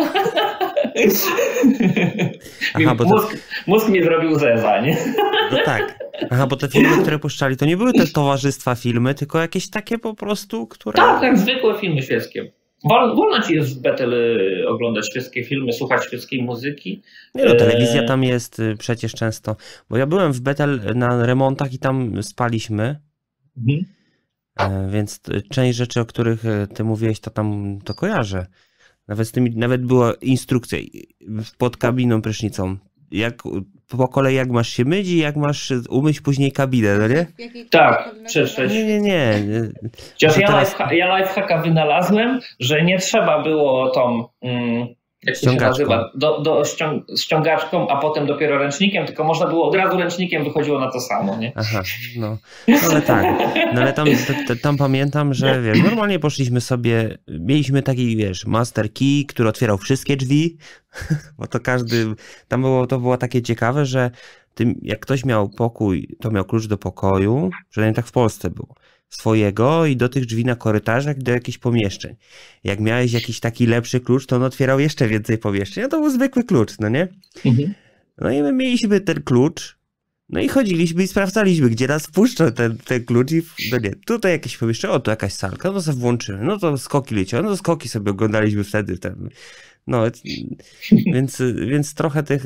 Aha, bo mózg, to... mózg mi zrobił zeza, nie? No tak. Aha, bo te filmy, które puszczali, to nie były te towarzystwa filmy, tylko jakieś takie po prostu, które... Tak, tak, zwykłe filmy świeckie. Wol, wolno ci jest w Betel oglądać świeckie filmy, słuchać świeckiej muzyki. Nie no, telewizja tam jest przecież często. Bo ja byłem w Betel na remontach i tam spaliśmy. Mhm. Więc część rzeczy, o których ty mówiłeś, to tam to kojarzę. Nawet z tymi, nawet była instrukcja pod kabiną prysznicą. Jak, po kolei jak masz się myć i jak masz umyć później kabinę, no nie? Tak, przeczytać. Nie, nie, nie. Chociaż ja, teraz... life, ja lifehacka wynalazłem, że nie trzeba było tą, mm, jak to się nazywa, do, do ściąg ściągaczką, a potem dopiero ręcznikiem, tylko można było od razu ręcznikiem, wychodziło na to samo, nie? Aha, no, no ale tak. No ale tam, t, t, tam pamiętam, że wiesz, normalnie poszliśmy sobie, mieliśmy taki, wiesz, master key, który otwierał wszystkie drzwi, bo to każdy, tam było, to było takie ciekawe, że tym, jak ktoś miał pokój, to miał klucz do pokoju, przynajmniej tak w Polsce było, swojego i do tych drzwi na korytarzach i do jakichś pomieszczeń. Jak miałeś jakiś taki lepszy klucz, to on otwierał jeszcze więcej pomieszczeń, a to był zwykły klucz, no nie? Mhm. No i my mieliśmy ten klucz, no i chodziliśmy i sprawdzaliśmy, gdzie nas puszczą ten, ten klucz i no nie, tutaj jakieś pomieszczenie, o tu jakaś salka, no to włączymy, no to skoki leciały, no to skoki sobie oglądaliśmy wtedy, ten, no więc, więc trochę tych,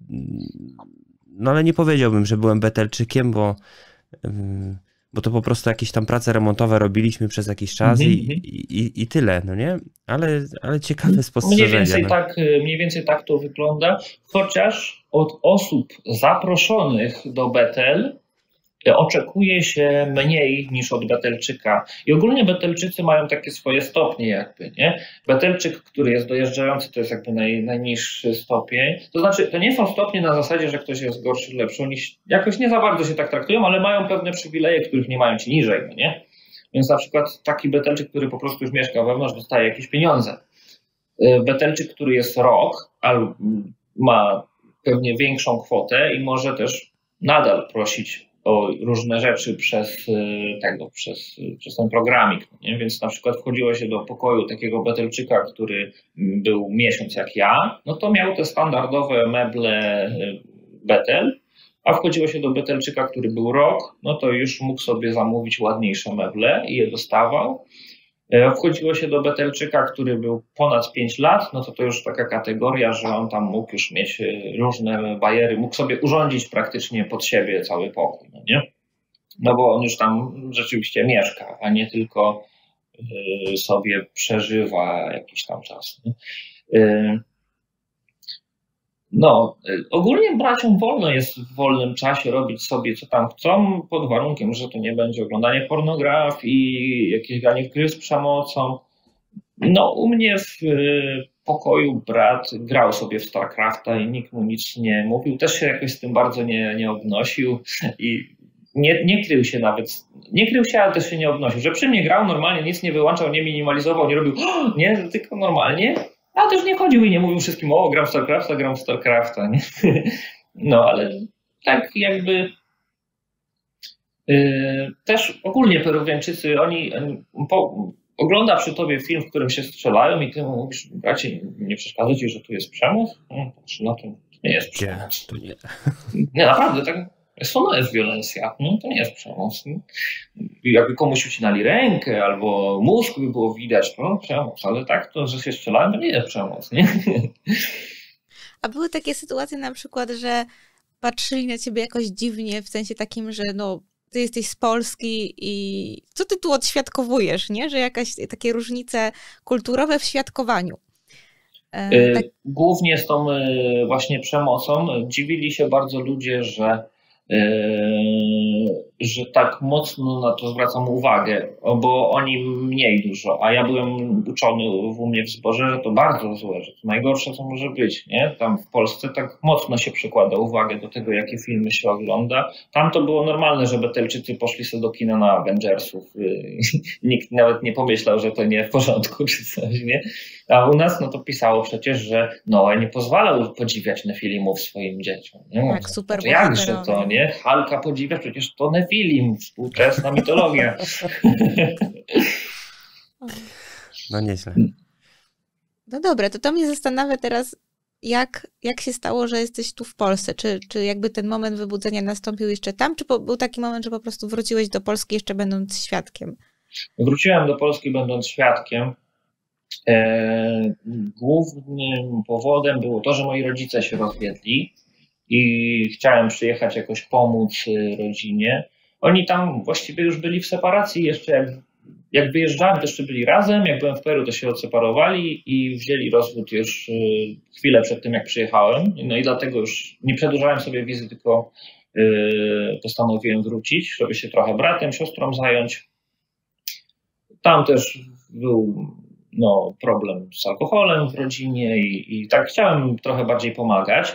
no ale nie powiedziałbym, że byłem betelczykiem, bo bo to po prostu jakieś tam prace remontowe robiliśmy przez jakiś czas mm-hmm. i, i, i tyle, no nie? Ale, ale ciekawe spostrzeżenia. Mniej więcej, no. tak, mniej więcej tak to wygląda, chociaż od osób zaproszonych do Betel oczekuje się mniej niż od Betelczyka. I ogólnie Betelczycy mają takie swoje stopnie jakby, nie? Betelczyk, który jest dojeżdżający, to jest jakby naj, najniższy stopień. To znaczy, to nie są stopnie na zasadzie, że ktoś jest gorszy, lepszy. Oni jakoś nie za bardzo się tak traktują, ale mają pewne przywileje, których nie mają ci niżej, no nie? Więc na przykład taki Betelczyk, który po prostu już mieszka wewnątrz, dostaje jakieś pieniądze. Betelczyk, który jest rok, albo ma pewnie większą kwotę i może też nadal prosić o różne rzeczy przez tego, przez, przez ten programik. Nie? Więc na przykład wchodziło się do pokoju takiego Betelczyka, który był miesiąc jak ja, no to miał te standardowe meble Betel, a wchodziło się do Betelczyka, który był rok, no to już mógł sobie zamówić ładniejsze meble i je dostawał. Wchodziło się do Betelczyka, który był ponad pięć lat, no to to już taka kategoria, że on tam mógł już mieć różne bajery, mógł sobie urządzić praktycznie pod siebie cały pokój, no nie? No bo on już tam rzeczywiście mieszka, a nie tylko sobie przeżywa jakiś tam czas. Nie? No, ogólnie braciom wolno jest w wolnym czasie robić sobie co tam chcą, pod warunkiem, że to nie będzie oglądanie pornografii, jakieś granie w gry z przemocą. No, u mnie w pokoju brat grał sobie w StarCrafta i nikt mu nic nie mówił. Też się jakoś z tym bardzo nie, nie obnosił i nie, nie krył się nawet. Nie krył się, ale też się nie obnosił. Że przy mnie grał normalnie, nic nie wyłączał, nie minimalizował, nie robił, nie, tylko normalnie. A też nie chodził i nie mówił wszystkim, o, gram w StarCrafta, gram w StarCrafta, nie? No, ale tak jakby yy, też ogólnie Peruwiańczycy, oni, oni po, ogląda przy tobie film, w którym się strzelają i ty mu mówisz, bracie, nie przeszkadza ci, że tu jest przemoc? No, no to nie jest przemoc. Nie, to nie. Nie, naprawdę, tak. To jest wiolencja, no to nie jest przemoc. Jakby komuś ucinali rękę albo mózg by było widać, to przemoc, ale tak to, że się strzelałem, to nie jest przemoc, nie? A były takie sytuacje na przykład, że patrzyli na ciebie jakoś dziwnie, w sensie takim, że no, ty jesteś z Polski i co ty tu odświadkowujesz, nie? Że jakaś takie różnice kulturowe w świadkowaniu. E, tak. Głównie z tą właśnie przemocą dziwili się bardzo ludzie, że że tak mocno na to zwracam uwagę, bo oni mniej dużo, a ja byłem uczony u mnie w zborze, że to bardzo złe, że to najgorsze, co może być, nie? Tam w Polsce tak mocno się przykłada uwagę do tego, jakie filmy się ogląda. Tam to było normalne, że Betelczycy poszli sobie do kina na Avengersów. Nikt nawet nie pomyślał, że to nie w porządku czy coś, nie? A u nas no to pisało przecież, że Noe nie pozwalał podziwiać Nefilimów swoim dzieciom. Nie? Tak, super. To jakże to, nie? Halka podziwia, przecież to Nefilim, współczesna mitologia. No nieźle. No dobra, to to mnie zastanawia teraz, jak, jak się stało, że jesteś tu w Polsce? Czy, czy jakby ten moment wybudzenia nastąpił jeszcze tam, czy po, był taki moment, że po prostu wróciłeś do Polski jeszcze będąc świadkiem? Wróciłem do Polski będąc świadkiem. E, głównym powodem było to, że moi rodzice się rozwiedli i chciałem przyjechać jakoś pomóc rodzinie. Oni tam właściwie już byli w separacji, jeszcze jak, jak wyjeżdżałem, to jeszcze byli razem, jak byłem w Peru, to się odseparowali i wzięli rozwód już chwilę przed tym, jak przyjechałem. No i dlatego już nie przedłużałem sobie wizy, tylko yy, postanowiłem wrócić, żeby się trochę bratem, siostrą zająć. Tam też był no, problem z alkoholem w rodzinie i, i tak chciałem trochę bardziej pomagać.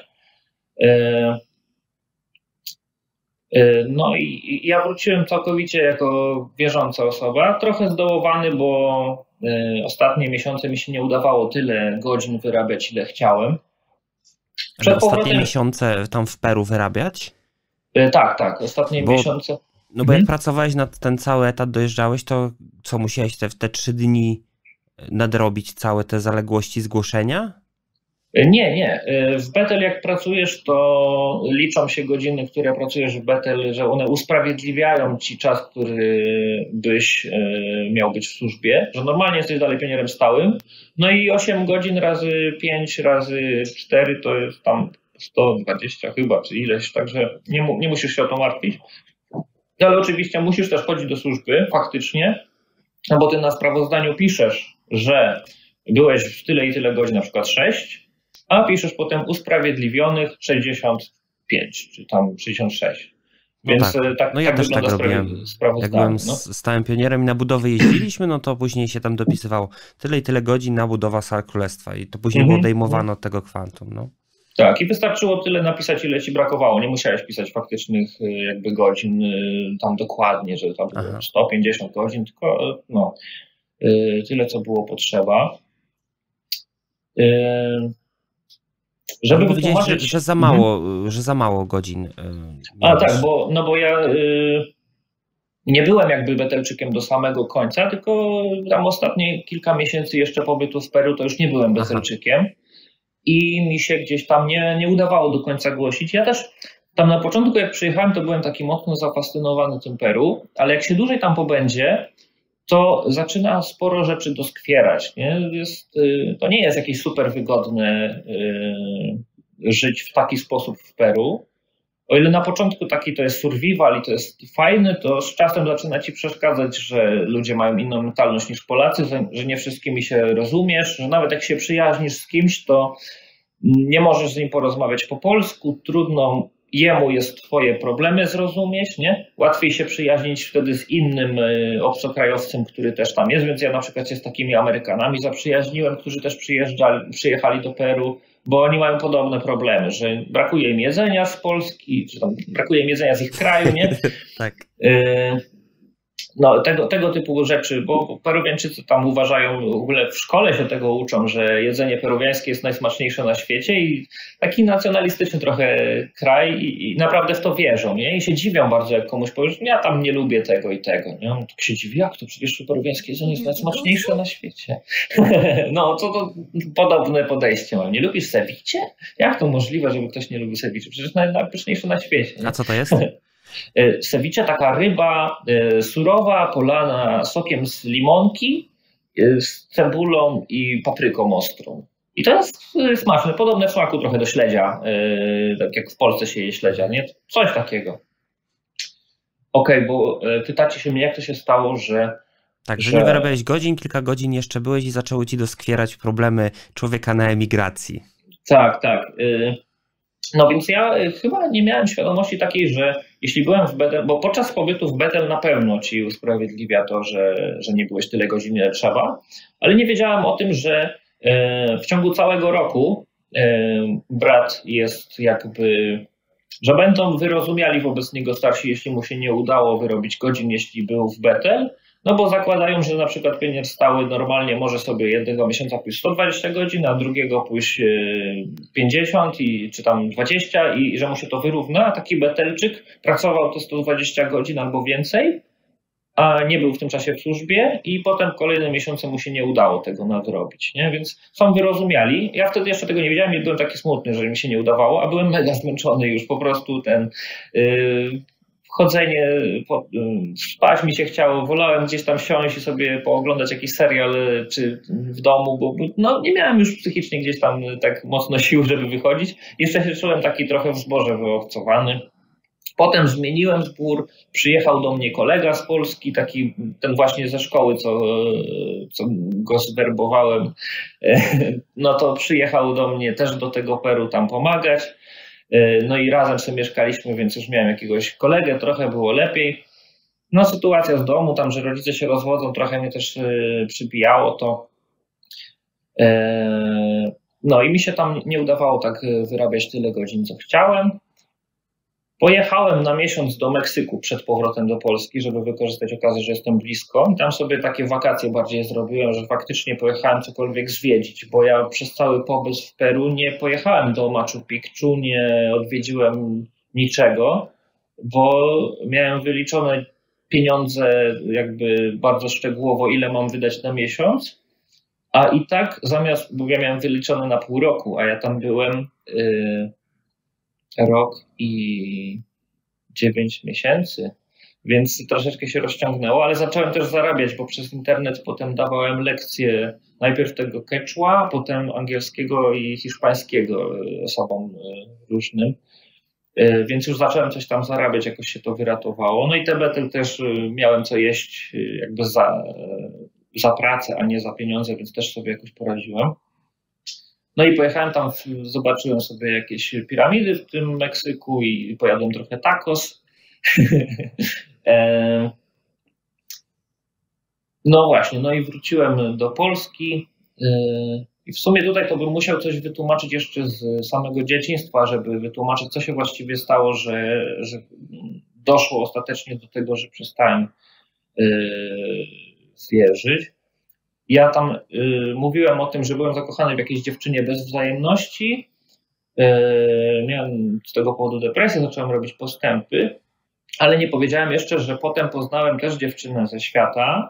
No i ja wróciłem całkowicie jako wierząca osoba, trochę zdołowany, bo ostatnie miesiące mi się nie udawało tyle godzin wyrabiać, ile chciałem. Przed ostatnie powrotem... miesiące tam w Peru wyrabiać? Tak, tak, ostatnie bo, miesiące. No bo mhm. jak pracowałeś na ten cały etat, dojeżdżałeś, to co, musiałeś te, w te trzy dni nadrobić całe te zaległości zgłoszenia? Nie, nie. W Betel jak pracujesz, to liczą się godziny, które pracujesz w Betel, że one usprawiedliwiają ci czas, który byś miał być w służbie, że normalnie jesteś dalej pionierem stałym. No i osiem godzin razy pięć razy cztery to jest tam sto dwadzieścia chyba, czy ileś, także nie, mu, nie musisz się o to martwić. Ale oczywiście musisz też chodzić do służby faktycznie, no bo ty na sprawozdaniu piszesz, że byłeś w tyle i tyle godzin, na przykład sześć, a piszesz potem usprawiedliwionych sześćdziesiąt pięć, czy tam sześćdziesiąt sześć. Więc no tak, tak, no ja tak też tak robiłem. Jak byłem no. stałym pionierem i na budowę jeździliśmy, no to później się tam dopisywało tyle i tyle godzin na budowa sal królestwa i to później było odejmowano od tego kwantum. No. Tak, i wystarczyło tyle napisać, ile ci brakowało. Nie musiałeś pisać faktycznych jakby godzin tam dokładnie, że tam było sto pięćdziesiąt godzin, tylko no, tyle, co było potrzeba. Żeby no, powiedzieć, wytłumaczyć... że, że, za mało, mhm. że za mało godzin. A tak, bo, no bo ja y, nie byłem jakby Betelczykiem do samego końca, tylko tam ostatnie kilka miesięcy jeszcze pobytu w Peru to już nie byłem Betelczykiem. Aha. I mi się gdzieś tam nie, nie udawało do końca głosić. Ja też tam na początku, jak przyjechałem, to byłem taki mocno zafascynowany tym Peru, ale jak się dłużej tam pobędzie, to zaczyna sporo rzeczy doskwierać. Nie? Jest, to nie jest jakieś super wygodne yy, żyć w taki sposób w Peru. O ile na początku taki to jest survival i to jest fajne, to z czasem zaczyna ci przeszkadzać, że ludzie mają inną mentalność niż Polacy, że nie wszystkimi się rozumiesz, że nawet jak się przyjaźnisz z kimś, to nie możesz z nim porozmawiać po polsku, trudno jemu jest twoje problemy zrozumieć, nie? Łatwiej się przyjaźnić wtedy z innym obcokrajowcem, który też tam jest, więc ja na przykład się z takimi Amerykanami zaprzyjaźniłem, którzy też przyjeżdżali, przyjechali do Peru, bo oni mają podobne problemy, że brakuje im jedzenia z Polski, czy tam brakuje im jedzenia z ich kraju, nie? Tak. No, tego, tego typu rzeczy, bo Peruwiańczycy tam uważają, w ogóle w szkole się tego uczą, że jedzenie peruwiańskie jest najsmaczniejsze na świecie i taki nacjonalistyczny trochę kraj i, i naprawdę w to wierzą, nie? I się dziwią bardzo, jak komuś powiesz, ja tam nie lubię tego i tego, nie? On tak się dziwi, jak to przecież peruwiańskie jedzenie jest najsmaczniejsze na świecie. No, to, to podobne podejście mam. Nie lubisz ceviche? Jak to możliwe, żeby ktoś nie lubił ceviche? Przecież najpyszniejsze na świecie. Nie? A co to jest? Ceviche, taka ryba surowa, polana sokiem z limonki, z cebulą i papryką ostrą. I to jest smaczne, podobne w smaku trochę do śledzia, tak jak w Polsce się je śledzia, nie? Coś takiego. Okej, okay, bo pytacie się mnie, jak to się stało, że... Tak, że, że nie wyrabiałeś godzin, kilka godzin jeszcze byłeś i zaczęły ci doskwierać problemy człowieka na emigracji. Tak, tak. No więc ja chyba nie miałem świadomości takiej, że jeśli byłem w Betel, bo podczas pobytu w Betel na pewno ci usprawiedliwia to, że, że nie byłeś tyle godzin, ile trzeba, ale nie wiedziałem o tym, że w ciągu całego roku brat jest jakby, że będą wyrozumiali wobec niego starsi, jeśli mu się nie udało wyrobić godzin, jeśli był w Betel. No bo zakładają, że na przykład pionier stały normalnie może sobie jednego miesiąca pójść sto dwadzieścia godzin, a drugiego pójść pięćdziesiąt i, czy tam dwadzieścia i, i że mu się to wyrówna, a taki Betelczyk pracował te sto dwadzieścia godzin albo więcej, a nie był w tym czasie w służbie i potem kolejne miesiące mu się nie udało tego nadrobić, nie? Więc są wyrozumiali. Ja wtedy jeszcze tego nie wiedziałem i byłem taki smutny, że mi się nie udawało, a byłem mega zmęczony już, po prostu ten... Yy, chodzenie, po, spać mi się chciało, wolałem gdzieś tam siąść i sobie pooglądać jakiś serial czy w domu, bo no, nie miałem już psychicznie gdzieś tam tak mocno sił, żeby wychodzić. Jeszcze się czułem taki trochę w zborze wyobcowany. Potem zmieniłem zbór, przyjechał do mnie kolega z Polski, taki ten właśnie ze szkoły, co, co go zwerbowałem, no to przyjechał do mnie też do tego Peru tam pomagać. No i razem sobie mieszkaliśmy, więc już miałem jakiegoś kolegę, trochę było lepiej. No sytuacja z domu, tam, że rodzice się rozwodzą, trochę mnie też przybijało to. No i mi się tam nie udawało tak wyrabiać tyle godzin, co chciałem. Pojechałem na miesiąc do Meksyku przed powrotem do Polski, żeby wykorzystać okazję, że jestem blisko. I tam sobie takie wakacje bardziej zrobiłem, że faktycznie pojechałem cokolwiek zwiedzić, bo ja przez cały pobyt w Peru nie pojechałem do Machu Picchu, nie odwiedziłem niczego, bo miałem wyliczone pieniądze jakby bardzo szczegółowo, ile mam wydać na miesiąc, a i tak zamiast, bo ja miałem wyliczone na pół roku, a ja tam byłem... Yy, rok i dziewięć miesięcy, więc troszeczkę się rozciągnęło, ale zacząłem też zarabiać, bo przez internet potem dawałem lekcje najpierw tego quechua, potem angielskiego i hiszpańskiego osobom różnym, więc już zacząłem coś tam zarabiać, jakoś się to wyratowało. No i te Betel też miałem co jeść jakby za, za pracę, a nie za pieniądze, więc też sobie jakoś poradziłem. No i pojechałem tam, zobaczyłem sobie jakieś piramidy w tym Meksyku i pojadłem trochę tacos. No właśnie, no i wróciłem do Polski i w sumie tutaj to bym musiał coś wytłumaczyć jeszcze z samego dzieciństwa, żeby wytłumaczyć, co się właściwie stało, że, że doszło ostatecznie do tego, że przestałem wierzyć. Ja tam mówiłem o tym, że byłem zakochany w jakiejś dziewczynie bez wzajemności. Miałem z tego powodu depresję, zacząłem robić postępy, ale nie powiedziałem jeszcze, że potem poznałem też dziewczynę ze świata,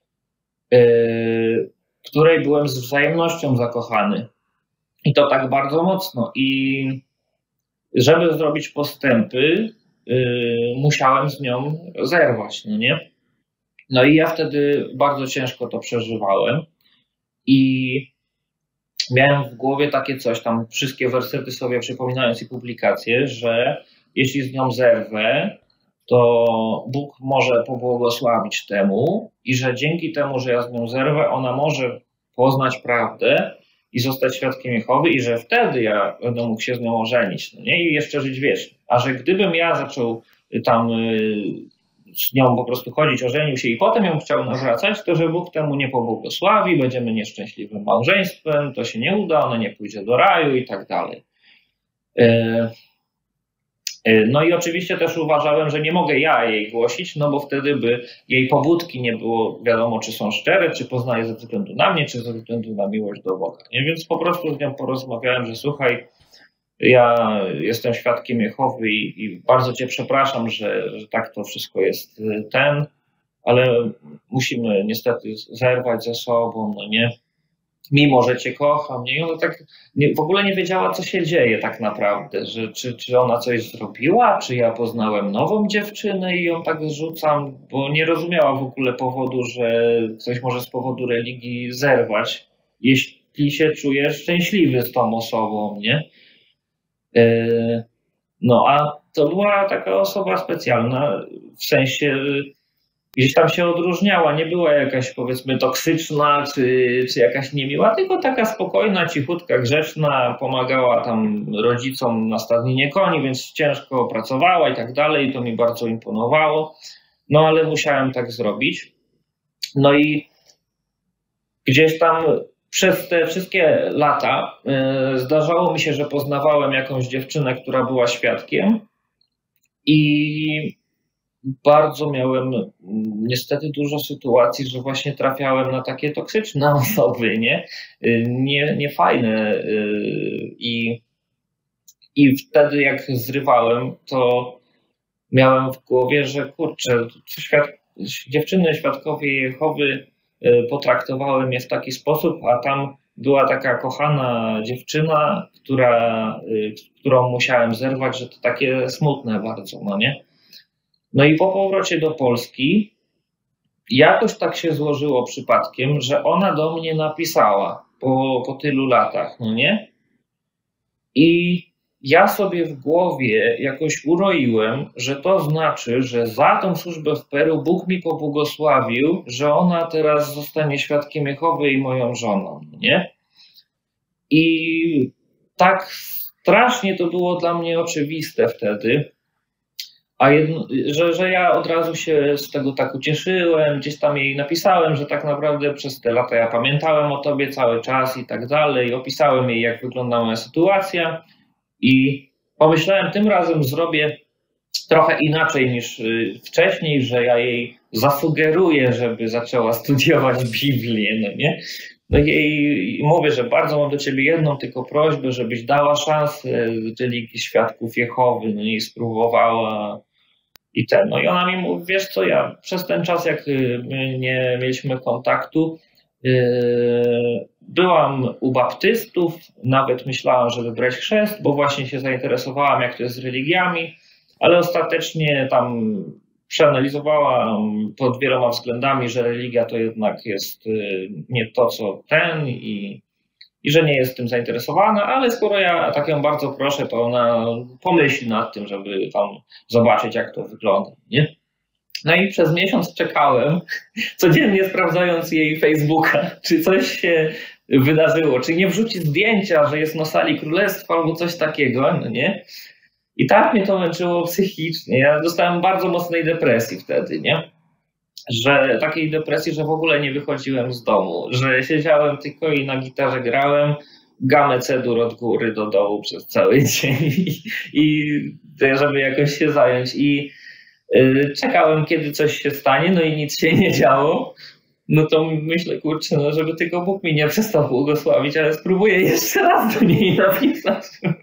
której byłem z wzajemnością zakochany. I to tak bardzo mocno. I żeby zrobić postępy, musiałem z nią zerwać, no nie? No i ja wtedy bardzo ciężko to przeżywałem i miałem w głowie takie coś, tam wszystkie wersety sobie przypominając i publikacje, że jeśli z nią zerwę, to Bóg może pobłogosławić temu i że dzięki temu, że ja z nią zerwę, ona może poznać prawdę i zostać świadkiem Jehowy i że wtedy ja będę mógł się z nią ożenić, no nie? I jeszcze żyć wiecznie. A że gdybym ja zaczął tam z nią po prostu chodzić, ożenił się i potem ją chciał nawracać, to że Bóg temu nie pobłogosławi, będziemy nieszczęśliwym małżeństwem, to się nie uda, ona nie pójdzie do raju i tak dalej. No i oczywiście też uważałem, że nie mogę ja jej głosić, no bo wtedy by jej pobudki nie było wiadomo, czy są szczere, czy poznaje ze względu na mnie, czy ze względu na miłość do Boga. Nie? Więc po prostu z nią porozmawiałem, że słuchaj, ja jestem świadkiem Jehowy i, i bardzo cię przepraszam, że, że tak to wszystko jest ten, ale musimy niestety zerwać ze sobą, no nie? Mimo że cię kocham, nie? I ona tak nie, w ogóle nie wiedziała, co się dzieje tak naprawdę, że czy, czy ona coś zrobiła, czy ja poznałem nową dziewczynę i ją tak zrzucam, bo nie rozumiała w ogóle powodu, że ktoś może z powodu religii zerwać, jeśli się czuje szczęśliwy z tą osobą, nie? Yy, no a to była taka osoba specjalna, w sensie gdzieś tam się odróżniała, nie była jakaś powiedzmy toksyczna, czy, czy jakaś niemiła, tylko taka spokojna, cichutka, grzeczna, pomagała tam rodzicom na stadninie koni, więc ciężko pracowała i tak dalej, to mi bardzo imponowało, no ale musiałem tak zrobić. No i gdzieś tam przez te wszystkie lata y, zdarzało mi się, że poznawałem jakąś dziewczynę, która była świadkiem i bardzo miałem niestety dużo sytuacji, że właśnie trafiałem na takie toksyczne osoby, nie, nie, nie fajne. I, I wtedy jak zrywałem, to miałem w głowie, że kurczę, świad... dziewczyny świadkowie Jehowy potraktowały mnie w taki sposób, a tam była taka kochana dziewczyna, która, którą musiałem zerwać, że to takie smutne bardzo, no nie? No i po powrocie do Polski jakoś tak się złożyło przypadkiem, że ona do mnie napisała po, po tylu latach, no nie? I ja sobie w głowie jakoś uroiłem, że to znaczy, że za tą służbę w Peru Bóg mi pobłogosławił, że ona teraz zostanie świadkiem Jehowy i moją żoną, no nie? I tak strasznie to było dla mnie oczywiste wtedy, a jedno, że, że ja od razu się z tego tak ucieszyłem, gdzieś tam jej napisałem, że tak naprawdę przez te lata ja pamiętałem o tobie cały czas i tak dalej, opisałem jej, jak wygląda moja sytuacja i pomyślałem, tym razem zrobię trochę inaczej niż wcześniej, że ja jej zasugeruję, żeby zaczęła studiować Biblię, no nie? No jej mówię, że bardzo mam do ciebie jedną tylko prośbę, żebyś dała szansę religii Świadków Jehowy, no i spróbowała i ten. No i ona mi mówi, wiesz co, ja przez ten czas, jak my nie mieliśmy kontaktu, yy, byłam u baptystów, nawet myślałam, żeby brać chrzest, bo właśnie się zainteresowałam, jak to jest z religiami, ale ostatecznie tam przeanalizowałam pod wieloma względami, że religia to jednak jest nie to, co ten i, i że nie jest tym zainteresowana, ale skoro ja tak ją bardzo proszę, to ona pomyśli nad tym, żeby tam zobaczyć, jak to wygląda, nie? No i przez miesiąc czekałem, codziennie sprawdzając jej Facebooka, czy coś się wydarzyło, czy nie wrzuci zdjęcia, że jest na sali królestwa albo coś takiego, no nie? I tak mnie to męczyło psychicznie. Ja dostałem bardzo mocnej depresji wtedy, nie? Że takiej depresji, że w ogóle nie wychodziłem z domu, że siedziałem tylko i na gitarze grałem, gamę C-dur od góry do dołu przez cały dzień i, i żeby jakoś się zająć. I y, czekałem, kiedy coś się stanie, no i nic się nie działo. No to myślę, kurczę, no żeby tylko Bóg mi nie przestał błogosławić, ale spróbuję jeszcze raz do niej napisać.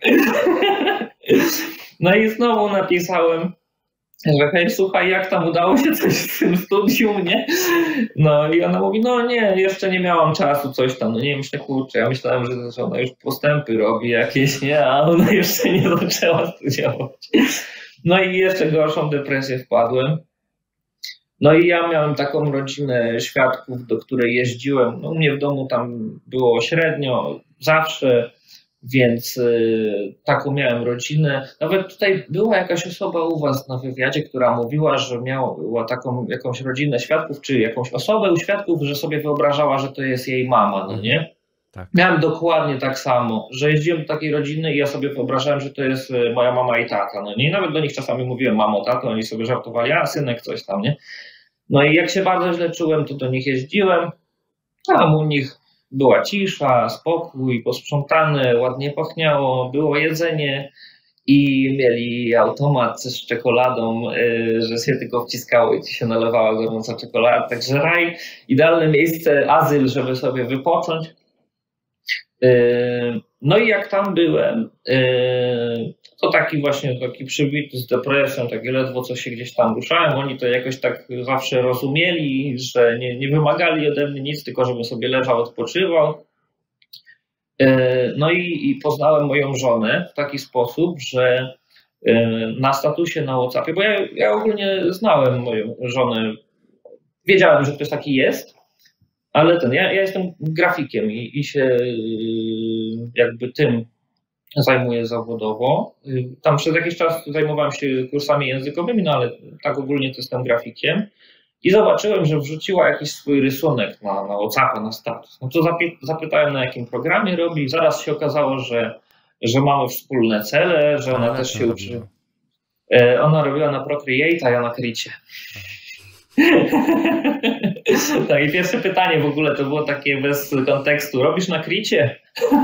No i znowu napisałem, że hej, słuchaj, jak tam udało się coś z tym studium, nie? No i ona mówi, no nie, jeszcze nie miałam czasu, coś tam, no nie, myślę, kurczę, ja myślałem, że, że ona już postępy robi jakieś, nie, a ona jeszcze nie zaczęła studiować. No i jeszcze gorszą depresję wpadłem. No i ja miałem taką rodzinę świadków, do której jeździłem, no u mnie w domu tam było średnio, zawsze, więc y, taką miałem rodzinę. Nawet tutaj była jakaś osoba u was na wywiadzie, która mówiła, że miała taką jakąś rodzinę świadków, czy jakąś osobę u świadków, że sobie wyobrażała, że to jest jej mama, no nie? Tak. Miałem dokładnie tak samo, że jeździłem do takiej rodziny i ja sobie wyobrażałem, że to jest moja mama i tata, no nie? I nawet do nich czasami mówiłem mamo, tato, oni sobie żartowali, a synek coś tam, nie? No i jak się bardzo źle czułem, to do nich jeździłem, a u nich była cisza, spokój, posprzątane, ładnie pachniało, było jedzenie i mieli automat z czekoladą, że się tylko wciskało i ci się nalewała gorąca czekolada. Także raj, idealne miejsce, azyl, żeby sobie wypocząć. No i jak tam byłem, to taki właśnie taki przybity z depresją, takie ledwo co się gdzieś tam ruszałem. Oni to jakoś tak zawsze rozumieli, że nie, nie wymagali ode mnie nic, tylko żebym sobie leżał, odpoczywał. No i, i poznałem moją żonę w taki sposób, że na statusie na WhatsAppie, bo ja, ja ogólnie znałem moją żonę, wiedziałem, że ktoś taki jest, ale ten, ja, ja jestem grafikiem i, i się jakby tym zajmuję zawodowo. Tam przez jakiś czas zajmowałem się kursami językowymi, no ale tak ogólnie to jestem grafikiem. I zobaczyłem, że wrzuciła jakiś swój rysunek na, na WhatsAppa, na status. No to zapy- zapytałem, na jakim programie robi. Zaraz się okazało, że, że mamy wspólne cele, że ona też się uczy. Robiła. Ona robiła na Procreate, a ja na Kricie. No i pierwsze pytanie w ogóle to było takie bez kontekstu. Robisz na Kricie?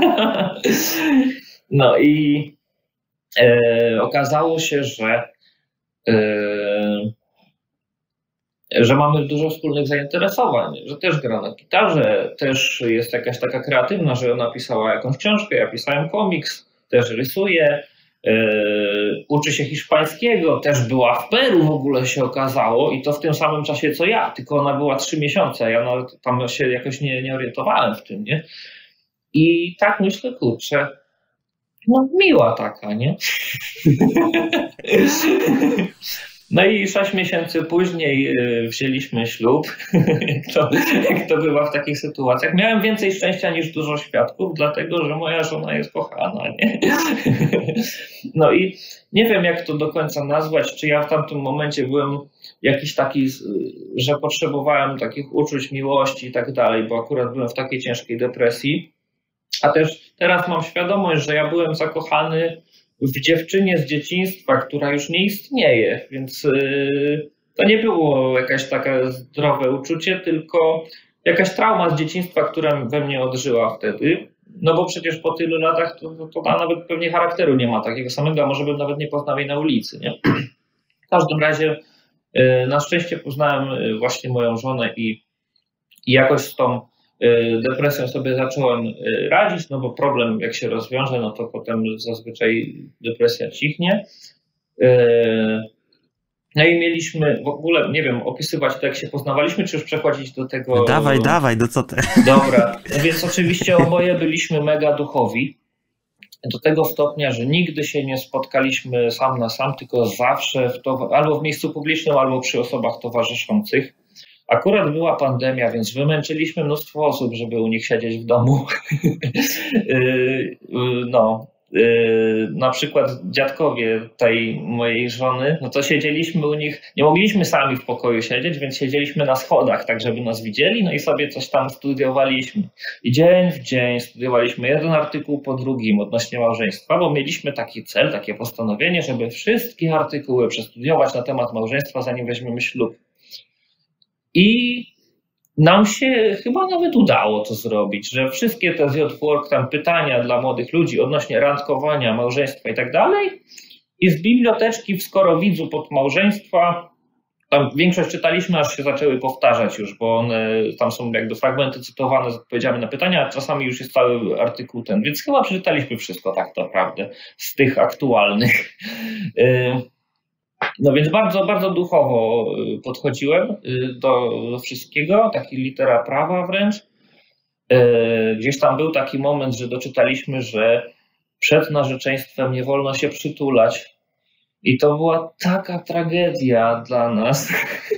No i e, okazało się, że e, że mamy dużo wspólnych zainteresowań, że też gra na gitarze, też jest jakaś taka kreatywna, że ona pisała jakąś książkę, ja pisałem komiks, też rysuje, yy, uczy się hiszpańskiego, też była w Peru w ogóle się okazało i to w tym samym czasie co ja, tylko ona była trzy miesiące, ja nawet tam się jakoś nie, nie orientowałem w tym, nie? I tak myślę, kurczę, no miła taka, nie? No i sześć miesięcy później wzięliśmy ślub, jak to, jak to bywa w takich sytuacjach. Miałem więcej szczęścia niż dużo świadków, dlatego że moja żona jest kochana, nie? No i nie wiem, jak to do końca nazwać, czy ja w tamtym momencie byłem jakiś taki, że potrzebowałem takich uczuć, miłości i tak dalej, bo akurat byłem w takiej ciężkiej depresji. A też teraz mam świadomość, że ja byłem zakochany w dziewczynie z dzieciństwa, która już nie istnieje, więc yy, to nie było jakaś taka zdrowe uczucie, tylko jakaś trauma z dzieciństwa, która we mnie odżyła wtedy. No bo przecież po tylu latach to, to, to nawet pewnie charakteru nie ma takiego samego, a może bym nawet nie poznał jej na ulicy, nie? W każdym razie yy, na szczęście poznałem właśnie moją żonę i, i jakoś z tą depresją sobie zacząłem radzić, no bo problem jak się rozwiąże, no to potem zazwyczaj depresja cichnie. No i mieliśmy w ogóle, nie wiem, opisywać to, jak się poznawaliśmy, czy już przechodzić do tego... No dawaj, dawaj, do co ty? Dobra, no więc oczywiście oboje byliśmy mega duchowi, do tego stopnia, że nigdy się nie spotkaliśmy sam na sam, tylko zawsze w to, albo w miejscu publicznym, albo przy osobach towarzyszących. Akurat była pandemia, więc wymęczyliśmy mnóstwo osób, żeby u nich siedzieć w domu. No na przykład dziadkowie tej mojej żony, no to siedzieliśmy u nich, nie mogliśmy sami w pokoju siedzieć, więc siedzieliśmy na schodach, tak żeby nas widzieli, no i sobie coś tam studiowaliśmy. I dzień w dzień studiowaliśmy jeden artykuł po drugim odnośnie małżeństwa, bo mieliśmy taki cel, takie postanowienie, żeby wszystkie artykuły przestudiować na temat małżeństwa, zanim weźmiemy ślub. I nam się chyba nawet udało to zrobić, że wszystkie te Z J Work, tam pytania dla młodych ludzi odnośnie randkowania, małżeństwa i tak dalej. I z biblioteczki w Skorowidzu pod małżeństwa, tam większość czytaliśmy, aż się zaczęły powtarzać już, bo one, tam są jakby fragmenty cytowane z odpowiedziami na pytania, a czasami już jest cały artykuł ten, więc chyba przeczytaliśmy wszystko tak naprawdę z tych aktualnych. No więc bardzo, bardzo duchowo podchodziłem do, do wszystkiego, taki litera prawa wręcz. Gdzieś tam był taki moment, że doczytaliśmy, że przed narzeczeństwem nie wolno się przytulać. I to była taka tragedia dla nas,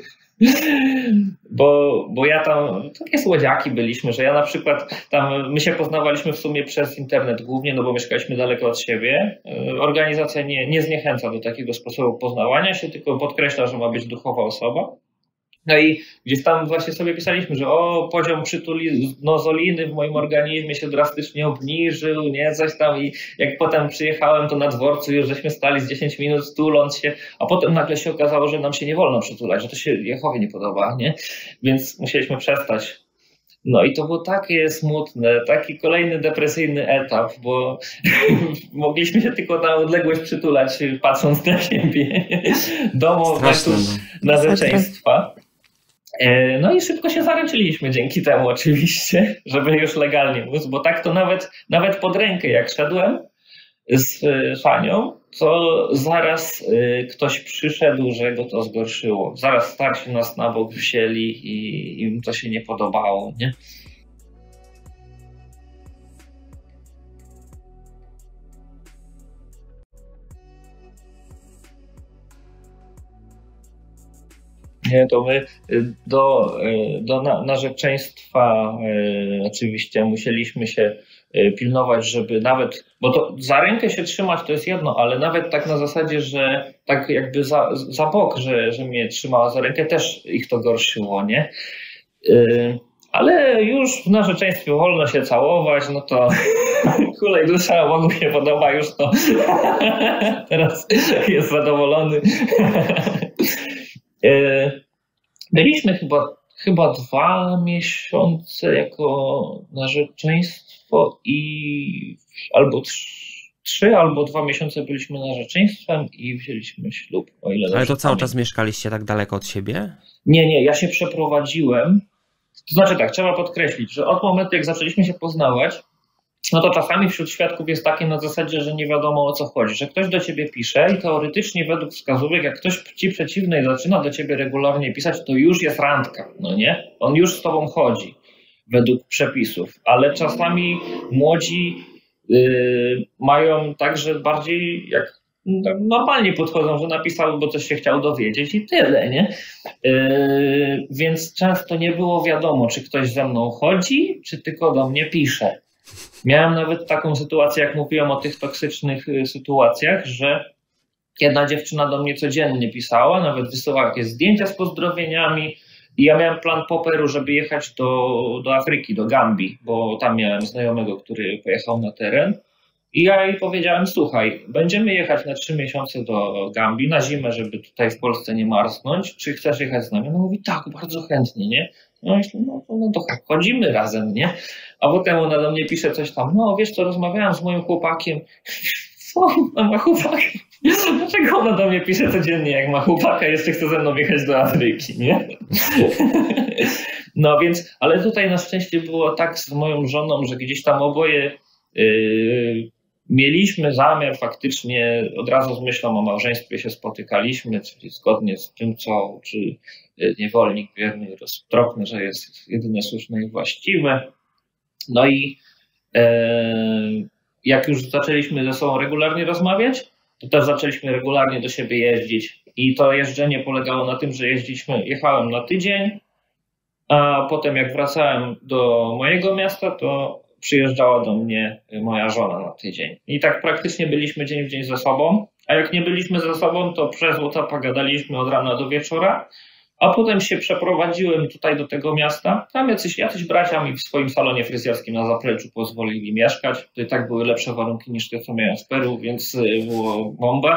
bo, bo ja tam, takie słodziaki byliśmy, że ja na przykład tam, my się poznawaliśmy w sumie przez internet głównie, no bo mieszkaliśmy daleko od siebie. Organizacja nie, nie zniechęca do takiego sposobu poznawania się, tylko podkreśla, że ma być duchowa osoba. No i gdzieś tam właśnie sobie pisaliśmy, że o, poziom przytulinozoliny w moim organizmie się drastycznie obniżył, nie, coś tam i jak potem przyjechałem, to na dworcu już żeśmy stali z dziesięć minut tuląc się, a potem nagle się okazało, że nam się nie wolno przytulać, że to się Jehowie nie podoba, nie, więc musieliśmy przestać. No i to było takie smutne, taki kolejny depresyjny etap, bo mogliśmy się tylko na odległość przytulać, patrząc na siebie, domo narzeczeństwa. No i szybko się zaręczyliśmy dzięki temu oczywiście, żeby już legalnie móc, bo tak to nawet, nawet pod rękę jak szedłem z Fanią, to zaraz ktoś przyszedł, że go to zgorszyło. Zaraz starsi nas na bok wzięli i im to się nie podobało, nie? Nie, to my do, do narzeczeństwa oczywiście musieliśmy się pilnować, żeby nawet, bo to za rękę się trzymać to jest jedno, ale nawet tak na zasadzie, że tak jakby za, za bok, że, że mnie trzymała za rękę, też ich to gorszyło, nie? Ale już w narzeczeństwie wolno się całować, no to kulej dusza, Bogu się podoba, już to teraz jest zadowolony. Byliśmy chyba, chyba dwa miesiące jako narzeczeństwo i albo trzy, albo dwa miesiące byliśmy narzeczeństwem i wzięliśmy ślub, o ile Ale to cały pamiętam. czas mieszkaliście tak daleko od siebie? Nie, nie, ja się przeprowadziłem. To znaczy tak, trzeba podkreślić, że od momentu jak zaczęliśmy się poznawać, no to czasami wśród świadków jest takie na zasadzie, że nie wiadomo o co chodzi, że ktoś do ciebie pisze i teoretycznie według wskazówek, jak ktoś ci przeciwny zaczyna do ciebie regularnie pisać, to już jest randka, no nie? On już z tobą chodzi według przepisów, ale czasami młodzi yy, mają także bardziej jak normalnie podchodzą, że napisał, bo coś się chciał dowiedzieć i tyle, nie? Yy, więc często nie było wiadomo, czy ktoś ze mną chodzi, czy tylko do mnie pisze. Miałem nawet taką sytuację, jak mówiłem o tych toksycznych sytuacjach, że jedna dziewczyna do mnie codziennie pisała, nawet wysyłała jakieś zdjęcia z pozdrowieniami i ja miałem plan po Peru, żeby jechać do, do Afryki, do Gambii, bo tam miałem znajomego, który pojechał na teren i ja jej powiedziałem, słuchaj, będziemy jechać na trzy miesiące do Gambii na zimę, żeby tutaj w Polsce nie marznąć, czy chcesz jechać z nami? Ona mówi, tak, bardzo chętnie, nie? No myślę, no, no to chodzimy razem, nie? A potem ona do mnie pisze coś tam, no wiesz co, rozmawiałam z moim chłopakiem. Co? Ona ma chłopaka? Dlaczego ona do mnie pisze codziennie, jak ma chłopaka, jeszcze chce ze mną jechać do Afryki, nie? No więc, ale tutaj na szczęście było tak z moją żoną, że gdzieś tam oboje yy, mieliśmy zamiar faktycznie, od razu z myślą o małżeństwie się spotykaliśmy, czyli zgodnie z tym, co uczy niewolnik wierny i roztropny, że jest jedyne słuszne i właściwe. No i e, jak już zaczęliśmy ze sobą regularnie rozmawiać, to też zaczęliśmy regularnie do siebie jeździć. I to jeżdżenie polegało na tym, że jeździliśmy, jechałem na tydzień, a potem jak wracałem do mojego miasta, to przyjeżdżała do mnie moja żona na tydzień. I tak praktycznie byliśmy dzień w dzień ze sobą, a jak nie byliśmy ze sobą, to przez WhatsAppa gadaliśmy od rana do wieczora, a potem się przeprowadziłem tutaj do tego miasta. Tam jacyś, jacyś bracia mi w swoim salonie fryzjerskim na zapleczu pozwolili mieszkać. To i tak były lepsze warunki niż te, co miałem w Peru, więc było bomba.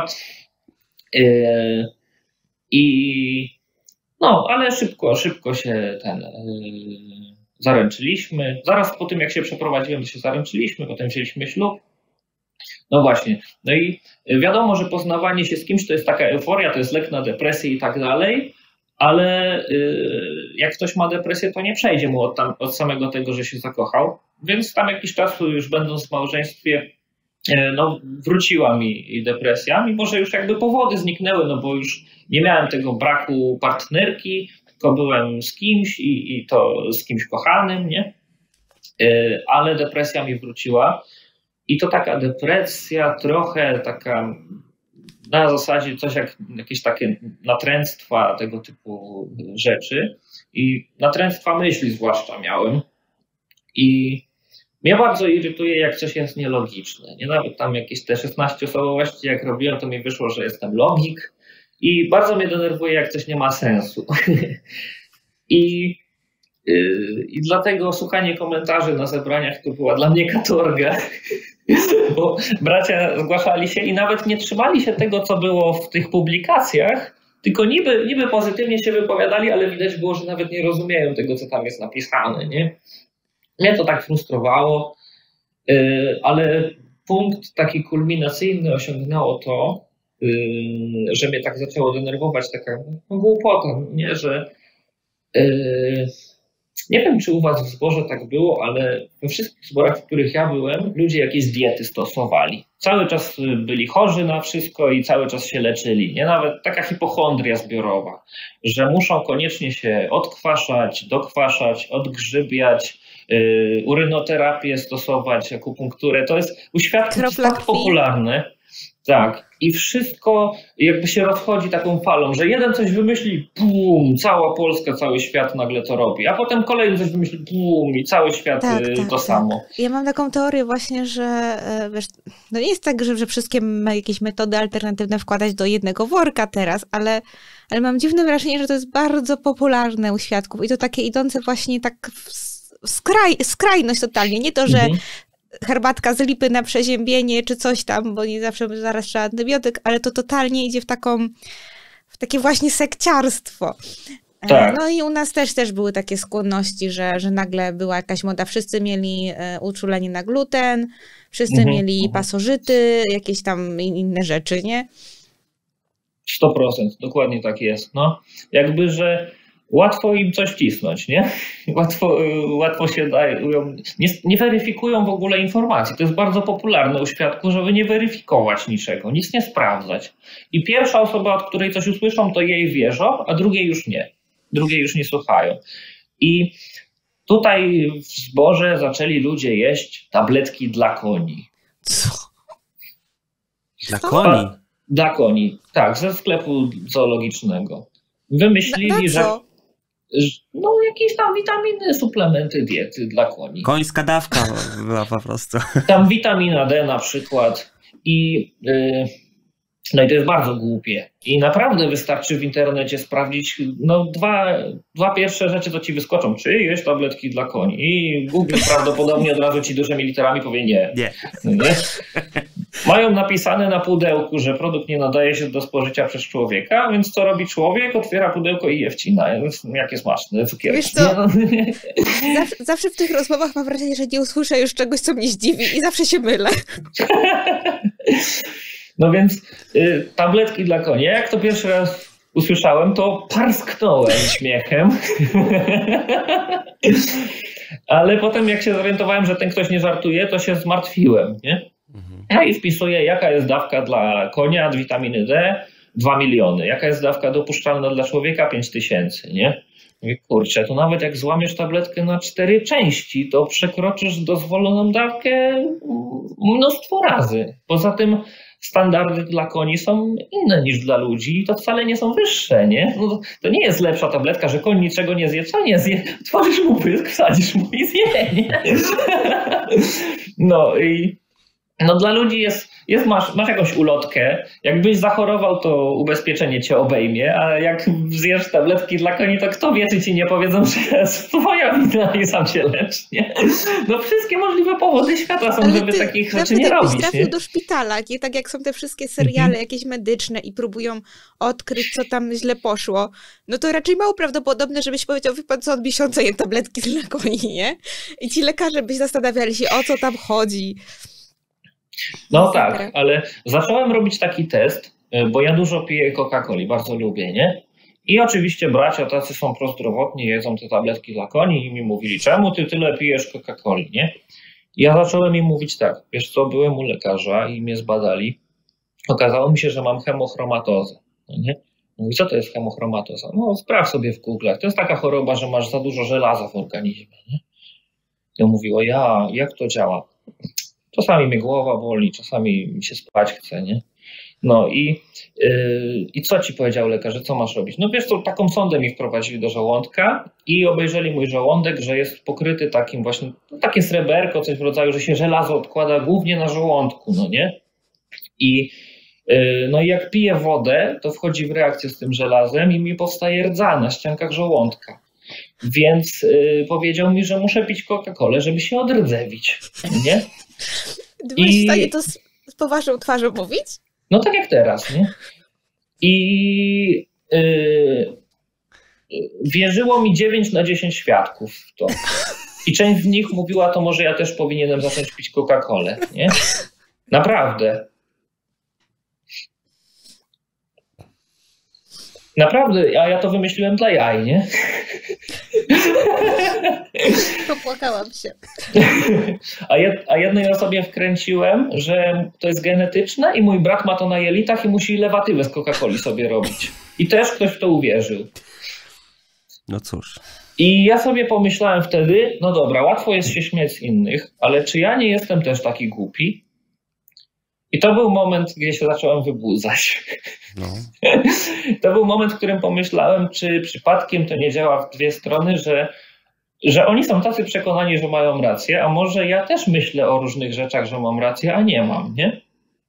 I no, ale szybko, szybko się ten zaręczyliśmy. Zaraz po tym, jak się przeprowadziłem, to się zaręczyliśmy, potem wzięliśmy ślub. No właśnie. No i wiadomo, że poznawanie się z kimś to jest taka euforia, to jest lek na depresję i tak dalej, ale jak ktoś ma depresję, to nie przejdzie mu od, tam, od samego tego, że się zakochał. Więc tam jakiś czas, już będąc w małżeństwie, no, wróciła mi depresja, mimo że już jakby powody zniknęły, no bo już nie miałem tego braku partnerki, tylko byłem z kimś i, i to z kimś kochanym, nie? Ale depresja mi wróciła i to taka depresja trochę taka na zasadzie coś jak jakieś takie natręctwa, tego typu rzeczy i natręctwa myśli zwłaszcza miałem i mnie bardzo irytuje, jak coś jest nielogiczne. Nie, nawet tam jakieś te szesnaście osobowości, jak robiłem, to mi wyszło, że jestem logik. I bardzo mnie denerwuje, jak coś nie ma sensu. I, yy, I dlatego słuchanie komentarzy na zebraniach to była dla mnie katorga. Bo bracia zgłaszali się i nawet nie trzymali się tego, co było w tych publikacjach, tylko niby, niby pozytywnie się wypowiadali, ale widać było, że nawet nie rozumieją tego, co tam jest napisane, nie? Mnie to tak frustrowało, ale punkt taki kulminacyjny osiągnęło to, że mnie tak zaczęło denerwować taka głupota, nie? Że nie wiem, czy u was w zborze tak było, ale we wszystkich zborach, w których ja byłem, ludzie jakieś diety stosowali. Cały czas byli chorzy na wszystko i cały czas się leczyli. Nie? Nawet taka hipochondria zbiorowa, że muszą koniecznie się odkwaszać, dokwaszać, odgrzybiać, yy, urynoterapię stosować, akupunkturę. To jest u świadków tak popularne. Tak. I wszystko jakby się rozchodzi taką falą, że jeden coś wymyśli, bum, cała Polska, cały świat nagle to robi, a potem kolejny coś wymyśli, bum, i cały świat tak, to tak, samo. Tak. Ja mam taką teorię właśnie, że wiesz, no nie jest tak, że, że wszystkie jakieś metody alternatywne wkładać do jednego worka teraz, ale, ale mam dziwne wrażenie, że to jest bardzo popularne u świadków i to takie idące właśnie tak w, w skraj, skrajność totalnie, nie to, że mhm. herbatka z lipy na przeziębienie, czy coś tam, bo nie zawsze zaraz trzeba antybiotyk, ale to totalnie idzie w taką, w takie właśnie sekciarstwo. Tak. No i u nas też też były takie skłonności, że, że nagle była jakaś moda, wszyscy mieli uczulenie na gluten, wszyscy mhm. mieli pasożyty, jakieś tam inne rzeczy, nie? sto procent, dokładnie tak jest. No, jakby, że łatwo im coś wcisnąć, nie? Łatwo, łatwo się dają, nie, nie weryfikują w ogóle informacji. To jest bardzo popularne u świadków, żeby nie weryfikować niczego, nic nie sprawdzać. I pierwsza osoba, od której coś usłyszą, to jej wierzą, a drugiej już nie. Drugiej już nie słuchają. I tutaj w zborze zaczęli ludzie jeść tabletki dla koni. Co? Dla koni? Dla koni, tak, ze sklepu zoologicznego. Wymyślili, na, na że no jakieś tam witaminy, suplementy diety dla koni. Końska dawka była po prostu. Tam witamina D na przykład i yy, no i to jest bardzo głupie. I naprawdę wystarczy w internecie sprawdzić no dwa, dwa pierwsze rzeczy, co ci wyskoczą. Czy jest tabletki dla koni? I Google prawdopodobnie od razu ci dużymi literami powie nie. Nie. nie? Mają napisane na pudełku, że produkt nie nadaje się do spożycia przez człowieka, więc co robi człowiek? Otwiera pudełko i je wcina. Jakie smaczne cukierki. Wiesz co, zawsze, zawsze w tych rozmowach mam wrażenie, że nie usłyszę już czegoś, co mnie zdziwi i zawsze się mylę. No więc y, tabletki dla koni. Jak to pierwszy raz usłyszałem, to parsknąłem śmiechem. Ale potem jak się zorientowałem, że ten ktoś nie żartuje, to się zmartwiłem, nie? Ja i wpisuję, jaka jest dawka dla konia witaminy D, dwa miliony. Jaka jest dawka dopuszczalna dla człowieka, pięć tysięcy, nie? I kurczę, to nawet jak złamiesz tabletkę na cztery części, to przekroczysz dozwoloną dawkę mnóstwo razy. Poza tym standardy dla koni są inne niż dla ludzi i to wcale nie są wyższe, nie? No, to nie jest lepsza tabletka, że koń niczego nie zje, co nie zje? Tworzysz mu pysk, wsadzisz mu i zje, nie? No i no dla ludzi jest, jest masz, masz jakąś ulotkę, jakbyś zachorował, to ubezpieczenie cię obejmie, ale jak zjesz tabletki dla koni, to kto wie, czy ci nie powiedzą, że jest twoja wina i sam się lecz, nie? No wszystkie możliwe powody świata są, ale żeby ty, takich rzeczy nie robić. Ale trafił do szpitala, nie? Tak jak są te wszystkie seriale mhm. jakieś medyczne i próbują odkryć, co tam źle poszło, no to raczej mało prawdopodobne, żebyś powiedział, wie pan co, od miesiąca jem tabletki dla koni, nie? I ci lekarze byś zastanawiali się, o co tam chodzi. No tak, ale zacząłem robić taki test, bo ja dużo piję Coca-Coli, bardzo lubię, nie? I oczywiście bracia tacy są prozdrowotni, jedzą te tabletki dla koni i mi mówili, czemu ty tyle pijesz Coca-Coli, nie? I ja zacząłem im mówić tak, wiesz co, byłem u lekarza i mnie zbadali, okazało mi się, że mam hemochromatozę, no nie? Mówi, co to jest hemochроматоза? No sprawdź sobie w Google'ach, to jest taka choroba, że masz za dużo żelaza w organizmie, nie? Ja mówił, ja, jak to działa? Czasami mnie głowa boli, czasami mi się spać chce, nie? No i, yy, i co ci powiedział lekarz, co masz robić? No wiesz co, taką sondę mi wprowadzili do żołądka i obejrzeli mój żołądek, że jest pokryty takim właśnie, no takie sreberko, coś w rodzaju, że się żelazo odkłada głównie na żołądku, no nie? I yy, no i jak piję wodę, to wchodzi w reakcję z tym żelazem i mi powstaje rdza na ściankach żołądka. Więc yy, powiedział mi, że muszę pić Coca-Colę, żeby się odrdzewić, nie? Byłeś I... w stanie to z, z poważną twarzą mówić? No tak jak teraz, nie? I yy, wierzyło mi dziewięć na dziesięć świadków w to. I część z nich mówiła, to może ja też powinienem zacząć pić Coca-Colę, nie? Naprawdę. Naprawdę, a ja to wymyśliłem dla jaj, nie? Popłakałam się. A, jed, a jednej osobie wkręciłem, że to jest genetyczne i mój brat ma to na jelitach i musi lewatywę z Coca-Coli sobie robić. I też ktoś w to uwierzył. No cóż. I ja sobie pomyślałem wtedy, no dobra, łatwo jest się śmiać z innych, ale czy ja nie jestem też taki głupi? I to był moment, gdzie się zacząłem wybudzać. No. To był moment, w którym pomyślałem, czy przypadkiem to nie działa w dwie strony, że, że oni są tacy przekonani, że mają rację, a może ja też myślę o różnych rzeczach, że mam rację, a nie mam, nie?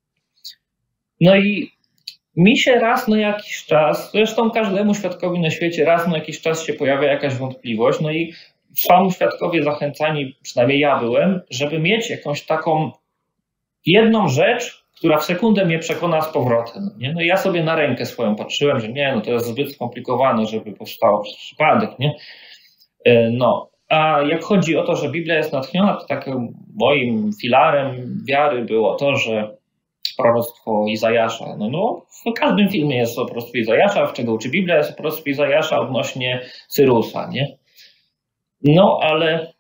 No i mi się raz na jakiś czas, zresztą każdemu świadkowi na świecie raz na jakiś czas się pojawia jakaś wątpliwość, no i są świadkowie zachęcani, przynajmniej ja byłem, żeby mieć jakąś taką jedną rzecz, która w sekundę mnie przekona z powrotem. Nie? No i ja sobie na rękę swoją patrzyłem, że nie, no to jest zbyt skomplikowane, żeby powstało przez przypadek, nie? No, a jak chodzi o to, że Biblia jest natchniona, to takim moim filarem wiary było to, że proroctwo Izajasza, no, no w każdym filmie jest proroctwo Izajasza, w czego uczy Biblia, jest proroctwo Izajasza odnośnie Cyrusa, nie? No, ale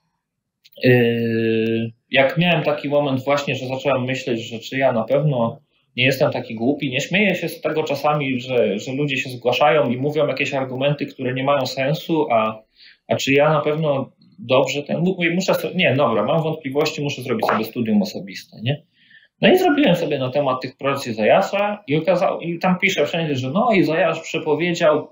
yy, jak miałem taki moment właśnie, że zacząłem myśleć, że czy ja na pewno nie jestem taki głupi, nie śmieję się z tego czasami, że, że ludzie się zgłaszają i mówią jakieś argumenty, które nie mają sensu, a, a czy ja na pewno dobrze ten, muszę sobie, nie, dobra, mam wątpliwości, muszę zrobić sobie studium osobiste, nie? No i zrobiłem sobie na temat tych proroc Izajasza i, okazał, i tam pisze wszędzie, że no Izajasz przepowiedział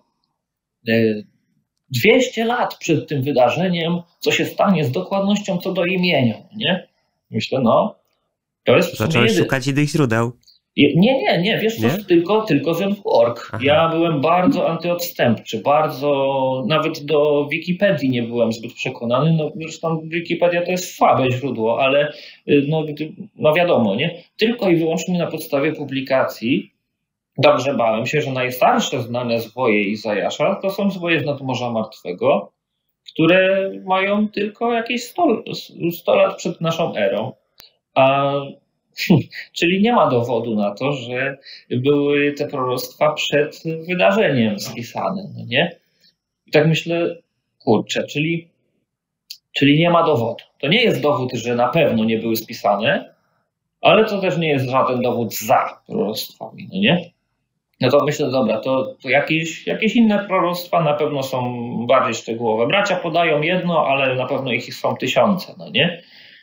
dwieście lat przed tym wydarzeniem, co się stanie z dokładnością co do imienia, nie? Myślę, no, to jest... Zacząłeś jedy... szukać innych źródeł. Nie, nie, nie, wiesz co, tylko, tylko z kropka org. Ja byłem bardzo antyodstępczy, bardzo, nawet do Wikipedii nie byłem zbyt przekonany, no zresztą Wikipedia to jest słabe źródło, ale no, no wiadomo, nie? Tylko i wyłącznie na podstawie publikacji dobrze bałem się, że najstarsze znane zwoje Izajasza to są zwoje z nadmorza martwego, które mają tylko jakieś sto lat przed naszą erą. A czyli nie ma dowodu na to, że były te proroctwa przed wydarzeniem spisane, no nie? I tak myślę, kurczę, czyli, czyli nie ma dowodu. To nie jest dowód, że na pewno nie były spisane, ale to też nie jest żaden dowód za proroctwami, no nie? No to myślę, dobra, to, to jakieś, jakieś inne proroctwa na pewno są bardziej szczegółowe. Bracia podają jedno, ale na pewno ich są tysiące, no nie?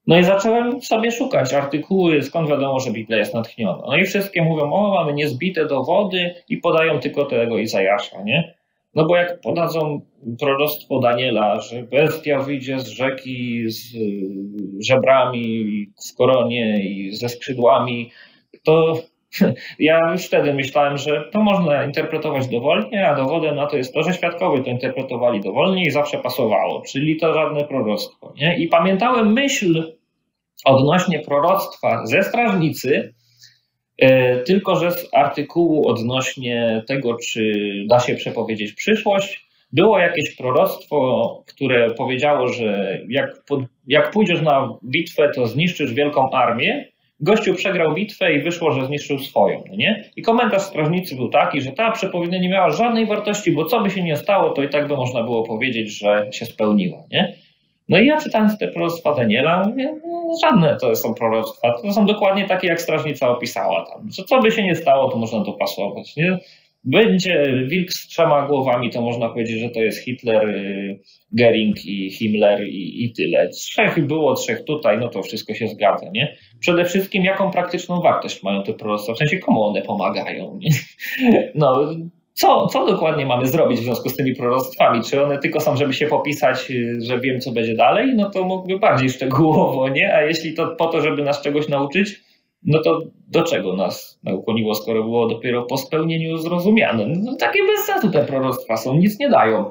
No i zacząłem sobie szukać artykuły, skąd wiadomo, że Biblia jest natchniona. No i wszystkie mówią, o, mamy niezbite dowody i podają tylko tego Izajasza, nie? No bo jak podadzą proroctwo Daniela, że bestia wyjdzie z rzeki z żebrami w koronie i ze skrzydłami, to ja już wtedy myślałem, że to można interpretować dowolnie, a dowodem na to jest to, że świadkowie to interpretowali dowolnie i zawsze pasowało, czyli to żadne proroctwo, nie? I pamiętałem myśl odnośnie proroctwa ze strażnicy, tylko że z artykułu odnośnie tego, czy da się przepowiedzieć przyszłość, było jakieś proroctwo, które powiedziało, że jak, pod, jak pójdziesz na bitwę, to zniszczysz wielką armię. Gościu przegrał bitwę i wyszło, że zniszczył swoją. Nie? I komentarz strażnicy był taki, że ta przepowiednia nie miała żadnej wartości, bo co by się nie stało, to i tak by można było powiedzieć, że się spełniła. Nie? No i ja czytając te proroctwa Daniela, mówię, no, żadne to są proroctwa, to są dokładnie takie, jak strażnica opisała tam. Że co by się nie stało, to można dopasować. Nie? Będzie wilk z trzema głowami, to można powiedzieć, że to jest Hitler, Goering i Himmler i, i tyle. Trzech było, trzech tutaj, no to wszystko się zgadza, nie? Przede wszystkim jaką praktyczną wartość mają te proroctwa, w sensie komu one pomagają, nie? No, co, co dokładnie mamy zrobić w związku z tymi proroctwami? Czy one tylko są, żeby się popisać, że wiem, co będzie dalej? No to mógłby bardziej szczegółowo, nie? A jeśli to po to, żeby nas czegoś nauczyć, no to do czego nas ukłoniło, skoro było dopiero po spełnieniu zrozumiane? No takie bez sensu te proroctwa są, nic nie dają.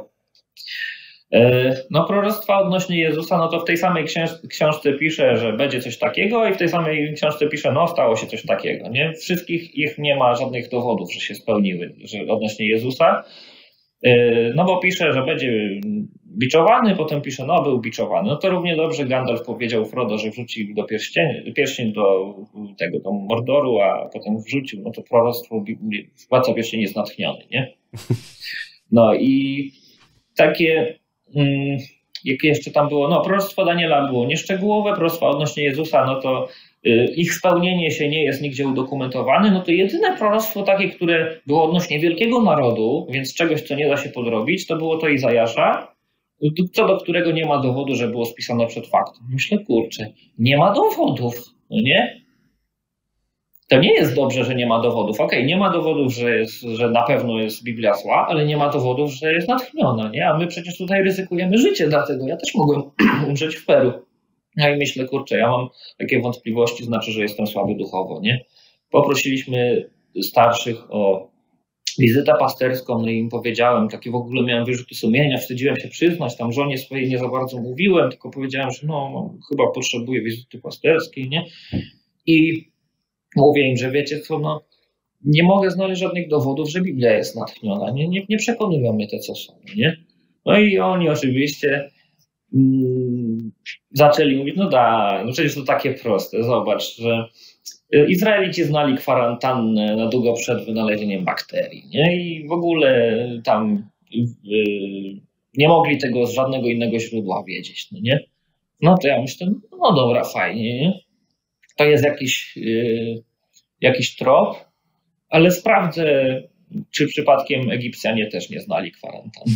No proroctwa odnośnie Jezusa, no to w tej samej książ- książce pisze, że będzie coś takiego i w tej samej książce pisze, no stało się coś takiego, nie? Wszystkich ich nie ma żadnych dowodów, że się spełniły, że odnośnie Jezusa. No bo pisze, że będzie biczowany, potem pisze, no był biczowany. No to równie dobrze Gandalf powiedział Frodo, że wrzucił do pierścień, pierścień do tego, do Mordoru, a potem wrzucił, no to proroctwo Władca Pierścieni jest natchniony, nie? No i takie, mm, jakie jeszcze tam było, no proroctwo Daniela było nieszczegółowe, proroctwa odnośnie Jezusa, no to y, ich spełnienie się nie jest nigdzie udokumentowane, no to jedyne proroctwo takie, które było odnośnie wielkiego narodu, więc czegoś, co nie da się podrobić, to było to Izajasza, co do którego nie ma dowodu, że było spisane przed faktem. Myślę, kurczę, nie ma dowodów, no nie? To nie jest dobrze, że nie ma dowodów. Okej, okay, nie ma dowodów, że, jest, że na pewno jest Biblia zła, ale nie ma dowodów, że jest natchniona, nie? A my przecież tutaj ryzykujemy życie, dlatego ja też mogłem umrzeć w Peru. No i myślę, kurczę, ja mam takie wątpliwości, znaczy, że jestem słaby duchowo, nie? Poprosiliśmy starszych o wizytę pasterską, no i im powiedziałem, takie w ogóle miałem wyrzuty sumienia, wstydziłem się przyznać, tam żonie swojej nie za bardzo mówiłem, tylko powiedziałem, że no, no chyba potrzebuję wizyty pasterskiej, nie? I mówię im, że wiecie co, no nie mogę znaleźć żadnych dowodów, że Biblia jest natchniona, nie, nie, nie przekonują mnie te, co są, nie? No i oni oczywiście mm, zaczęli mówić, no da, no przecież to takie proste, zobacz, że Izraelici znali kwarantannę na długo przed wynalezieniem bakterii, nie? I w ogóle tam yy, nie mogli tego z żadnego innego źródła wiedzieć, no nie? No to ja myślę, no dobra, fajnie, nie? To jest jakiś, yy, jakiś trop, ale sprawdzę, czy przypadkiem Egipcjanie też nie znali kwarantanny.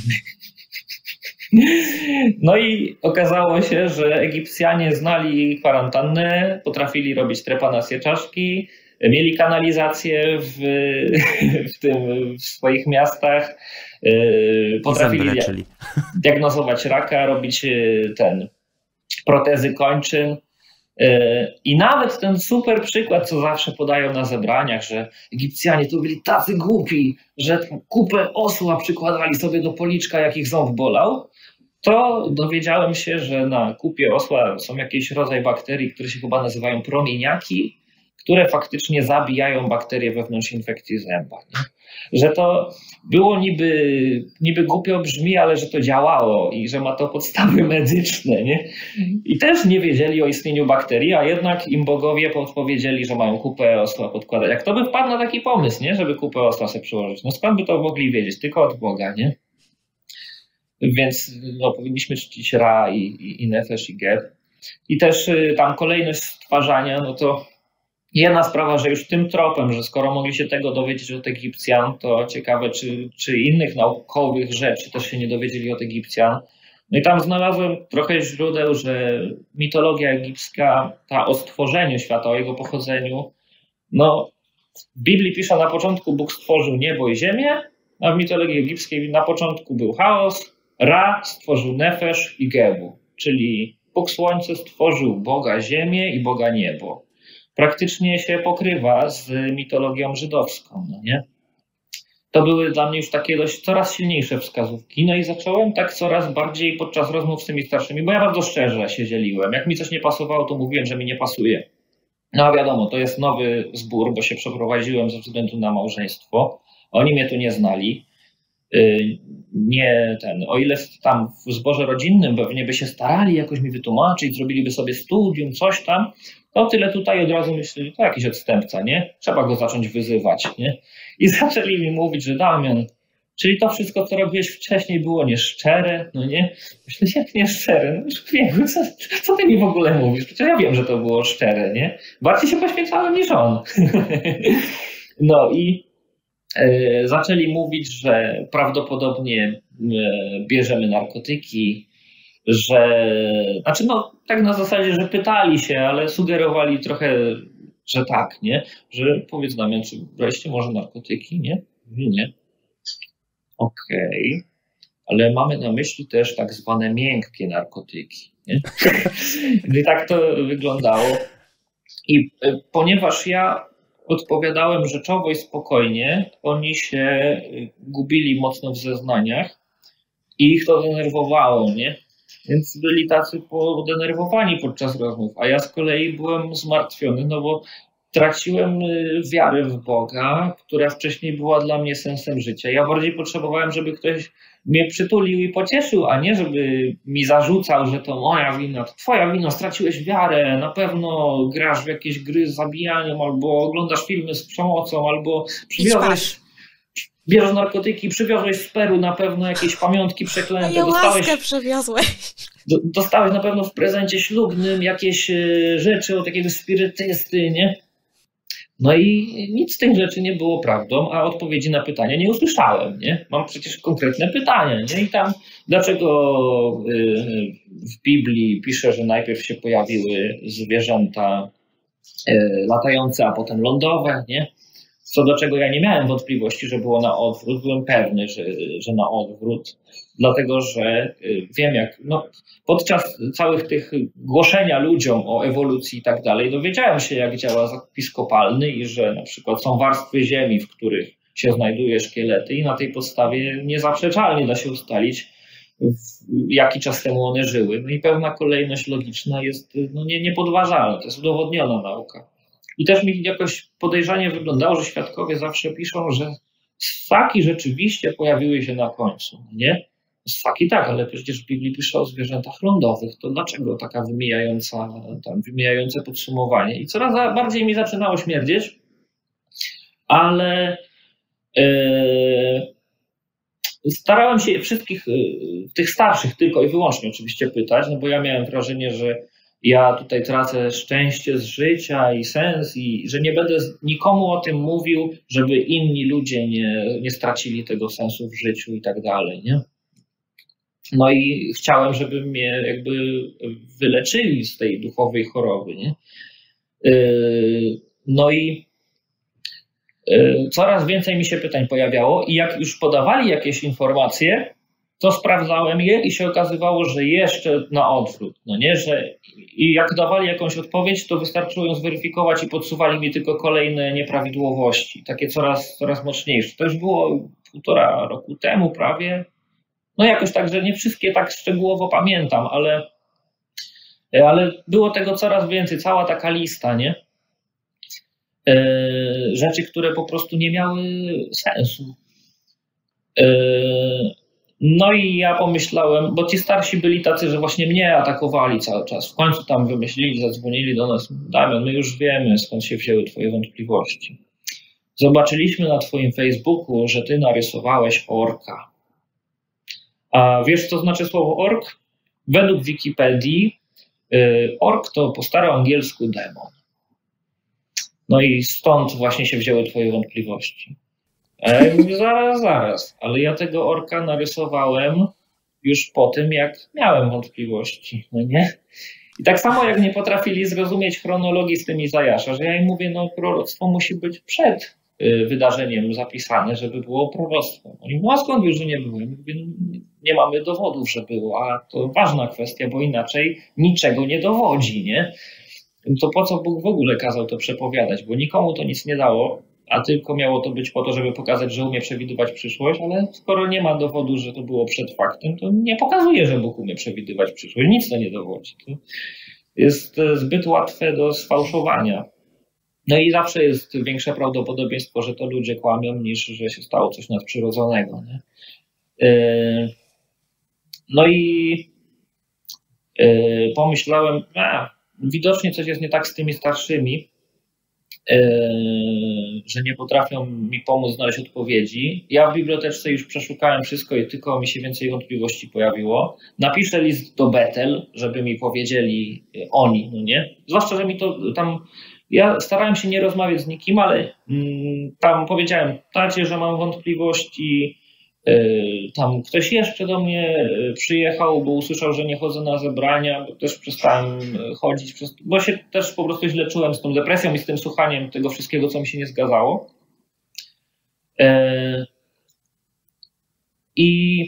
No i okazało się, że Egipcjanie znali kwarantannę, potrafili robić trepanację czaszki, mieli kanalizację w, w, tym, w swoich miastach, potrafili diagnozować raka, robić ten protezy kończyn. I nawet ten super przykład, co zawsze podają na zebraniach, że Egipcjanie to byli tacy głupi, że kupę osła przykładali sobie do policzka, jak ich ząb bolał, to dowiedziałem się, że na kupie osła są jakiś rodzaj bakterii, które się chyba nazywają promieniaki, które faktycznie zabijają bakterie wewnątrz infekcji zęba. Nie? Że to było niby, niby głupio brzmi, ale że to działało i że ma to podstawy medyczne. Nie? I też nie wiedzieli o istnieniu bakterii, a jednak im bogowie podpowiedzieli, że mają kupę osła podkładać. Jak to by wpadł na taki pomysł, nie? Żeby kupę osła sobie przyłożyć? No skąd by to mogli wiedzieć? Tylko od Boga, nie? Więc no, powinniśmy czcić Ra i, i, i Nefesh i Geb. I też y, tam kolejność stwarzania, no to jedna sprawa, że już tym tropem, że skoro mogli się tego dowiedzieć od Egipcjan, to ciekawe, czy, czy innych naukowych rzeczy też się nie dowiedzieli od Egipcjan, No i tam znalazłem trochę źródeł, że mitologia egipska, ta o stworzeniu świata, o jego pochodzeniu, no w Biblii pisze, na początku Bóg stworzył niebo i ziemię, a w mitologii egipskiej na początku był chaos, Ra stworzył Nefesz i Gebu, czyli Bóg Słońce stworzył Boga ziemię i Boga niebo. Praktycznie się pokrywa z mitologią żydowską, no nie? To były dla mnie już takie dość coraz silniejsze wskazówki. No i zacząłem tak coraz bardziej podczas rozmów z tymi starszymi, bo ja bardzo szczerze się dzieliłem. Jak mi coś nie pasowało, to mówiłem, że mi nie pasuje. No a wiadomo, to jest nowy zbór, bo się przeprowadziłem ze względu na małżeństwo. Oni mnie tu nie znali. Nie ten, o ile tam w zborze rodzinnym pewnie by się starali jakoś mi wytłumaczyć, zrobiliby sobie studium, coś tam, to tyle tutaj od razu myśleli, to jakiś odstępca, nie? Trzeba go zacząć wyzywać, nie? I zaczęli mi mówić, że Damian, czyli to wszystko, co robiłeś wcześniej, było nieszczere, no nie? Myślę, jak nieszczere? No już wieku, co, co ty mi w ogóle mówisz? Przecież ja wiem, że to było szczere, nie? Bardziej się poświęcałem niż on. No i e, zaczęli mówić, że prawdopodobnie e, bierzemy narkotyki, że, znaczy no tak na zasadzie, że pytali się, ale sugerowali trochę, że tak, nie? Że powiedz Damian, czy braliście może narkotyki, nie? Nie. Okej, okay. Ale mamy na myśli też tak zwane miękkie narkotyki, nie? I tak to wyglądało. I ponieważ ja odpowiadałem rzeczowo i spokojnie, oni się gubili mocno w zeznaniach i ich to denerwowało, nie? Więc byli tacy podenerwowani podczas rozmów, a ja z kolei byłem zmartwiony, no bo traciłem wiarę w Boga, która wcześniej była dla mnie sensem życia. Ja bardziej potrzebowałem, żeby ktoś mnie przytulił i pocieszył, a nie żeby mi zarzucał, że to moja wina, to twoja wina, straciłeś wiarę, na pewno grasz w jakieś gry z zabijaniem, albo oglądasz filmy z przemocą, albo przywiozłeś, bierzesz narkotyki, przywiozłeś z Peru na pewno jakieś pamiątki przeklęte. Ja dostałeś, łaskę przywiozłeś. Dostałeś na pewno w prezencie ślubnym jakieś rzeczy od jakiegoś spirytysty, nie? No i nic z tych rzeczy nie było prawdą, a odpowiedzi na pytania nie usłyszałem, nie? Mam przecież konkretne pytania, nie? I tam dlaczego w Biblii pisze, że najpierw się pojawiły zwierzęta latające, a potem lądowe, nie? Co do czego ja nie miałem wątpliwości, że było na odwrót, byłem pewny, że, że na odwrót, dlatego że wiem jak, no, podczas całych tych głoszenia ludziom o ewolucji i tak dalej, dowiedziałem się jak działa zapis kopalny i że na przykład są warstwy ziemi, w których się znajduje szkielety i na tej podstawie niezaprzeczalnie da się ustalić, w jaki czas temu one żyły. No i pewna kolejność logiczna jest no, nie, niepodważalna, to jest udowodniona nauka. I też mi jakoś podejrzanie wyglądało, że świadkowie zawsze piszą, że ssaki rzeczywiście pojawiły się na końcu, nie? Ssaki tak, ale przecież w Biblii pisze o zwierzętach lądowych. To dlaczego taka wymijająca, tam, wymijające podsumowanie? I coraz bardziej mi zaczynało śmierdzieć, ale yy, starałem się wszystkich yy, tych starszych tylko i wyłącznie oczywiście pytać, no bo ja miałem wrażenie, że ja tutaj tracę szczęście z życia i sens i że nie będę nikomu o tym mówił, żeby inni ludzie nie, nie stracili tego sensu w życiu i tak dalej, nie? No i chciałem, żeby mnie jakby wyleczyli z tej duchowej choroby, nie? No i coraz więcej mi się pytań pojawiało i jak już podawali jakieś informacje, to sprawdzałem je i się okazywało, że jeszcze na odwrót, no nie, że i jak dawali jakąś odpowiedź, to wystarczyło ją zweryfikować i podsuwali mi tylko kolejne nieprawidłowości, takie coraz, coraz mocniejsze. To już było półtora roku temu prawie, no jakoś tak, że nie wszystkie tak szczegółowo pamiętam, ale, ale było tego coraz więcej, cała taka lista, nie? Rzeczy, które po prostu nie miały sensu. No i ja pomyślałem, bo ci starsi byli tacy, że właśnie mnie atakowali cały czas. W końcu tam wymyślili, zadzwonili do nas. Damian, my już wiemy, skąd się wzięły twoje wątpliwości. Zobaczyliśmy na twoim Facebooku, że ty narysowałeś orka. A wiesz, co znaczy słowo ork? Według Wikipedii ork to po staroangielsku demon. No i stąd właśnie się wzięły twoje wątpliwości. A ja mówię, zaraz, zaraz, ale ja tego orka narysowałem już po tym, jak miałem wątpliwości, no nie? I tak samo jak nie potrafili zrozumieć chronologii z tym Izajasza, że ja im mówię, no proroctwo musi być przed wydarzeniem zapisane, żeby było proroctwo. Oni mówią, a skąd wiesz, że nie było? Ja mówię, nie mamy dowodów, że było, a to ważna kwestia, bo inaczej niczego nie dowodzi, nie? To po co Bóg w ogóle kazał to przepowiadać? Bo nikomu to nic nie dało, a tylko miało to być po to, żeby pokazać, że umie przewidywać przyszłość, ale skoro nie ma dowodu, że to było przed faktem, to nie pokazuje, że Bóg umie przewidywać przyszłość. Nic to nie dowodzi. To jest zbyt łatwe do sfałszowania. No i zawsze jest większe prawdopodobieństwo, że to ludzie kłamią, niż że się stało coś nadprzyrodzonego. Nie? No i pomyślałem, a, widocznie coś jest nie tak z tymi starszymi, że nie potrafią mi pomóc znaleźć odpowiedzi. Ja w biblioteczce już przeszukałem wszystko i tylko mi się więcej wątpliwości pojawiło. Napiszę list do Betel, żeby mi powiedzieli oni, no nie? Zwłaszcza, że mi to tam... Ja starałem się nie rozmawiać z nikim, ale tam powiedziałem tacie, że mam wątpliwości. Tam ktoś jeszcze do mnie przyjechał, bo usłyszał, że nie chodzę na zebrania, bo też przestałem chodzić, bo się też po prostu źle czułem z tą depresją i z tym słuchaniem tego wszystkiego, co mi się nie zgadzało. I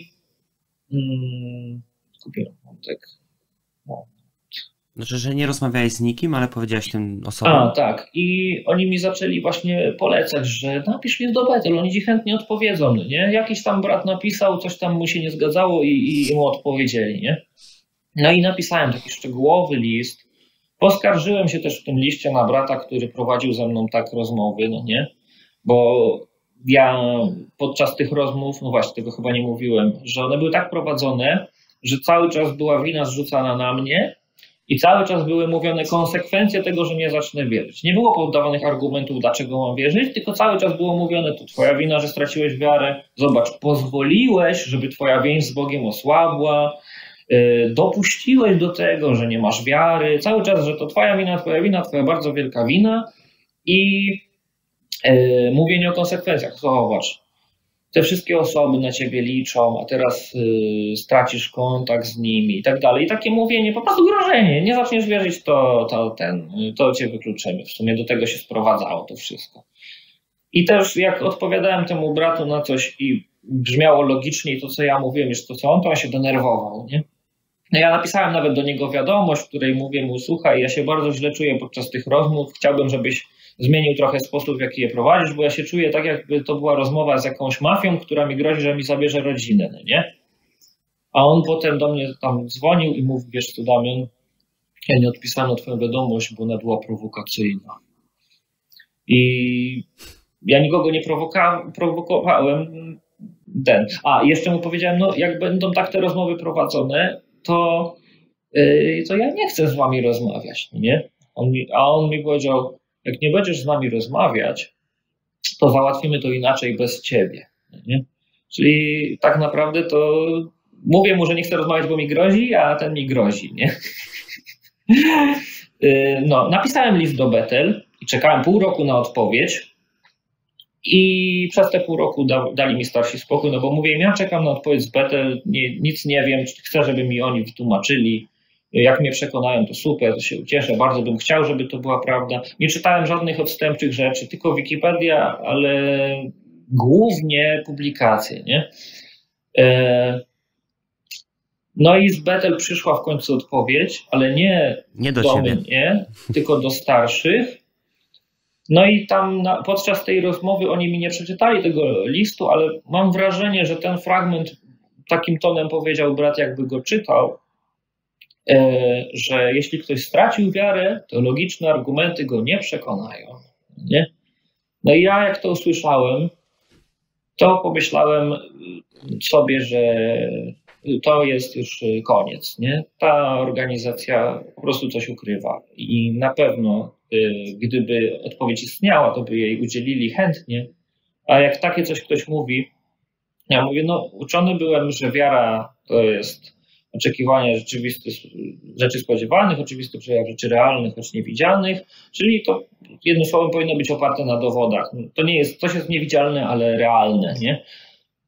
skupiłem wątek. Znaczy, że nie rozmawiałeś z nikim, ale powiedziałeś tym osobom. A, tak. I oni mi zaczęli właśnie polecać, że napisz list do Betel, oni ci chętnie odpowiedzą, nie? Jakiś tam brat napisał, coś tam mu się nie zgadzało i, i mu odpowiedzieli, nie? No i napisałem taki szczegółowy list. Poskarżyłem się też w tym liście na brata, który prowadził ze mną tak rozmowy, no nie? Bo ja podczas tych rozmów, no właśnie, tego chyba nie mówiłem, że one były tak prowadzone, że cały czas była wina zrzucana na mnie, i cały czas były mówione konsekwencje tego, że nie zacznę wierzyć. Nie było podawanych argumentów, dlaczego mam wierzyć, tylko cały czas było mówione, to twoja wina, że straciłeś wiarę. Zobacz, pozwoliłeś, żeby twoja więź z Bogiem osłabła. Dopuściłeś do tego, że nie masz wiary. Cały czas, że to twoja wina, twoja wina, twoja bardzo wielka wina. I yy, mówienie o konsekwencjach. Zobacz, te wszystkie osoby na ciebie liczą, a teraz y, stracisz kontakt z nimi i tak dalej. I takie mówienie, po prostu grożenie. Nie zaczniesz wierzyć, to, to, ten, to cię wykluczymy. W sumie do tego się sprowadzało to wszystko. I też jak odpowiadałem temu bratu na coś i brzmiało logicznie to, co ja mówiłem, niż to, co on, to on się denerwował. Nie? No ja napisałem nawet do niego wiadomość, w której mówię mu, słuchaj, ja się bardzo źle czuję podczas tych rozmów, chciałbym, żebyś zmienił trochę sposób, w jaki je prowadzisz, bo ja się czuję tak, jakby to była rozmowa z jakąś mafią, która mi grozi, że mi zabierze rodzinę, no nie? A on potem do mnie tam dzwonił i mówi, wiesz co, Damian, ja nie odpisałem na twoją wiadomość, bo ona była prowokacyjna. I ja nikogo nie prowoka- prowokowałem. Ten. A, jeszcze mu powiedziałem, no jak będą tak te rozmowy prowadzone, to, yy, to ja nie chcę z wami rozmawiać, nie? On mi, a on mi powiedział, jak nie będziesz z nami rozmawiać, to załatwimy to inaczej bez ciebie. Nie? Czyli tak naprawdę to mówię mu, że nie chcę rozmawiać, bo mi grozi, a ten mi grozi. Nie? No, napisałem list do Betel i czekałem pół roku na odpowiedź i przez te pół roku da, dali mi starsi spokój, no bo mówię im, ja czekam na odpowiedź z Betel, nie, nic nie wiem, chcę, żeby mi oni wytłumaczyli. Jak mnie przekonają, to super, to się ucieszę, bardzo bym chciał, żeby to była prawda. Nie czytałem żadnych odstępczych rzeczy, tylko Wikipedia, ale głównie publikacje, nie? No i z Betel przyszła w końcu odpowiedź, ale nie, nie do, do ciebie. mnie, tylko do starszych. No i tam na, podczas tej rozmowy oni mi nie przeczytali tego listu, ale mam wrażenie, że ten fragment takim tonem powiedział brat, jakby go czytał, że jeśli ktoś stracił wiarę, to logiczne argumenty go nie przekonają. Nie? No i ja jak to usłyszałem, to pomyślałem sobie, że to jest już koniec. Nie? Ta organizacja po prostu coś ukrywa i na pewno gdyby odpowiedź istniała, to by jej udzielili chętnie, a jak takie coś ktoś mówi, ja mówię, no uczony byłem, że wiara to jest oczekiwania rzeczywistych, rzeczy spodziewanych, oczywistych przejaw rzeczy realnych, choć niewidzialnych, czyli to jednym słowem powinno być oparte na dowodach. To nie jest, coś jest niewidzialne, ale realne, nie?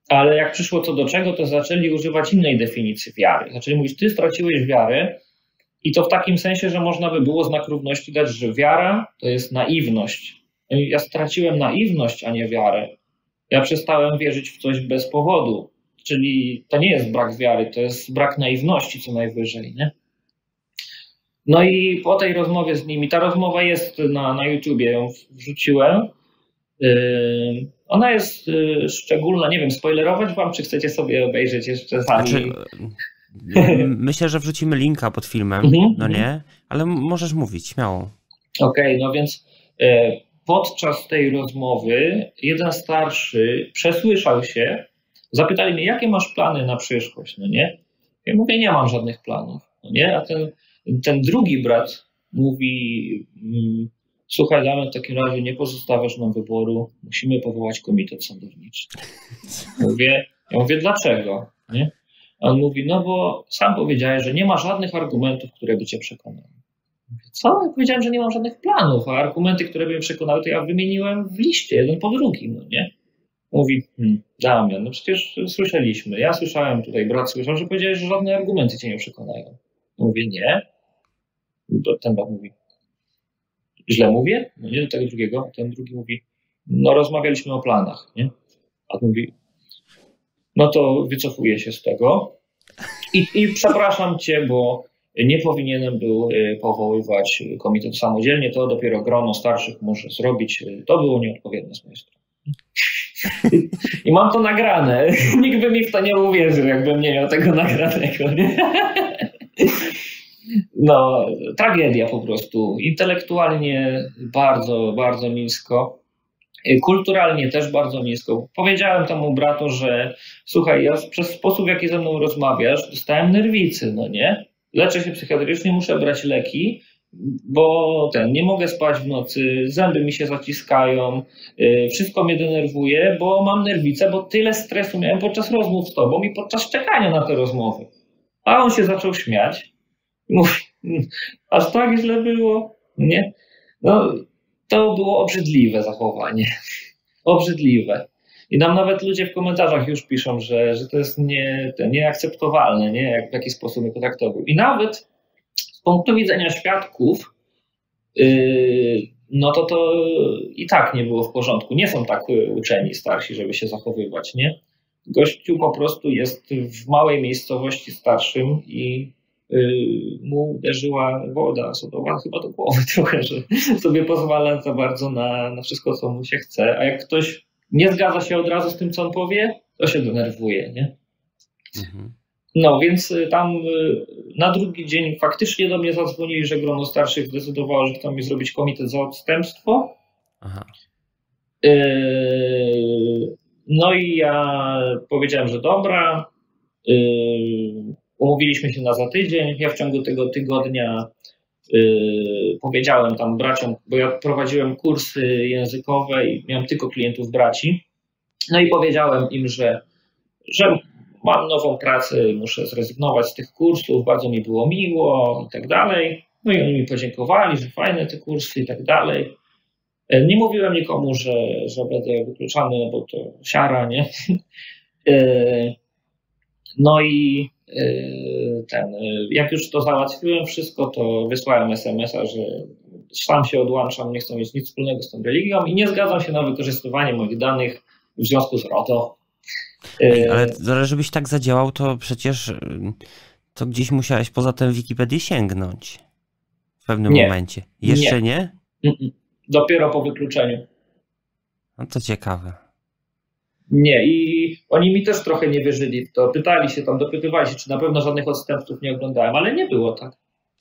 ale jak przyszło co do czego, to zaczęli używać innej definicji wiary. Zaczęli mówić, ty straciłeś wiarę i to w takim sensie, że można by było znak równości dać, że wiara to jest naiwność. Ja straciłem naiwność, a nie wiarę. Ja przestałem wierzyć w coś bez powodu. Czyli to nie jest brak wiary, to jest brak naiwności co najwyżej, nie? No i po tej rozmowie z nimi, ta rozmowa jest na, na YouTubie, ją wrzuciłem. Yy, ona jest yy, szczególna, nie wiem, spoilerować wam, czy chcecie sobie obejrzeć jeszcze sami? Znaczy, myślę, że wrzucimy linka pod filmem, Mhm, no nie? Ale możesz mówić, śmiało. Okej, no więc yy, podczas tej rozmowy jeden starszy przesłyszał się, zapytali mnie, jakie masz plany na przyszłość, no nie? Ja mówię, nie mam żadnych planów, no nie? A ten, ten drugi brat mówi, mm, słuchaj, Damian, w takim razie nie pozostawiasz nam wyboru, musimy powołać komitet sądowniczy. Mówię, ja mówię, dlaczego? Nie? A on mówi, no bo sam powiedziałeś, że nie ma żadnych argumentów, które by cię przekonały. Mówię, co? Ja powiedziałem, że nie mam żadnych planów, a argumenty, które by mnie przekonały, to ja wymieniłem w liście, jeden po drugim, no nie? Mówi, hmm, Damian, no przecież słyszeliśmy, ja słyszałem tutaj, brat słyszał, że powiedziałeś, że żadne argumenty cię nie przekonają. Mówię, nie. Ten brat mówi, źle mówię? No nie, do tego drugiego. Ten drugi mówi, no rozmawialiśmy o planach, nie? A ten mówi, no to wycofuję się z tego i, i przepraszam cię, bo nie powinienem był powoływać komitet samodzielnie, to dopiero grono starszych może zrobić, to było nieodpowiednie z mojej strony. I mam to nagrane. Nikt by mi w to nie uwierzył, jakbym nie miał tego nagranego. Nie? No, tragedia po prostu. Intelektualnie bardzo, bardzo nisko. Kulturalnie też bardzo nisko. Powiedziałem temu bratu, że słuchaj, ja przez sposób, w jaki ze mną rozmawiasz, dostałem nerwicy, no nie? Leczę się psychiatrycznie, muszę brać leki, bo ten, nie mogę spać w nocy, zęby mi się zaciskają, yy, wszystko mnie denerwuje, bo mam nerwicę, bo tyle stresu miałem podczas rozmów z tobą i podczas czekania na te rozmowy. A on się zaczął śmiać. Mówi, aż tak źle było, nie? No, to było obrzydliwe zachowanie. Obrzydliwe. I nam nawet ludzie w komentarzach już piszą, że, że to jest nie, to nieakceptowalne, nie? Jak, w jaki sposób mnie potraktował. I nawet z punktu widzenia świadków, yy, no to to i tak nie było w porządku. Nie są tak uczeni starsi, żeby się zachowywać, nie? Gościu po prostu jest w małej miejscowości starszym i yy, mu uderzyła woda sodowa chyba do głowy trochę, że sobie pozwala za bardzo na, na wszystko, co mu się chce. A jak ktoś nie zgadza się od razu z tym, co on powie, to się denerwuje, nie? Mhm. No, więc tam na drugi dzień faktycznie do mnie zadzwonili, że grono starszych zdecydowało, że chcą mi zrobić komitet za odstępstwo. Aha. Yy, no i ja powiedziałem, że dobra. Yy, umówiliśmy się na za tydzień. Ja w ciągu tego tygodnia yy, powiedziałem tam braciom, bo ja prowadziłem kursy językowe i miałem tylko klientów braci. No i powiedziałem im, że, że mam nową pracę, muszę zrezygnować z tych kursów, bardzo mi było miło i tak dalej. No i oni mi podziękowali, że fajne te kursy i tak dalej. Nie mówiłem nikomu, że, że będę wykluczany, no bo to siara, nie? No i ten, jak już to załatwiłem wszystko, to wysłałem es em es a, że sam się odłączam, nie chcę mieć nic wspólnego z tą religią i nie zgadzam się na wykorzystywanie moich danych w związku z RODO. Ej, ale żebyś tak zadziałał, to przecież to gdzieś musiałeś poza tę Wikipedię sięgnąć w pewnym nie. momencie. Jeszcze nie? nie? Dopiero po wykluczeniu. No to ciekawe. Nie, i oni mi też trochę nie wierzyli w to. Pytali się tam, dopytywali się, czy na pewno żadnych odstępstw nie oglądałem, ale nie było tak.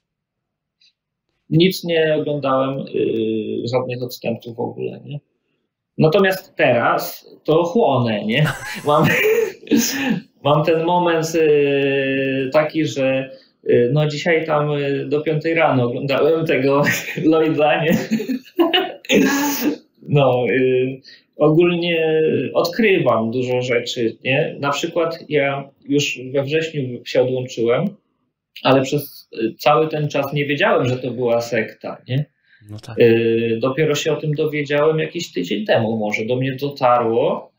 Nic nie oglądałem, yy, żadnych odstępstw w ogóle, nie? Natomiast teraz to chłonę, nie? Mam, mam ten moment yy, taki, że yy, no dzisiaj tam yy, do piątej rano oglądałem tego Lloyda, nie? No, yy, ogólnie odkrywam dużo rzeczy, nie? Na przykład ja już we wrześniu się odłączyłem, ale przez cały ten czas nie wiedziałem, że to była sekta, nie? No tak. Dopiero się o tym dowiedziałem jakiś tydzień temu może. Do mnie dotarło,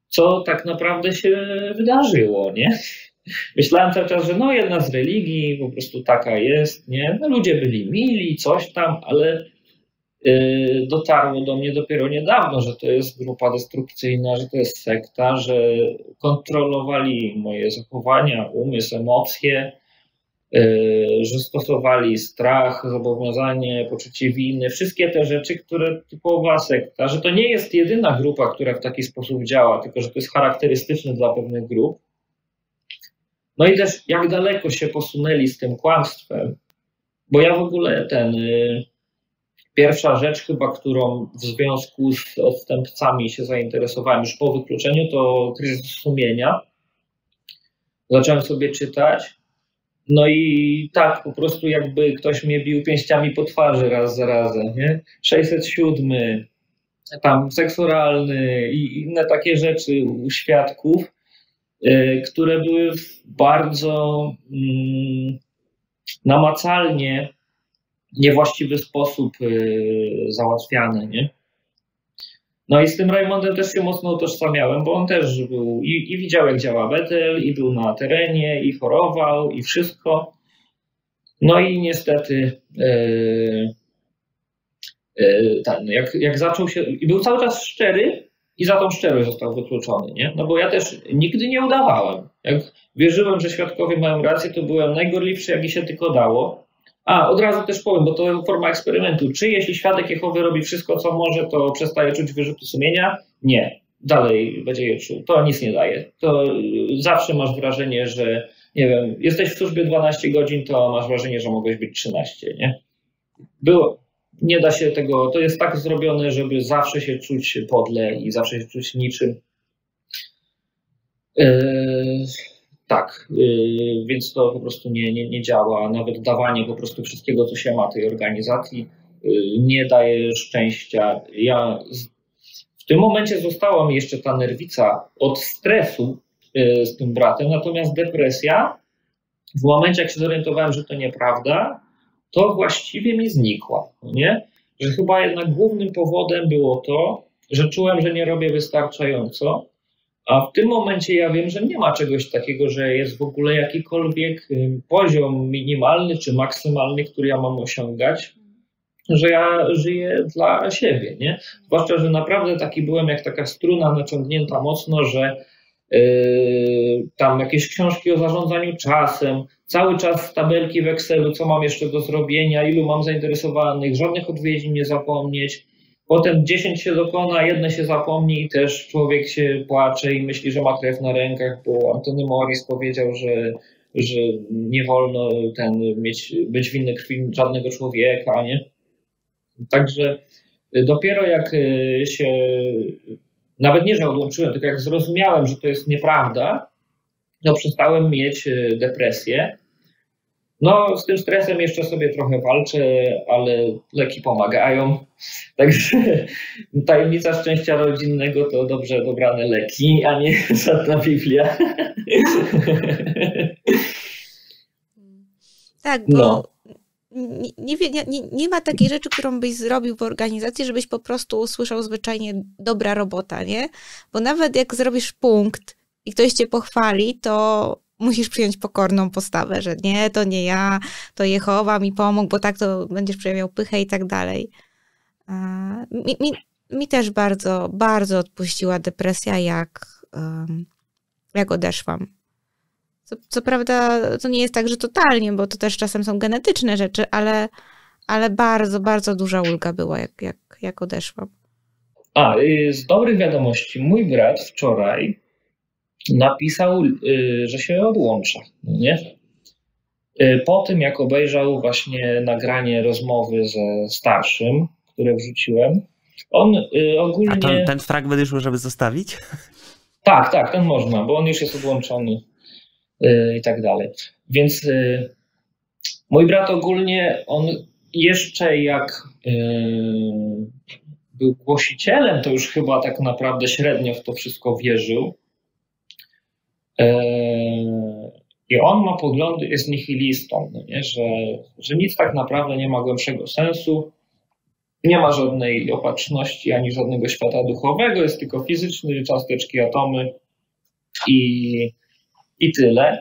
co tak naprawdę się wydarzyło, nie? Myślałem cały czas, że no jedna z religii po prostu taka jest, nie? No ludzie byli mili, coś tam, ale yy, dotarło do mnie dopiero niedawno, że to jest grupa destrukcyjna, że to jest sekta, że kontrolowali moje zachowania, umysł, emocje, yy, że stosowali strach, zobowiązanie, poczucie winy, wszystkie te rzeczy, które typowa sekta, że to nie jest jedyna grupa, która w taki sposób działa, tylko że to jest charakterystyczne dla pewnych grup. No i też jak daleko się posunęli z tym kłamstwem, bo ja w ogóle ten, y, pierwsza rzecz chyba, którą w związku z odstępcami się zainteresowałem już po wykluczeniu, to kryzys sumienia. Zacząłem sobie czytać, no i tak po prostu jakby ktoś mnie bił pięściami po twarzy raz za razem, nie? sześćset siedem, tam seks oralny i inne takie rzeczy u świadków, które były w bardzo mm, namacalnie niewłaściwy sposób y, załatwiane, nie? No i z tym Rajmondem też się mocno utożsamiałem, bo on też był i, i widział, jak działa Betel, i był na terenie, i chorował, i wszystko. No i niestety y, y, ten, jak, jak zaczął się, i był cały czas szczery, i za tą szczerość został wykluczony, nie? No bo ja też nigdy nie udawałem. Jak wierzyłem, że świadkowie mają rację, to byłem najgorliwszy, jak mi się tylko dało. A, od razu też powiem, bo to forma eksperymentu. Czy jeśli świadek Jehowy robi wszystko, co może, to przestaje czuć wyrzuty sumienia? Nie. Dalej będzie je czuł. To nic nie daje. To zawsze masz wrażenie, że nie wiem, jesteś w służbie dwanaście godzin, to masz wrażenie, że mogłeś być trzynaście, nie? Było. Nie da się tego, to jest tak zrobione, żeby zawsze się czuć podle i zawsze się czuć niczym. Yy, tak, yy, więc to po prostu nie, nie, nie działa. Nawet dawanie po prostu wszystkiego, co się ma tej organizacji, yy, nie daje szczęścia. Ja z, w tym momencie została mi jeszcze ta nerwica od stresu yy, z tym bratem, natomiast depresja, w momencie jak się zorientowałem, że to nieprawda, to właściwie mi znikła, nie? Że chyba jednak głównym powodem było to, że czułem, że nie robię wystarczająco, a w tym momencie ja wiem, że nie ma czegoś takiego, że jest w ogóle jakikolwiek poziom minimalny czy maksymalny, który ja mam osiągać, że ja żyję dla siebie, nie? Zwłaszcza, że naprawdę taki byłem jak taka struna naciągnięta mocno, że Yy, tam jakieś książki o zarządzaniu czasem, cały czas tabelki w Excelu, co mam jeszcze do zrobienia, ilu mam zainteresowanych, żadnych odwiedzin nie zapomnieć. Potem dziesięć się dokona, jedne się zapomni i też człowiek się płacze i myśli, że ma krew na rękach, bo Antony Morris powiedział, że, że nie wolno ten, mieć, być winny krwi żadnego człowieka, nie? Także dopiero jak się nawet nie, że odłączyłem, tylko jak zrozumiałem, że to jest nieprawda, no przestałem mieć depresję. No z tym stresem jeszcze sobie trochę walczę, ale leki pomagają. Także tajemnica szczęścia rodzinnego to dobrze dobrane leki, a nie żadna Biblia. Tak, bo no. Nie, nie, nie, nie ma takiej rzeczy, którą byś zrobił w organizacji, żebyś po prostu usłyszał zwyczajnie dobra robota, nie? Bo nawet jak zrobisz punkt i ktoś cię pochwali, to musisz przyjąć pokorną postawę, że nie, to nie ja, to Jehowa mi pomógł, bo tak to będziesz przejawiał pychę i tak dalej. Mi, mi, mi też bardzo, bardzo odpuściła depresja, jak, jak odeszłam. Co, co prawda to nie jest tak, że totalnie, bo to też czasem są genetyczne rzeczy, ale, ale bardzo, bardzo duża ulga była, jak, jak, jak odeszłam. A, z dobrych wiadomości, mój brat wczoraj napisał, że się odłącza, nie? Po tym, jak obejrzał właśnie nagranie rozmowy ze starszym, które wrzuciłem, on ogólnie... A ten, ten fragment już możemy zostawić? Tak, tak, ten można, bo on już jest odłączony i tak dalej. Więc mój brat ogólnie, on jeszcze jak był głosicielem, to już chyba tak naprawdę średnio w to wszystko wierzył. I on ma poglądy, jest nihilistą, no nie? Że, że nic tak naprawdę nie ma głębszego sensu, Nie ma żadnej opatrzności ani żadnego świata duchowego, jest tylko fizyczny, cząsteczki, atomy i, i tyle.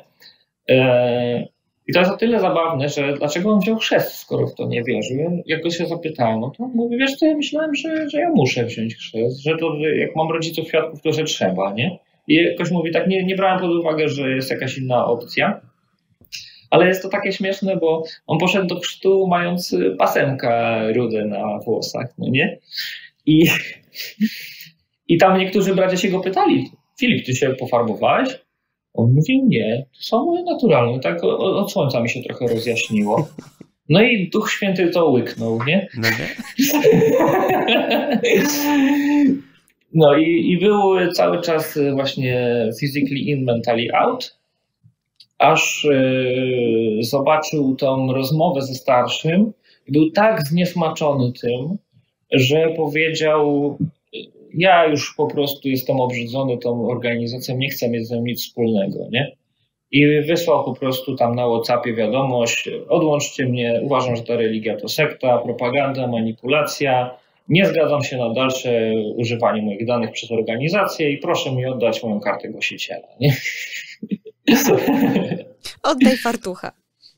I to jest o tyle zabawne, że dlaczego on wziął chrzest, skoro w to nie wierzył. Jak go się zapytałem, no to mówi, wiesz co, ja myślałem, że, że ja muszę wziąć chrzest, że to jak mam rodziców świadków, to że trzeba, nie? I jakoś mówi, tak nie, nie brałem pod uwagę, że jest jakaś inna opcja. Ale jest to takie śmieszne, bo on poszedł do chrztu mając pasemka rudę na włosach, no nie? I, i tam niektórzy bracia się go pytali, Filip, ty się pofarbowałeś? On mówi, nie, to są moje naturalne, tak od słońca mi się trochę rozjaśniło. No i Duch Święty to łyknął, nie? No, nie? No i, i był cały czas właśnie physically in, mentally out, aż yy, zobaczył tą rozmowę ze starszym i był tak zniesmaczony tym, że powiedział, ja już po prostu jestem obrzydzony tą organizacją, nie chcę mieć z nią nic wspólnego, nie? I wysłał po prostu tam na WhatsAppie wiadomość, odłączcie mnie, uważam, że ta religia to sekta, propaganda, manipulacja, nie zgadzam się na dalsze używanie moich danych przez organizację i proszę mi oddać moją kartę głosiciela, nie? Oddaj fartucha.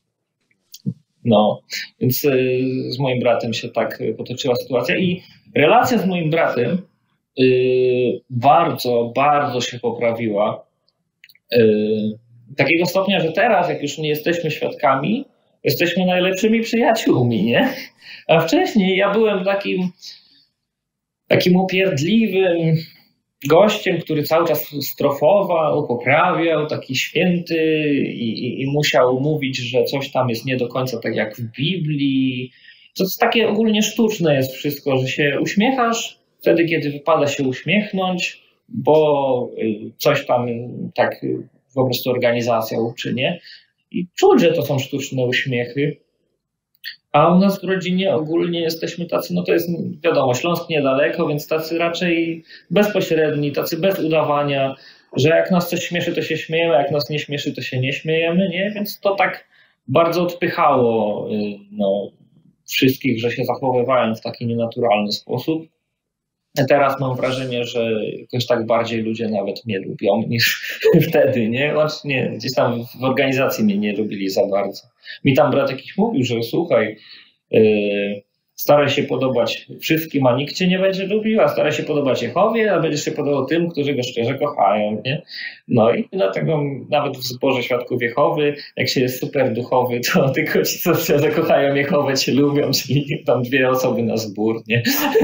No, więc z moim bratem się tak potoczyła sytuacja i relacja z moim bratem yy, bardzo, bardzo się poprawiła. Yy, takiego stopnia, że teraz, jak już nie jesteśmy świadkami, jesteśmy najlepszymi przyjaciółmi, nie? A wcześniej ja byłem takim, takim upierdliwym gościem, który cały czas strofował, poprawiał, taki święty i, i, i musiał mówić, że coś tam jest nie do końca tak jak w Biblii. To jest takie ogólnie sztuczne jest wszystko, że się uśmiechasz wtedy, kiedy wypada się uśmiechnąć, bo coś tam tak po prostu organizacja uczy, nie? I czuć, że to są sztuczne uśmiechy. A u nas w rodzinie ogólnie jesteśmy tacy, no to jest wiadomo, Śląsk niedaleko, więc tacy raczej bezpośredni, tacy bez udawania, że jak nas coś śmieszy, to się śmiejemy, jak nas nie śmieszy, to się nie śmiejemy, nie? Więc to tak bardzo odpychało no, wszystkich, że się zachowywałem w taki nienaturalny sposób. Teraz mam wrażenie, że jakoś tak bardziej ludzie nawet mnie lubią niż wtedy, nie? Łącznie gdzieś tam w organizacji mnie nie lubili za bardzo. Mi tam brat jakiś mówił, że słuchaj, yy, staraj się podobać wszystkim, a nikt cię nie będzie lubił, a staraj się podobać Jehowie, a będziesz się podobał tym, którzy go szczerze kochają, nie? No i dlatego nawet w zborze Świadków Jehowy, jak się jest super duchowy, to tylko ci, co szczerze kochają Jehowę, cię lubią, czyli tam dwie osoby na zbór, nie?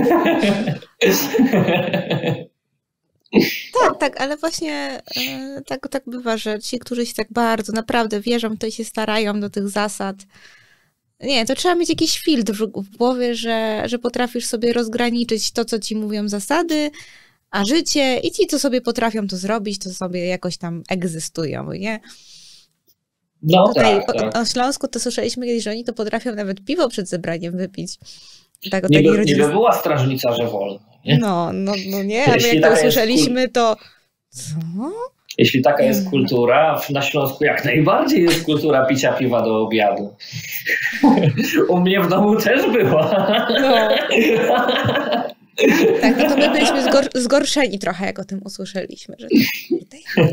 Tak, tak, ale właśnie e, tak, tak bywa, że ci, którzy się tak bardzo naprawdę wierzą, to się starają do tych zasad. Nie, to trzeba mieć jakiś filtr w, w głowie, że, że potrafisz sobie rozgraniczyć to, co ci mówią zasady, a życie i ci, co sobie potrafią to zrobić, to sobie jakoś tam egzystują, nie? No Tutaj tak, tak. O, o Śląsku to słyszeliśmy kiedyś, że oni to potrafią nawet piwo przed zebraniem wypić. Tak, o nie, takiej by, rodzinie... nie by była strażnica, że wolno. Nie? No, no, no nie, ale Jeśli jak to taka jest usłyszeliśmy, to... Co? Jeśli taka jest kultura, na Śląsku jak najbardziej jest kultura picia piwa do obiadu. U mnie w domu też była. No. Tak, no to my byliśmy zgor zgorszeni trochę, jak o tym usłyszeliśmy. Że to...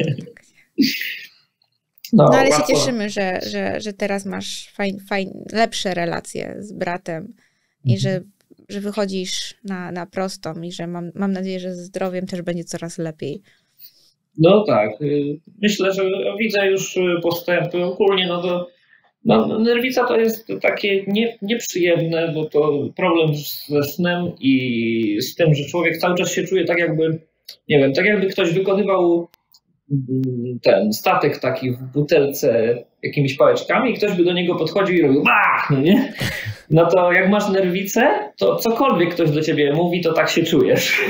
No, no ale łatwo. Się cieszymy, że, że, że teraz masz fajn, fajn, lepsze relacje z bratem mhm. i że, że wychodzisz na, na prostą i że mam, mam nadzieję, że ze zdrowiem też będzie coraz lepiej. No tak, myślę, że widzę już postępy. Ogólnie no to no, nerwica to jest takie nie, nieprzyjemne, bo to problem ze snem i z tym, że człowiek cały czas się czuje tak jakby, nie wiem, tak jakby ktoś wykonywał ten statek taki w butelce jakimiś pałeczkami i ktoś by do niego podchodził i robił bach, no nie? No to jak masz nerwicę, to cokolwiek ktoś do ciebie mówi, to tak się czujesz.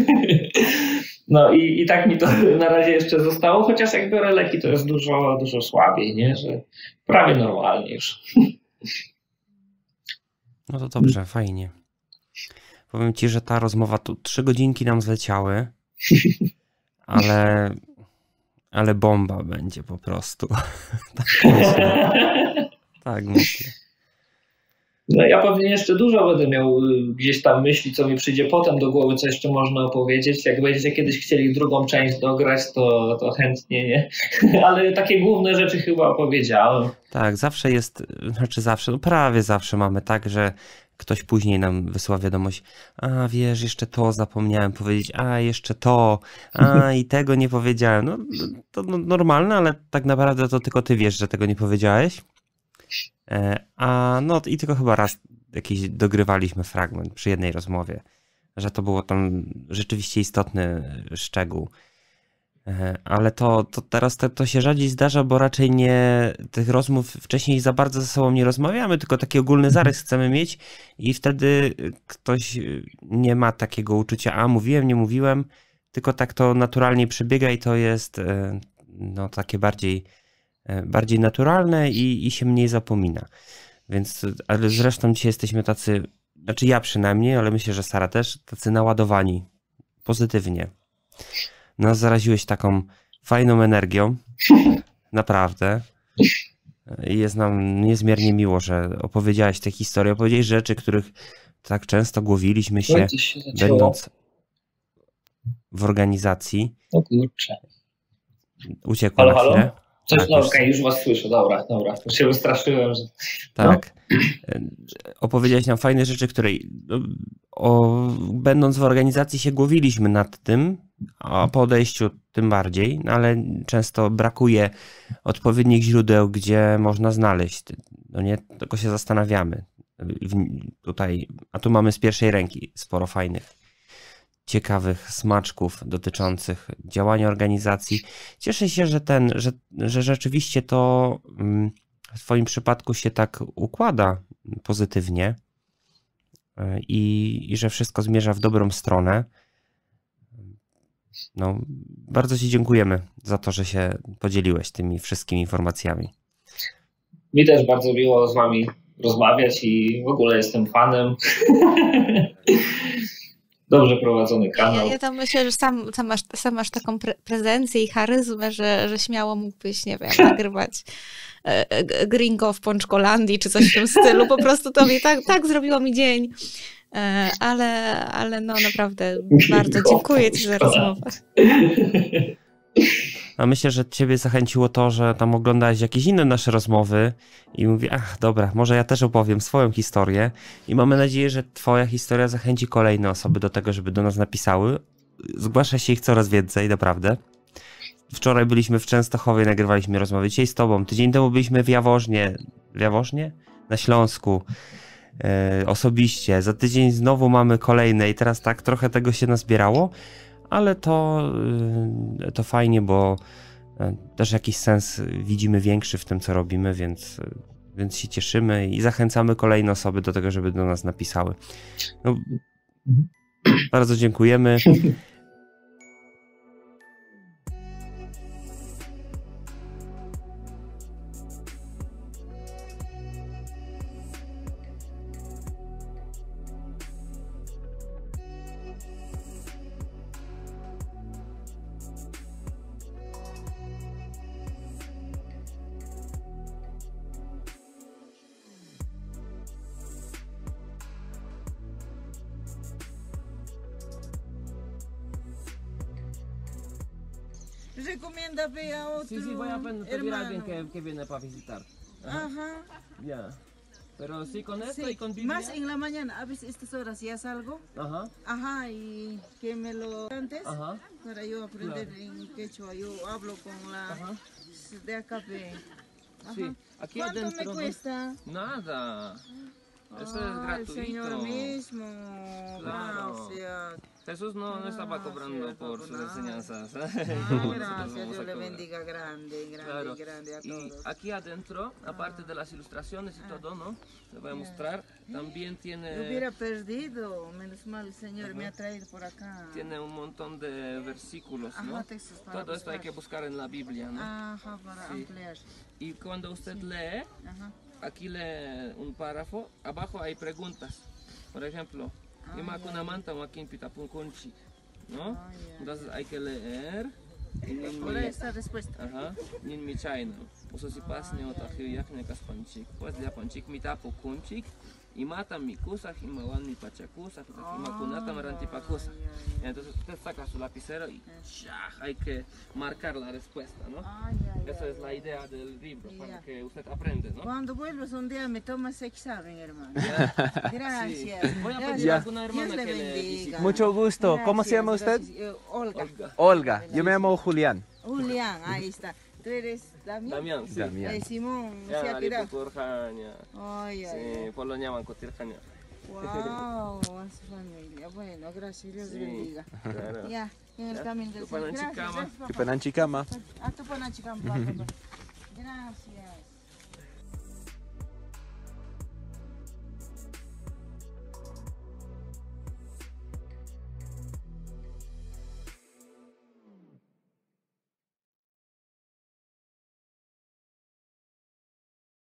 No i, i tak mi to na razie jeszcze zostało, chociaż jak biorę leki, to jest dużo, dużo słabiej, nie? Że prawie normalnie już. No to dobrze, fajnie. Powiem ci, że ta rozmowa, tu trzy godzinki nam zleciały, ale, ale bomba będzie po prostu. Tak myślę. Tak myślę. No ja pewnie jeszcze dużo będę miał gdzieś tam myśli, co mi przyjdzie potem do głowy, co jeszcze można opowiedzieć. Jak będziecie kiedyś chcieli drugą część dograć, to, to chętnie, nie? Ale takie główne rzeczy chyba opowiedziałem. Tak, zawsze jest, znaczy zawsze, no prawie zawsze mamy tak, że ktoś później nam wysyła wiadomość, a wiesz, jeszcze to zapomniałem powiedzieć, a jeszcze to, a i tego nie powiedziałem. No to no, normalne, ale tak naprawdę to tylko ty wiesz, że tego nie powiedziałeś. A no i tylko chyba raz jakiś dogrywaliśmy fragment przy jednej rozmowie, że to było tam rzeczywiście istotny szczegół. Ale to, to teraz to, to się rzadziej zdarza, bo raczej nie tych rozmów wcześniej za bardzo ze sobą nie rozmawiamy, tylko taki ogólny zarys chcemy mieć i wtedy ktoś nie ma takiego uczucia, a mówiłem, nie mówiłem, tylko tak to naturalnie przebiega i to jest no takie bardziej bardziej naturalne i, i się mniej zapomina. Więc, ale zresztą dzisiaj jesteśmy tacy, znaczy ja przynajmniej, ale myślę, że Sara też, tacy naładowani pozytywnie. Nas zaraziłeś taką fajną energią, naprawdę. I jest nam niezmiernie miło, że opowiedziałeś te historie, opowiedziałeś rzeczy, których tak często głowiliśmy się, się będąc w organizacji. O kurczę. Uciekło Halo, na chwilę. halo? Coś, Tak, no już- okej, okay, już was słyszę, dobra, dobra. Już się wystraszyłem, że... Tak. Opowiedziałeś nam fajne rzeczy, które o, będąc w organizacji się głowiliśmy nad tym, a po odejściu tym bardziej, no ale często brakuje odpowiednich źródeł, gdzie można znaleźć. No nie, tylko się zastanawiamy. W, tutaj, a tu mamy z pierwszej ręki sporo fajnych, ciekawych smaczków dotyczących działania organizacji. Cieszę się, że ten, że, że rzeczywiście to w twoim przypadku się tak układa pozytywnie i, i że wszystko zmierza w dobrą stronę. No, bardzo ci dziękujemy za to, że się podzieliłeś tymi wszystkimi informacjami. Mi też bardzo miło z wami rozmawiać i w ogóle jestem fanem. Dobrze prowadzony kanał. Ja, ja tam myślę, że sam, sam, masz, sam masz taką pre prezencję i charyzmę, że, że śmiało mógłbyś, nie wiem, nagrywać e, Gringo w Pączkolandii czy coś w tym stylu. Po prostu to mi tak, tak zrobiło mi dzień. E, ale, ale no naprawdę bardzo dziękuję ci za rozmowę. A myślę, że ciebie zachęciło to, że tam oglądałeś jakieś inne nasze rozmowy i mówię, ach dobra, może ja też opowiem swoją historię i mamy nadzieję, że twoja historia zachęci kolejne osoby do tego, żeby do nas napisały. Zgłasza się ich coraz więcej, naprawdę. Wczoraj byliśmy w Częstochowie, nagrywaliśmy rozmowy, dzisiaj z tobą, tydzień temu byliśmy w Jaworznie, w Jaworznie? Na Śląsku, e, osobiście, za tydzień znowu mamy kolejne i teraz tak trochę tego się nazbierało. Ale to, to fajnie, bo też jakiś sens widzimy większy w tym, co robimy, więc, więc się cieszymy i zachęcamy kolejne osoby do tego, żeby do nas napisały. No, bardzo dziękujemy. Recomiéndame a otro Sí, sí, voy a pen- pedir a alguien hermano. que, que viene para visitar. Ajá. Ajá. Ya. Pero sí, con esto Sí, y con Biblia. más en la mañana, a veces estas horas ya salgo. Ajá, Ajá, y que me lo antes ajá. para yo aprender Claro. en quechua. Yo hablo con la Ajá. de acá. ve. Ajá. Sí, aquí ¿Cuánto adentro. me ¿no? cuesta? Nada. Eso es Ah, gratuito. el Señor mismo. Claro. Gracias. Jesús no, no estaba Gracias, cobrando por sus nada. enseñanzas. Ah, Nosotros gracias, vamos Dios a le cobrar. bendiga grande, grande, Claro. grande a Y todos. aquí adentro, aparte de las ilustraciones y todo, ¿no? Le voy a mostrar. También Lo tiene, hubiera perdido, menos mal el Señor Ajá. me ha traído por acá. tiene un montón de versículos, ¿no? Ajá, textos para Todo esto hay que buscar. buscar en la Biblia, ¿no? Ajá, para Sí. ampliar. Y cuando usted lee, Ajá. aquí lee un párrafo, abajo hay preguntas. Por ejemplo, Ah, Ima ya, kuna manta makin pitapun kunchi, ¿no? Ah, ya. Entonces hay que leer. Nin Por mi- ahí está respuesta. Ajá, nin mi chayno. Uso si pas ne ota hiyak ne kas panchik. Pues ya panchik mitapu kunchik. y matan mi kusaj y mawan mi pachakusaj y makunata marantipakusaj. Entonces usted saca su lapicero y ¡shah! Hay que marcar la respuesta, ¿no? Ay, ay, Esa ay. es la idea del libro, para Ya. que usted aprenda, ¿no? Cuando vuelvas un día me tomas examen, hermano. Sí. Gracias. Voy a Gracias. pedir a alguna Dios hermana le que le bendiga. visite. Mucho gusto. ¿Cómo se Gracias, llama usted? gracias. Eh, Olga. Olga. Olga. Yo me llamo Julián. Julián, ahí está. ¿Tú eres Damián? Damián, sí. Damián. Ay, Simón, Ya, se ha ali tirado. Puturjania. Ay, ay, Sí, por lo llaman Cotirjania. wow, a su familia. Bueno, gracias, Dios Sí, bendiga. claro. Ya, en el Ya, camino del tu Señor. pananchikama. Gracias, gracias, papá. Pananchikama. Ah, tu pananchikama, papá.